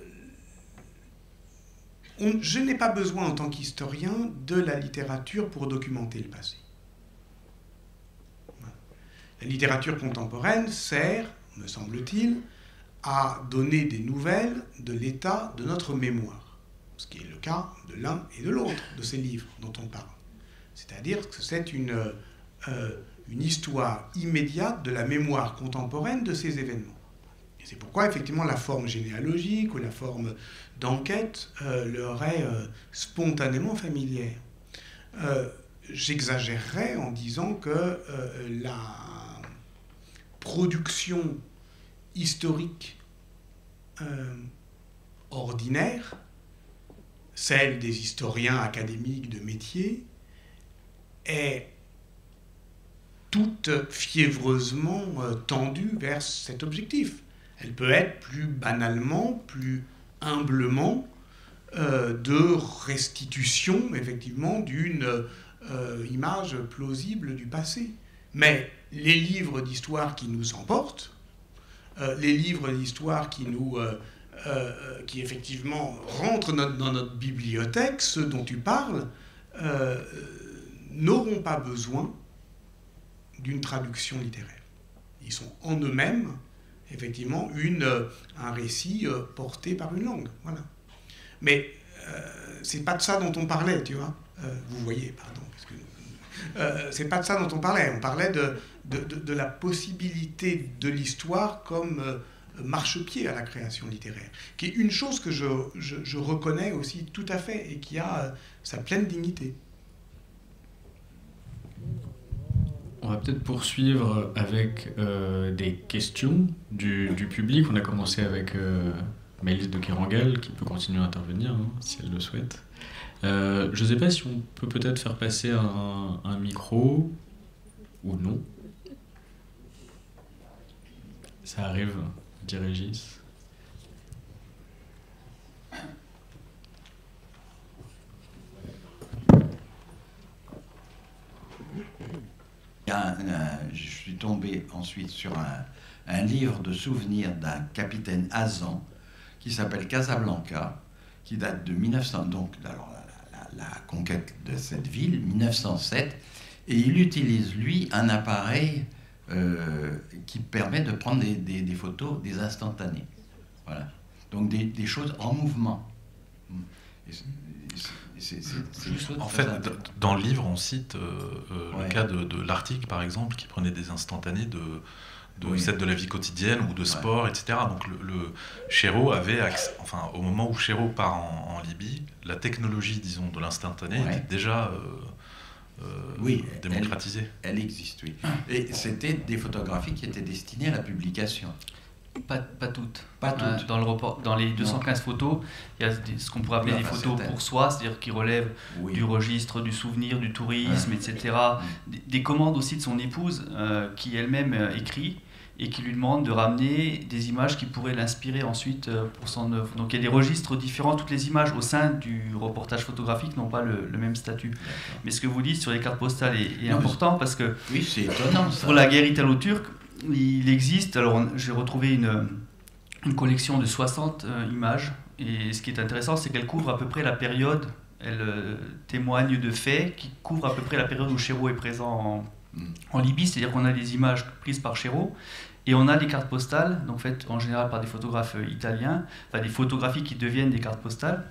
on, je n'ai pas besoin en tant qu'historien de la littérature pour documenter le passé. Voilà. La littérature contemporaine sert, me semble-t-il, à donner des nouvelles de l'état de notre mémoire, ce qui est le cas de l'un et de l'autre de ces livres dont on parle. C'est-à-dire que c'est une, euh, une histoire immédiate de la mémoire contemporaine de ces événements. Et c'est pourquoi, effectivement, la forme généalogique ou la forme d'enquête euh, leur est euh, spontanément familière. Euh, J'exagérerais en disant que euh, la production historique euh, ordinaire, celle des historiens académiques de métier, est toute fiévreusement euh, tendue vers cet objectif. Elle peut être plus banalement, plus humblement, euh, de restitution, effectivement, d'une euh, image plausible du passé. Mais les livres d'histoire qui nous emportent, euh, les livres d'histoire qui nous, euh, euh, qui effectivement rentrent notre, dans notre bibliothèque, ceux dont tu parles, euh, n'auront pas besoin d'une traduction littéraire. Ils sont en eux-mêmes, effectivement, une, un récit euh, porté par une langue. Voilà. Mais euh, c'est pas de ça dont on parlait, tu vois. Euh, vous voyez, pardon. Parce que, euh, c'est pas de ça dont on parlait. On parlait de, de, de, de la possibilité de l'histoire comme euh, marchepied à la création littéraire, qui est une chose que je, je, je reconnais aussi tout à fait et qui a euh, sa pleine dignité. On va peut-être poursuivre avec euh, des questions du, du public. On a commencé avec euh, Maëlys de Kerangal, qui peut continuer à intervenir hein, si elle le souhaite. Euh, je ne sais pas si on peut peut-être faire passer un, un micro ou non. Ça arrive, dit Régis. Un, un, je suis tombé ensuite sur un, un livre de souvenirs d'un capitaine Azan qui s'appelle Casablanca, qui date de mille neuf cents, donc alors, la, la, la conquête de cette ville, mille neuf cent sept, et il utilise, lui, un appareil euh, qui permet de prendre des, des, des photos, des instantanés. Voilà. Donc des, des choses en mouvement. Et c'est, c'est, c'est, c'est en fait, dans le livre, on cite euh, euh, ouais. le cas de, de l'Arctique, par exemple, qui prenait des instantanés de, de oui. scènes de la vie quotidienne ou de sport, ouais. et cetera. Donc le, le Chéreau avait accès, enfin, au moment où Chéreau part en, en Libye, la technologie, disons, de l'instantané ouais. était déjà euh, euh, oui, démocratisée. Elle, elle existe, oui. Et c'était des photographies qui étaient destinées à la publication. Pas, pas toutes. Pas toutes. Euh, dans, le report, dans les deux cent quinze non. photos, il y a des, ce qu'on pourrait appeler non, des photos certaines. Pour soi, c'est-à-dire qui relèvent oui. du registre, du souvenir, du tourisme, ouais. et cetera. Oui. Des, des commandes aussi de son épouse, euh, qui elle-même euh, écrit et qui lui demande de ramener des images qui pourraient l'inspirer ensuite euh, pour son œuvre. Donc il y a des registres différents. Toutes les images au sein du reportage photographique n'ont pas le, le même statut. D'accord. Mais ce que vous dites sur les cartes postales est, est non, important parce que oui, c'est étonnant, ça. Pour la guerre italo-turque, il existe, alors j'ai retrouvé une, une collection de soixante euh, images, et ce qui est intéressant, c'est qu'elle couvre à peu près la période, elle euh, témoigne de faits qui couvrent à peu près la période où Chéreau est présent en, mm. en Libye, c'est-à-dire qu'on a des images prises par Chéreau, et on a des cartes postales, donc faites en général par des photographes italiens, enfin des photographies qui deviennent des cartes postales,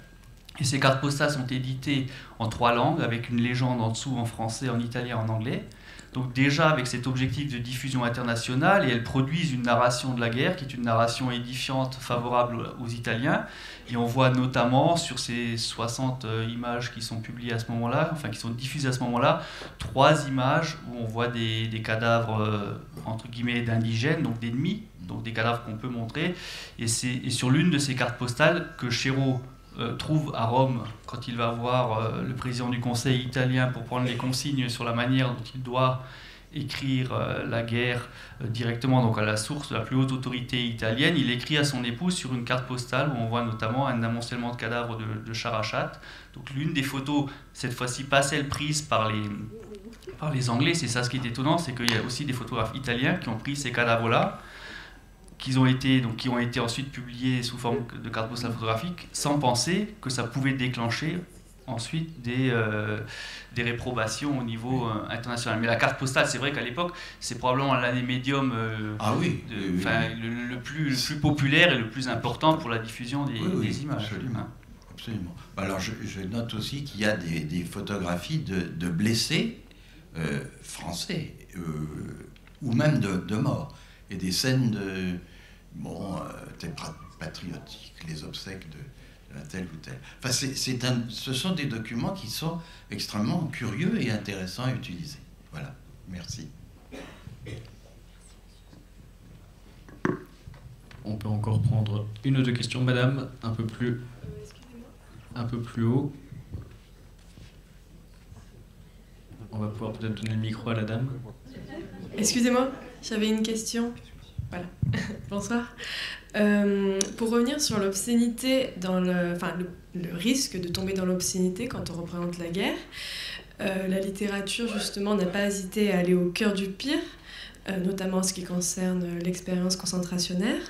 Et ces cartes postales sont éditées en trois langues, avec une légende en dessous en français, en italien, en anglais. Donc déjà avec cet objectif de diffusion internationale, et elles produisent une narration de la guerre qui est une narration édifiante, favorable aux Italiens. Et on voit notamment sur ces soixante images qui sont publiées à ce moment-là, enfin qui sont diffusées à ce moment-là, trois images où on voit des, des cadavres euh, entre guillemets d'indigènes, donc d'ennemis, donc des cadavres qu'on peut montrer. Et c'est et sur l'une de ces cartes postales que Chéreau euh, trouve à Rome quand il va voir euh, le président du Conseil italien pour prendre les consignes sur la manière dont il doit écrire euh, la guerre euh, directement donc à la source de la plus haute autorité italienne. Il écrit à son épouse sur une carte postale où on voit notamment un amoncellement de cadavres de, de chars à chatte. Donc l'une des photos, cette fois-ci pas celle prise par les, par les Anglais, c'est ça ce qui est étonnant, c'est qu'il y a aussi des photographes italiens qui ont pris ces cadavres-là, qui ont été, donc, qui ont été ensuite publiés sous forme de cartes postales photographiques, sans penser que ça pouvait déclencher ensuite des, euh, des réprobations au niveau euh, international. Mais la carte postale, c'est vrai qu'à l'époque, c'est probablement l'année médium euh, ah oui, de, oui, oui. Le, le, plus, le plus populaire et le plus important pour la diffusion des, oui, oui, des images. Absolument. absolument. Alors je, je note aussi qu'il y a des, des photographies de, de blessés euh, français, euh, ou même de, de morts, et des scènes de, bon, euh, patriotiques, les obsèques de tel ou tel. Enfin, c'est, c'est un, ce sont des documents qui sont extrêmement curieux et intéressants à utiliser. Voilà, merci. On peut encore prendre une ou deux questions. Madame, un peu plus, un peu plus haut. On va pouvoir peut-être donner le micro à la dame. Excusez-moi, j'avais une question. Voilà, bonsoir. Euh, pour revenir sur l'obscénité, dans le, enfin, le, le risque de tomber dans l'obscénité quand on représente la guerre, euh, la littérature justement n'a pas hésité à aller au cœur du pire, euh, notamment en ce qui concerne l'expérience concentrationnaire.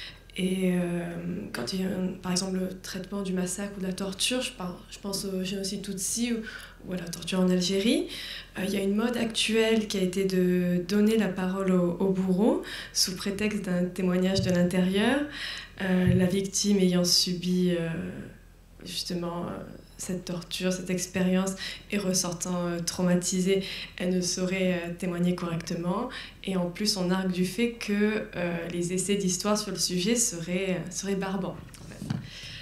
Et euh, quand il y a, par exemple, le traitement du massacre ou de la torture, je, parle, je pense au génocide Tutsi ou, ou à la torture en Algérie, euh, il y a une mode actuelle qui a été de donner la parole au, au bourreau sous prétexte d'un témoignage de l'intérieur, euh, la victime ayant subi euh, justement euh, cette torture, cette expérience, et ressortant euh, traumatisée, elle ne saurait euh, témoigner correctement. Et en plus, on argue du fait que euh, les essais d'histoire sur le sujet seraient, seraient barbants. En fait.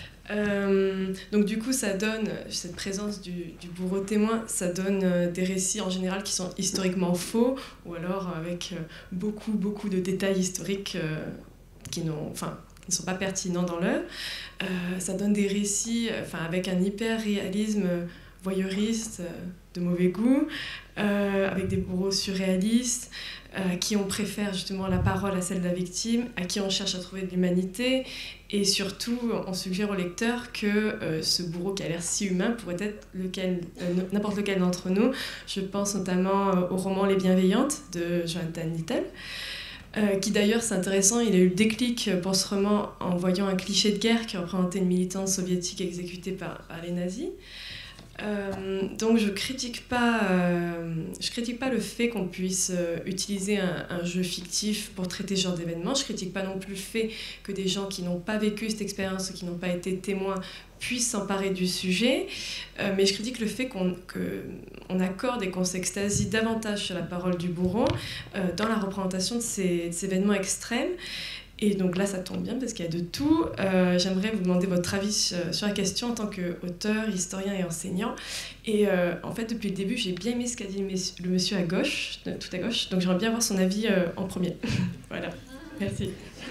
euh, donc du coup, ça donne, cette présence du, du bourreau témoin, ça donne euh, des récits en général qui sont historiquement faux, ou alors avec euh, beaucoup, beaucoup de détails historiques euh, qui n'ont... Enfin, ne sont pas pertinents dans l'œuvre. Euh, ça donne des récits enfin, avec un hyper-réalisme voyeuriste euh, de mauvais goût, euh, avec des bourreaux surréalistes, euh, qui on préfère justement la parole à celle de la victime, à qui on cherche à trouver de l'humanité, et surtout on suggère au lecteur que euh, ce bourreau qui a l'air si humain pourrait être lequel, euh, n'importe lequel d'entre nous. Je pense notamment euh, au roman Les Bienveillantes de Jonathan Littell, Euh, qui d'ailleurs, c'est intéressant, il a eu le déclic pour ce roman en voyant un cliché de guerre qui représentait une militante soviétique exécutée par, par les nazis. Euh, donc je critique pas, euh, je critique pas le fait qu'on puisse euh, utiliser un, un jeu fictif pour traiter ce genre d'événements. Je critique pas non plus le fait que des gens qui n'ont pas vécu cette expérience ou qui n'ont pas été témoins puissent s'emparer du sujet, euh, mais je critique le fait qu'on que on accorde et qu'on s'extasie davantage sur la parole du bourreau euh, dans la représentation de ces, de ces événements extrêmes. Et donc là, ça tombe bien parce qu'il y a de tout. Euh, j'aimerais vous demander votre avis sur la question en tant qu'auteur, historien et enseignant. Et euh, en fait, depuis le début, j'ai bien aimé ce qu'a dit le monsieur à gauche, tout à gauche. Donc j'aimerais bien avoir son avis euh, en premier. Voilà, merci.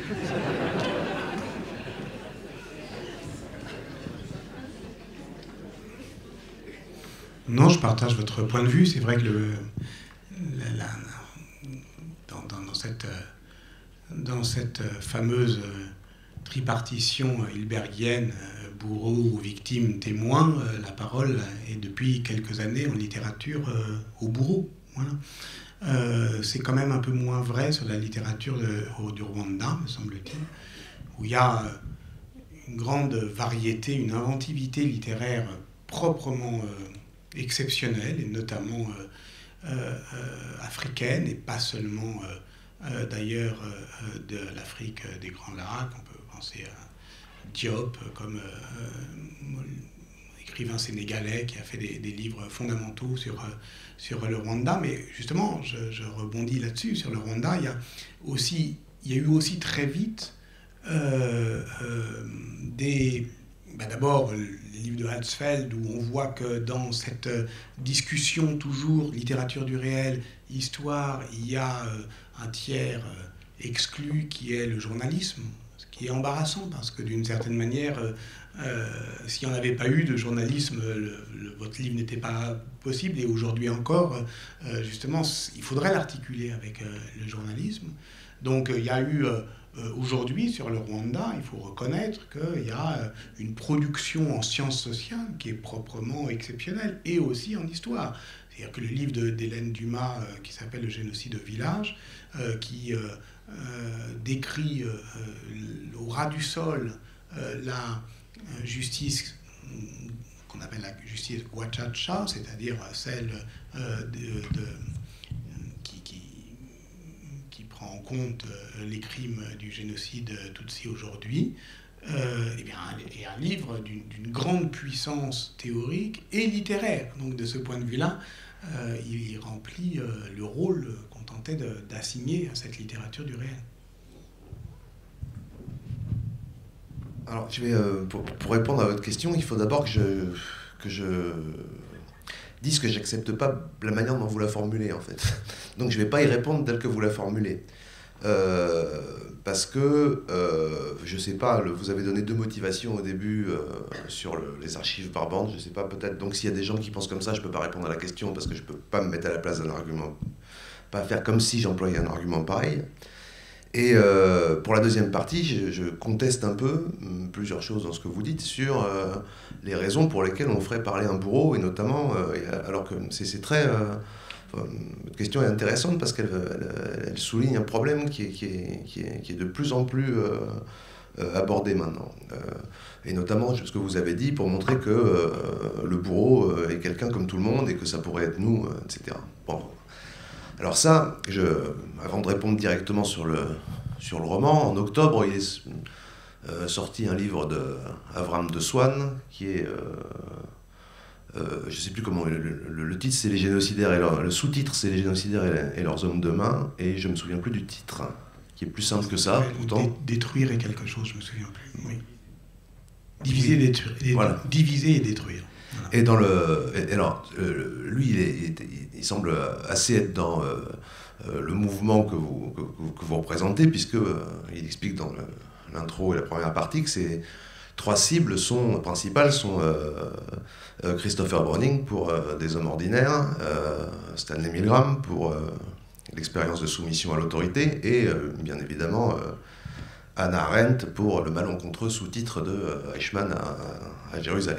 Non, je partage votre point de vue. C'est vrai que le, la, la, dans, dans, dans cette... Dans cette fameuse tripartition hilbergienne, bourreau ou victime, témoin, la parole est depuis quelques années en littérature au bourreau. Voilà. Euh, c'est quand même un peu moins vrai sur la littérature de, du Rwanda, me semble-t-il, où il y a une grande variété, une inventivité littéraire proprement euh, exceptionnelle, et notamment euh, euh, africaine, et pas seulement... Euh, Euh, d'ailleurs euh, de l'Afrique des Grands Lacs. On peut penser à Diop comme euh, écrivain sénégalais qui a fait des, des livres fondamentaux sur, sur le Rwanda. Mais justement, je, je rebondis là-dessus, sur le Rwanda, il y a, aussi, il y a eu aussi très vite euh, euh, des... Ben d'abord, les livres de Hatzfeld, où on voit que dans cette discussion toujours, littérature du réel, histoire, il y a un tiers exclu qui est le journalisme, ce qui est embarrassant, parce que d'une certaine manière, euh, s'il n'y en avait pas eu de journalisme, le, le, votre livre n'était pas possible, et aujourd'hui encore, euh, justement, il faudrait l'articuler avec euh, le journalisme. Donc il y a eu... Euh, Aujourd'hui, sur le Rwanda, il faut reconnaître qu'il y a une production en sciences sociales qui est proprement exceptionnelle, et aussi en histoire. C'est-à-dire que le livre d'Hélène Dumas, euh, qui s'appelle « Le génocide au village euh, », qui euh, euh, décrit euh, au ras du sol euh, la justice qu'on appelle la justice Gacaca, c'est-à-dire celle euh, de... de prend en compte euh, les crimes du génocide Tutsi aujourd'hui, euh, et bien, et un livre d'une grande puissance théorique et littéraire. Donc de ce point de vue-là, euh, il, il remplit euh, le rôle qu'on tentait d'assigner à cette littérature du réel. Alors, je vais, euh, pour, pour répondre à votre question, il faut d'abord que je, que je disent que j'accepte pas la manière dont vous la formulez, en fait. Donc je vais pas y répondre tel que vous la formulez. Euh, parce que, euh, je sais pas, le, vous avez donné deux motivations au début euh, sur le, les archives par bande, je sais pas, peut-être. Donc s'il y a des gens qui pensent comme ça, je peux pas répondre à la question, parce que je peux pas me mettre à la place d'un argument, pas faire comme si j'employais un argument pareil. Et euh, pour la deuxième partie, je, je conteste un peu plusieurs choses dans ce que vous dites sur euh, les raisons pour lesquelles on ferait parler un bourreau, et notamment, euh, alors que c'est très... Euh, enfin, votre question est intéressante parce qu'elle elle, elle souligne un problème qui est, qui est, qui est, qui est de plus en plus euh, euh, abordé maintenant. Euh, et notamment ce que vous avez dit pour montrer que euh, le bourreau euh, est quelqu'un comme tout le monde et que ça pourrait être nous, euh, et cetera. Bon. Alors ça, je, avant de répondre directement sur le, sur le roman, en octobre, il est euh, sorti un livre d'Avram de Swan, qui est, euh, euh, je ne sais plus comment, le, le, le titre c'est Les génocidaires, et leur, le sous-titre c'est Les génocidaires et, et leurs hommes de main, et je ne me souviens plus du titre, hein, qui est plus simple que ça, pourtant. Détruire et quelque chose, je ne me souviens plus, oui. Diviser et détruire. Voilà. Diviser et détruire. Voilà. Et dans le, et alors, euh, lui, il, est, il, est, il semble assez être dans euh, euh, le mouvement que vous, que, que vous représentez, puisque euh, il explique dans l'intro et la première partie que ces trois cibles sont, principales sont euh, euh, Christopher Browning pour euh, Des hommes ordinaires, euh, Stanley Milgram pour euh, l'expérience de soumission à l'autorité, et euh, bien évidemment euh, Hannah Arendt pour Le malencontreux sous-titre de euh, Eichmann à, à Jérusalem.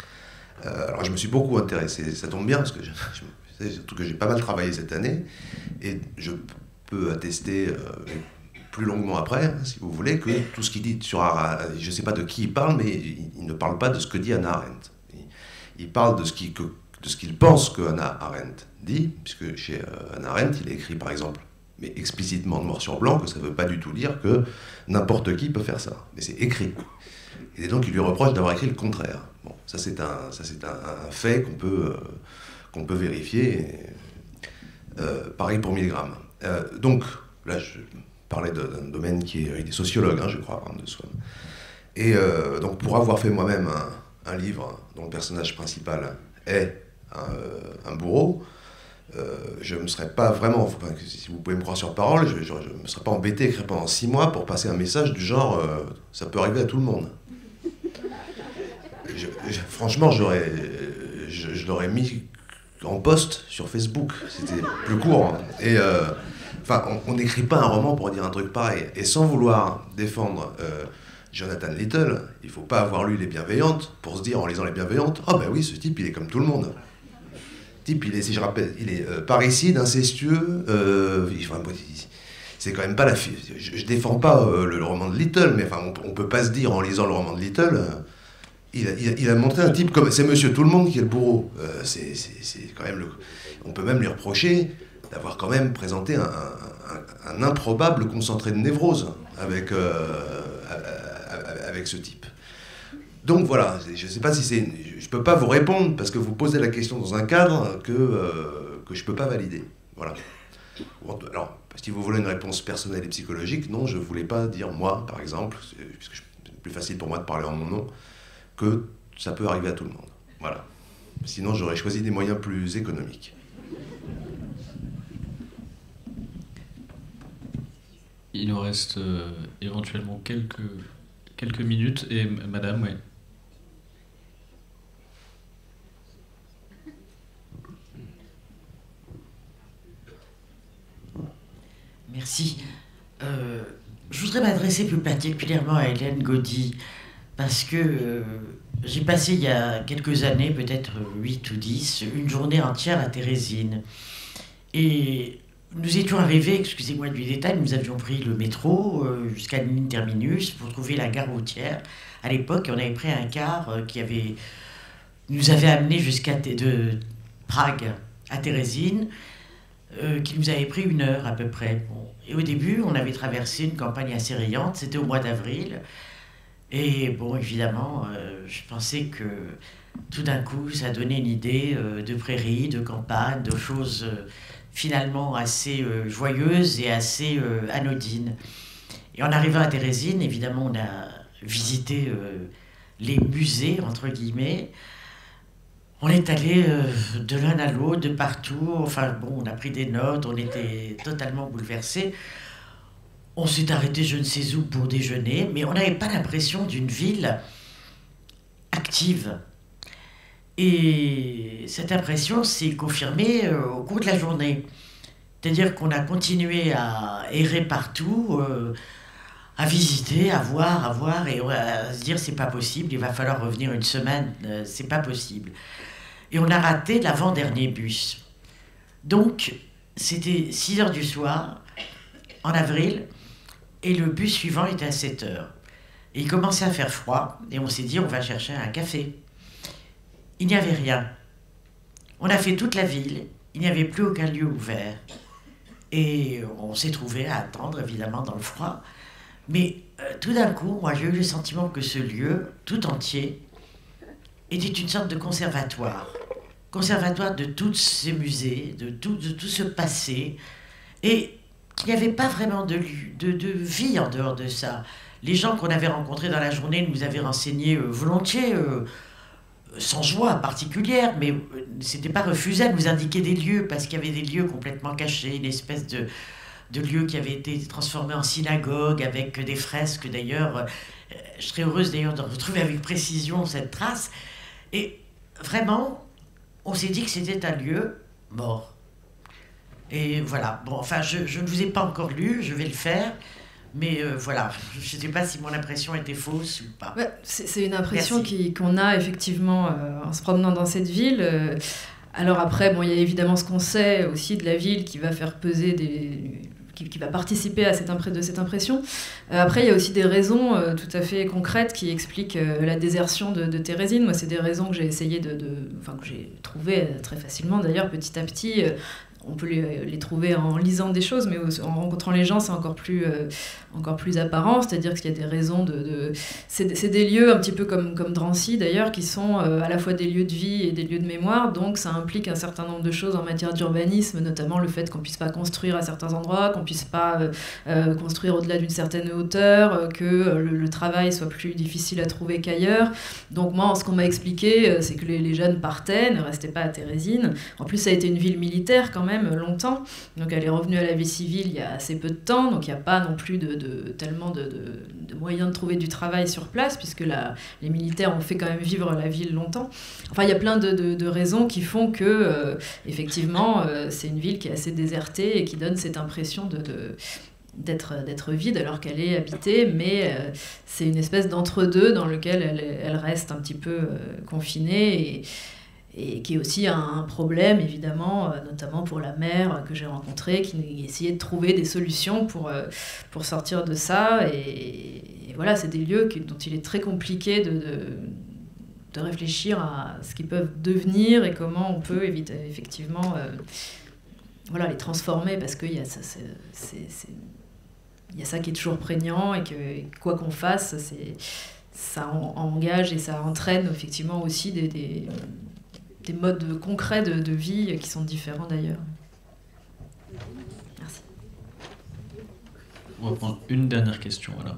Euh, alors je me suis beaucoup intéressé, ça tombe bien parce que je, je, surtout que j'ai pas mal travaillé cette année, et je peux attester euh, plus longuement après, hein, si vous voulez, que tout ce qu'il dit sur Arendt, je sais pas de qui il parle, mais il, il ne parle pas de ce que dit Hannah Arendt. Il, il parle de ce qu'il que, de ce qu'il pense que Hannah Arendt dit, puisque chez euh, Hannah Arendt, il est écrit par exemple, mais explicitement noir sur blanc, que ça veut pas du tout dire que n'importe qui peut faire ça, mais c'est écrit. Et donc il lui reproche d'avoir écrit le contraire. Bon, ça c'est un, ça c'est un, un fait qu'on peut, euh, qu'on peut vérifier. Et, euh, pareil pour Milgram. Euh, donc là, je parlais d'un domaine qui est, il est sociologue, hein, je crois, de Swan. Et euh, donc pour avoir fait moi-même un, un livre dont le personnage principal est un, un bourreau, euh, je ne me serais pas vraiment, enfin, si vous pouvez me croire sur parole, je ne me serais pas embêté à écrire pendant six mois pour passer un message du genre euh, ça peut arriver à tout le monde. Je, je, franchement, j'aurais, je, je l'aurais mis en post sur Facebook, c'était plus court. Hein. Et euh, enfin, on n'écrit pas un roman pour dire un truc pareil. Et sans vouloir défendre euh, Jonathan Little, il faut pas avoir lu Les Bienveillantes pour se dire en lisant Les Bienveillantes, ah oh, ben oui, ce type il est comme tout le monde. Le type il est, si je rappelle, il est euh, parricide, incestueux. Euh, enfin, c'est quand même pas la. Je, je défends pas euh, le, le roman de Little, mais enfin, on, on peut pas se dire en lisant le roman de Little. Euh, Il a, il, a, il a montré un type comme... C'est Monsieur Tout-le-Monde qui est le bourreau. Euh, c'est quand même le... On peut même lui reprocher d'avoir quand même présenté un, un, un improbable concentré de névrose avec, euh, avec ce type. Donc voilà, je ne sais pas si c'est... Je ne peux pas vous répondre parce que vous posez la question dans un cadre que, euh, que je ne peux pas valider. Voilà. Alors, si vous voulez une réponse personnelle et psychologique, non, je ne voulais pas dire moi, par exemple, puisque c'est plus facile pour moi de parler en mon nom, que ça peut arriver à tout le monde. Voilà. Sinon, j'aurais choisi des moyens plus économiques. Il nous reste euh, éventuellement quelques, quelques minutes. Et madame, oui. Merci. Euh, je voudrais m'adresser plus particulièrement à Hélène Gaudy, parce que euh, j'ai passé il y a quelques années, peut-être huit ou dix, une journée entière à Térésine. Et nous étions arrivés, excusez-moi du détail, nous avions pris le métro euh, jusqu'à la ligne terminus pour trouver la gare routière. À l'époque, on avait pris un car euh, qui avait, nous avait amené jusqu'à de Prague à Térésine, euh, qui nous avait pris une heure à peu près. Bon. Et au début, on avait traversé une campagne assez riante, c'était au mois d'avril. Et bon, évidemment, euh, je pensais que tout d'un coup, ça donnait une idée euh, de prairie, de campagne, de choses euh, finalement assez euh, joyeuses et assez euh, anodines. Et en arrivant à Térésine, évidemment, on a visité euh, les musées, entre guillemets. On est allé euh, de l'un à l'autre, de partout. Enfin, bon, on a pris des notes, on était totalement bouleversés. On s'est arrêté je ne sais où pour déjeuner, mais on n'avait pas l'impression d'une ville active. Et cette impression s'est confirmée euh, au cours de la journée. C'est-à-dire qu'on a continué à errer partout, euh, à visiter, à voir, à voir, et à se dire c'est pas possible, il va falloir revenir une semaine, euh, c'est pas possible. Et on a raté l'avant-dernier bus. Donc, c'était six heures du soir, en avril, et le bus suivant était à sept heures. Et il commençait à faire froid, et on s'est dit, on va chercher un café. Il n'y avait rien. On a fait toute la ville, il n'y avait plus aucun lieu ouvert. Et on s'est trouvé à attendre, évidemment, dans le froid. Mais euh, tout d'un coup, moi, j'ai eu le sentiment que ce lieu, tout entier, était une sorte de conservatoire. Conservatoire de tous ces musées, de tout, de tout ce passé. Et qu'il n'y avait pas vraiment de, de, de vie en dehors de ça. Les gens qu'on avait rencontrés dans la journée nous avaient renseigné euh, volontiers, euh, sans joie particulière, mais euh, c'était pas refusé à nous indiquer des lieux, parce qu'il y avait des lieux complètement cachés, une espèce de, de lieu qui avait été transformé en synagogue, avec des fresques d'ailleurs. Euh, je serais heureuse d'ailleurs de retrouver avec précision cette trace. Et vraiment, on s'est dit que c'était un lieu mort. Et voilà, bon, enfin, je, je ne vous ai pas encore lu, je vais le faire, mais euh, voilà, je ne sais pas si mon impression était fausse ou pas. Ouais, c'est une impression qui, qu'on a effectivement euh, en se promenant dans cette ville. Euh, alors après, bon, il y a évidemment ce qu'on sait aussi de la ville qui va faire peser des... Qui, qui va participer à cette impré- de cette impression. Euh, après, il y a aussi des raisons euh, tout à fait concrètes qui expliquent euh, la désertion de, de Térésine. Moi, c'est des raisons que j'ai essayé de... de enfin, que j'ai trouvées euh, très facilement, d'ailleurs, petit à petit. Euh, on peut les, les trouver en lisant des choses, mais en rencontrant les gens, c'est encore plus, euh, encore plus apparent. C'est-à-dire qu'il y a des raisons de... de... C'est, c'est des lieux, un petit peu comme, comme Drancy, d'ailleurs, qui sont euh, à la fois des lieux de vie et des lieux de mémoire. Donc, ça implique un certain nombre de choses en matière d'urbanisme, notamment le fait qu'on ne puisse pas construire à certains endroits, qu'on ne puisse pas euh, euh, construire au-delà d'une certaine hauteur, euh, que euh, le, le travail soit plus difficile à trouver qu'ailleurs. Donc, moi, ce qu'on m'a expliqué, euh, c'est que les, les jeunes partaient, ne restaient pas à Térésine. En plus, ça a été une ville militaire, quand même, longtemps. Donc elle est revenue à la vie civile il y a assez peu de temps, donc il n'y a pas non plus de, de, tellement de, de, de moyens de trouver du travail sur place, puisque la, les militaires ont fait quand même vivre la ville longtemps. Enfin, il y a plein de, de, de raisons qui font que, euh, effectivement, euh, c'est une ville qui est assez désertée et qui donne cette impression de... de d'être, d'être vide alors qu'elle est habitée, mais euh, c'est une espèce d'entre-deux dans lequel elle, elle reste un petit peu euh, confinée et et qui est aussi un problème, évidemment, notamment pour la mère que j'ai rencontrée, qui essayait de trouver des solutions pour, pour sortir de ça. Et, et voilà, c'est des lieux qui, dont il est très compliqué de, de, de réfléchir à ce qu'ils peuvent devenir et comment on peut éviter, effectivement euh, voilà, les transformer, parce qu'il y a ça, c'est, c'est, c'est, il y a ça qui est toujours prégnant et que quoi qu'on fasse, c'est... ça en, engage et ça entraîne effectivement aussi des, des, des modes concrets de, de vie qui sont différents d'ailleurs. Merci. On va prendre une dernière question, voilà.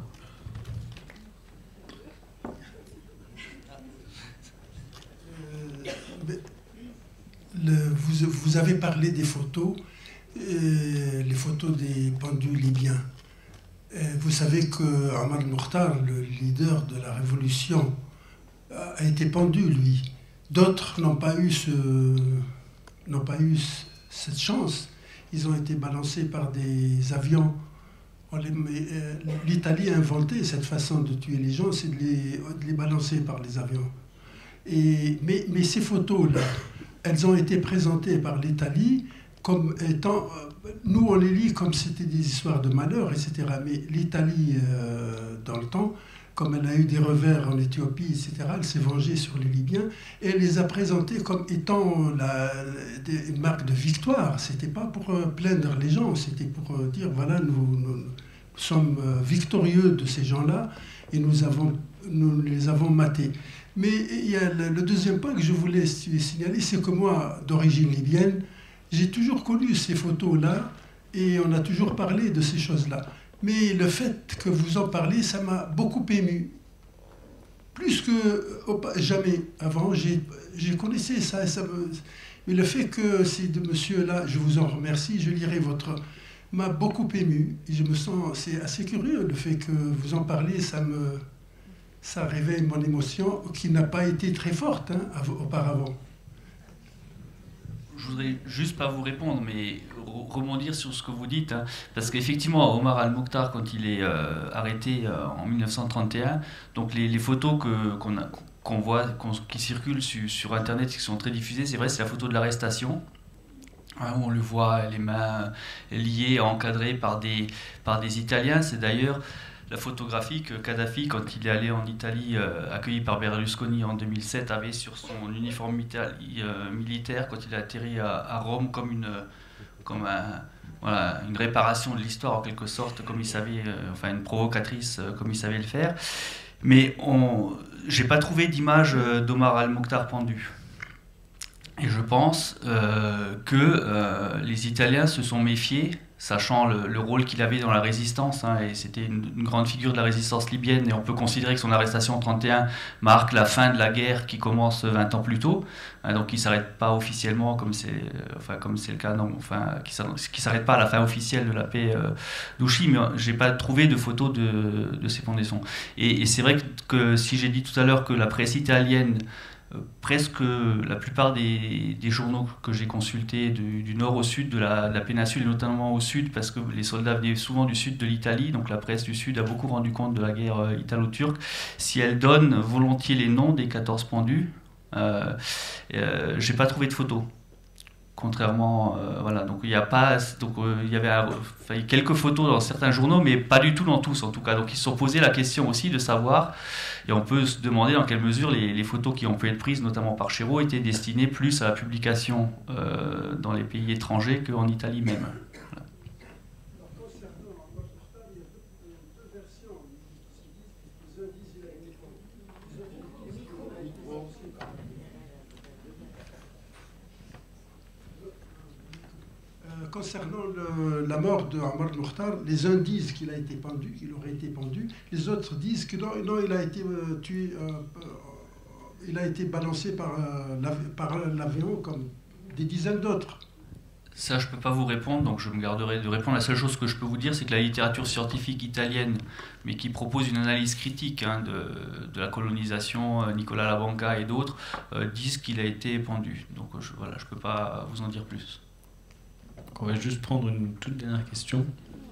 Le, vous, vous avez parlé des photos, euh, les photos des pendus libyens. Euh, vous savez que Omar al-Mukhtar, le leader de la révolution, a été pendu, lui. D'autres n'ont pas eu ce, n'ont pas eu cette chance. Ils ont été balancés par des avions. L'Italie a inventé cette façon de tuer les gens, c'est de les, de les balancer par les avions. Et, mais, mais ces photos-là, elles ont été présentées par l'Italie comme étant... Nous, on les lit comme c'était des histoires de malheur, et cetera. Mais l'Italie, euh, dans le temps, comme elle a eu des revers en Éthiopie, et cetera, elle s'est vengée sur les Libyens, et elle les a présentés comme étant la, des marques de victoire. C'était pas pour euh, plaindre les gens, c'était pour euh, dire, voilà, nous, nous, nous sommes euh, victorieux de ces gens-là, et nous, avons, nous les avons matés. Mais il y a le, le deuxième point que je voulais signaler, c'est que moi, d'origine libyenne, j'ai toujours connu ces photos-là et on a toujours parlé de ces choses-là. Mais le fait que vous en parlez, ça m'a beaucoup ému. Plus que jamais avant, j'ai connaissé ça, ça me... Mais le fait que ces deux monsieur-là, je vous en remercie, je lirai votre... m'a beaucoup ému. Et je me sens... C'est assez curieux, le fait que vous en parlez, ça me... ça réveille mon émotion qui n'a pas été très forte hein, auparavant. Je voudrais juste pas vous répondre, mais rebondir sur ce que vous dites, hein, parce qu'effectivement, Omar al-Mukhtar, quand il est euh, arrêté euh, en mille neuf cent trente et un, donc les, les photos que, qu'on, a, qu'on voit, qu'on, qui circulent sur, sur Internet, qui sont très diffusées, c'est vrai, c'est la photo de l'arrestation. Hein, où on le voit, les mains liées, encadrées par des, par des Italiens. C'est d'ailleurs la photographie que Kadhafi, quand il est allé en Italie, euh, accueilli par Berlusconi en deux mille sept, avait sur son uniforme euh, militaire quand il a atterri à, à Rome comme une, comme un, voilà, une réparation de l'histoire en quelque sorte, comme il savait, euh, enfin une provocatrice euh, comme il savait le faire. Mais je n'ai pas trouvé d'image d'Omar al-Mukhtar pendu. Et je pense euh, que euh, les Italiens se sont méfiés, sachant le, le rôle qu'il avait dans la résistance, hein, et c'était une, une grande figure de la résistance libyenne, et on peut considérer que son arrestation en trente et un marque la fin de la guerre qui commence vingt ans plus tôt, hein, donc il ne s'arrête pas officiellement, comme c'est enfin, comme c'est le cas, non, enfin, qui ne s'arrête pas à la fin officielle de la paix euh, d'Ouchy, mais je n'ai pas trouvé de photos de, de ces pendaisons. Et, et c'est vrai que, que si j'ai dit tout à l'heure que la presse italienne, Euh, presque la plupart des, des journaux que j'ai consultés du, du nord au sud de la, de la péninsule, et notamment au sud, parce que les soldats venaient souvent du sud de l'Italie, donc la presse du sud a beaucoup rendu compte de la guerre euh, italo-turque. Si elle donne volontiers les noms des quatorze pendus, euh, euh, j'ai pas trouvé de photos. Contrairement, euh, voilà, donc il y a pas, donc euh, il y avait enfin, quelques photos dans certains journaux, mais pas du tout dans tous en tout cas. Donc ils se sont posé la question aussi de savoir, et on peut se demander dans quelle mesure les, les photos qui ont pu être prises, notamment par Chéreau, étaient destinées plus à la publication euh, dans les pays étrangers qu'en Italie même. Voilà. Concernant le, la mort de Omar al-Mukhtar, les uns disent qu'il a été pendu, qu'il aurait été pendu, les autres disent que non, non il a été euh, tué, euh, euh, il a été balancé par, euh, par l'avion comme des dizaines d'autres. Ça, je ne peux pas vous répondre, donc je me garderai de répondre. La seule chose que je peux vous dire, c'est que la littérature scientifique italienne, mais qui propose une analyse critique hein, de, de la colonisation, euh, Nicolas Labanca et d'autres, euh, disent qu'il a été pendu. Donc je, voilà, je ne peux pas vous en dire plus. On va juste prendre une toute dernière question.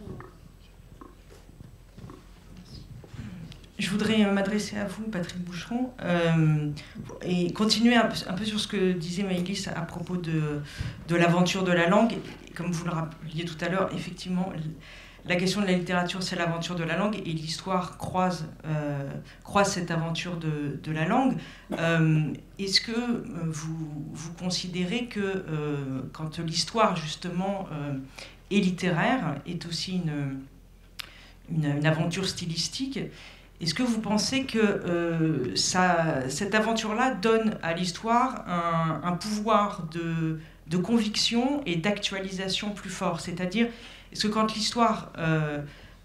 Je voudrais m'adresser à vous, Patrick Boucheron, euh, et continuer un peu, un peu sur ce que disait Maëlys à propos de, de l'aventure de la langue. Comme vous le rappeliez tout à l'heure, effectivement, la question de la littérature, c'est l'aventure de la langue, et l'histoire croise, euh, croise cette aventure de, de la langue. Euh, Est-ce que euh, vous, vous considérez que euh, quand l'histoire, justement, euh, est littéraire, est aussi une, une, une aventure stylistique, est-ce que vous pensez que euh, ça, cette aventure-là donne à l'histoire un, un pouvoir de, de conviction et d'actualisation plus fort? C'est-à-dire, est-ce que quand l'histoire euh,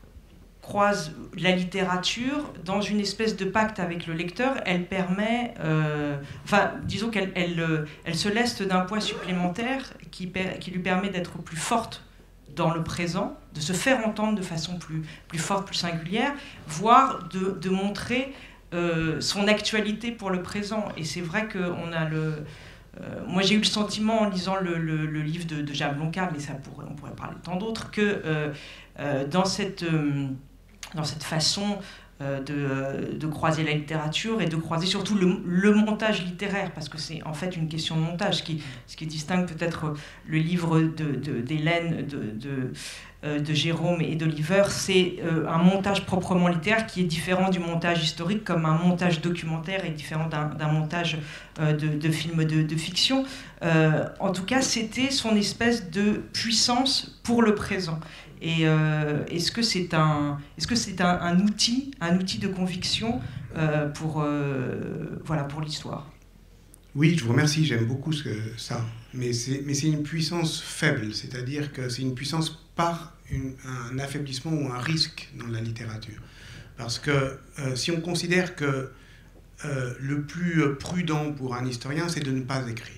croise la littérature, dans une espèce de pacte avec le lecteur, elle permet, euh, enfin, disons qu'elle elle, elle se leste d'un poids supplémentaire qui, per, qui lui permet d'être plus forte dans le présent, de se faire entendre de façon plus, plus forte, plus singulière, voire de, de montrer euh, son actualité pour le présent. Et c'est vrai qu'on a le... Euh, moi, j'ai eu le sentiment, en lisant le, le, le livre de, de Jablonka, mais ça pourrait, on pourrait parler de tant d'autres, que euh, euh, dans, cette, euh, dans cette façon euh, de, de croiser la littérature et de croiser surtout le, le montage littéraire, parce que c'est en fait une question de montage, ce qui, ce qui distingue peut-être le livre de, de, d'Hélène, de, de, euh, de Jérôme et d'Oliver, c'est euh, un montage proprement littéraire qui est différent du montage historique, comme un montage documentaire est différent d'un, d'un montage euh, de, de film de, de fiction. Euh, en tout cas, c'était son espèce de puissance pour le présent. Et euh, est-ce que c'est un, est-ce que c'est un, un outil, un outil de conviction euh, pour, euh, voilà, pour l'histoire? Oui, je vous remercie, j'aime beaucoup ce que, ça. Mais c'est, mais c'est une puissance faible, c'est-à-dire que c'est une puissance par une, un affaiblissement ou un risque dans la littérature. Parce que euh, si on considère que euh, le plus prudent pour un historien, c'est de ne pas écrire.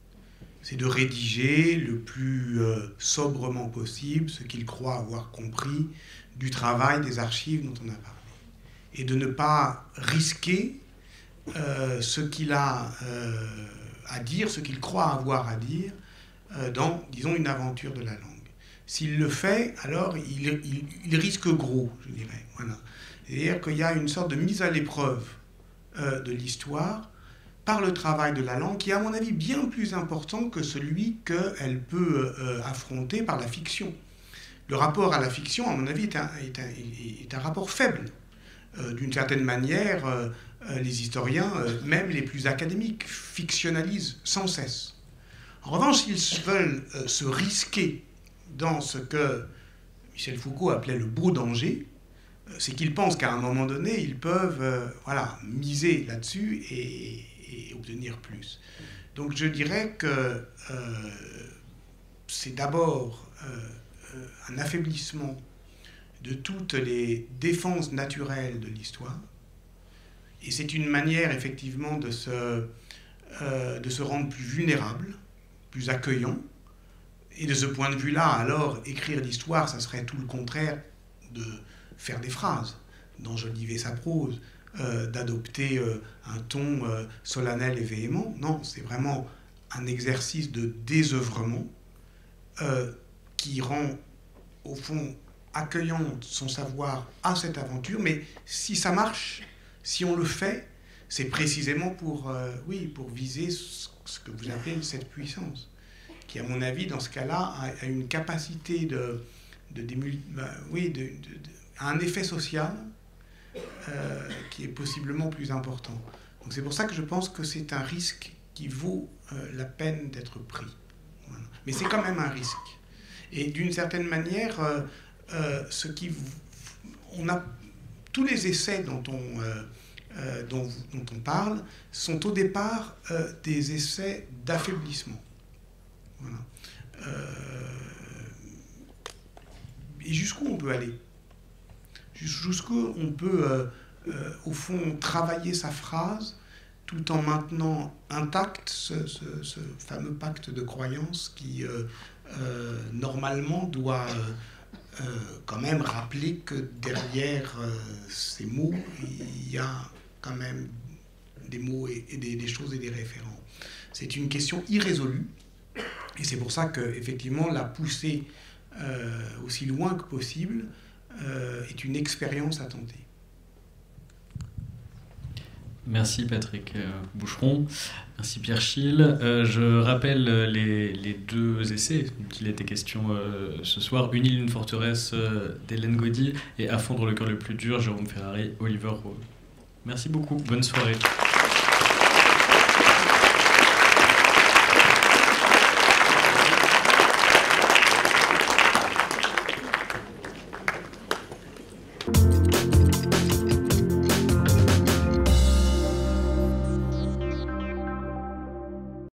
C'est de rédiger le plus euh, sobrement possible ce qu'il croit avoir compris du travail des archives dont on a parlé. Et de ne pas risquer euh, ce qu'il a euh, à dire, ce qu'il croit avoir à dire euh, dans, disons, une aventure de la langue. S'il le fait, alors il, il, il risque gros, je dirais. Voilà. C'est-à-dire qu'il y a une sorte de mise à l'épreuve euh, de l'histoire par le travail de la langue, qui est à mon avis bien plus important que celui qu'elle peut euh, affronter par la fiction. Le rapport à la fiction, à mon avis, est un, est un, est un rapport faible. Euh, d'une certaine manière, euh, les historiens, euh, même les plus académiques, fictionnalisent sans cesse. En revanche, s'ils veulent euh, se risquer dans ce que Michel Foucault appelait le beau danger, euh, c'est qu'ils pensent qu'à un moment donné, ils peuvent euh, voilà, miser là-dessus et et obtenir plus. Donc je dirais que euh, c'est d'abord euh, un affaiblissement de toutes les défenses naturelles de l'histoire, et c'est une manière effectivement de se, euh, de se rendre plus vulnérable, plus accueillant, et de ce point de vue-là, alors écrire l'histoire, ça serait tout le contraire de faire des phrases, d'enjoliver sa prose, Euh, d'adopter euh, un ton euh, solennel et véhément. Non, c'est vraiment un exercice de désœuvrement euh, qui rend, au fond, accueillant son savoir à cette aventure. Mais si ça marche, si on le fait, c'est précisément pour, euh, oui, pour viser ce, ce que vous appelez cette puissance, qui, à mon avis, dans ce cas-là, a, a une capacité de, de, de, bah, oui, de, de, de, a un effet social Euh, qui est possiblement plus important. Donc c'est pour ça que je pense que c'est un risque qui vaut euh, la peine d'être pris. Voilà. Mais c'est quand même un risque. Et d'une certaine manière, euh, euh, ce qui, on a tous les essais dont on, euh, euh, dont, dont on parle sont au départ euh, des essais d'affaiblissement. Voilà. Euh, et jusqu'où on peut aller? Jusqu'où on peut, euh, euh, au fond, travailler sa phrase tout en maintenant intact ce, ce, ce fameux pacte de croyance qui, euh, euh, normalement, doit euh, quand même rappeler que derrière euh, ces mots, il y a quand même des mots et, et des, des choses et des référents. C'est une question irrésolue, et c'est pour ça qu'effectivement, la pousser euh, aussi loin que possible Euh, est une expérience à tenter. Merci Patrick euh, Boucheron, merci Pierre Schill. Euh, je rappelle les, les deux essais dont il était question euh, ce soir, Une île, une forteresse euh, d'Hélène Gaudy et À fondre le cœur le plus dur, Jérôme Ferrari, Oliver Rowe. Merci beaucoup, bonne soirée.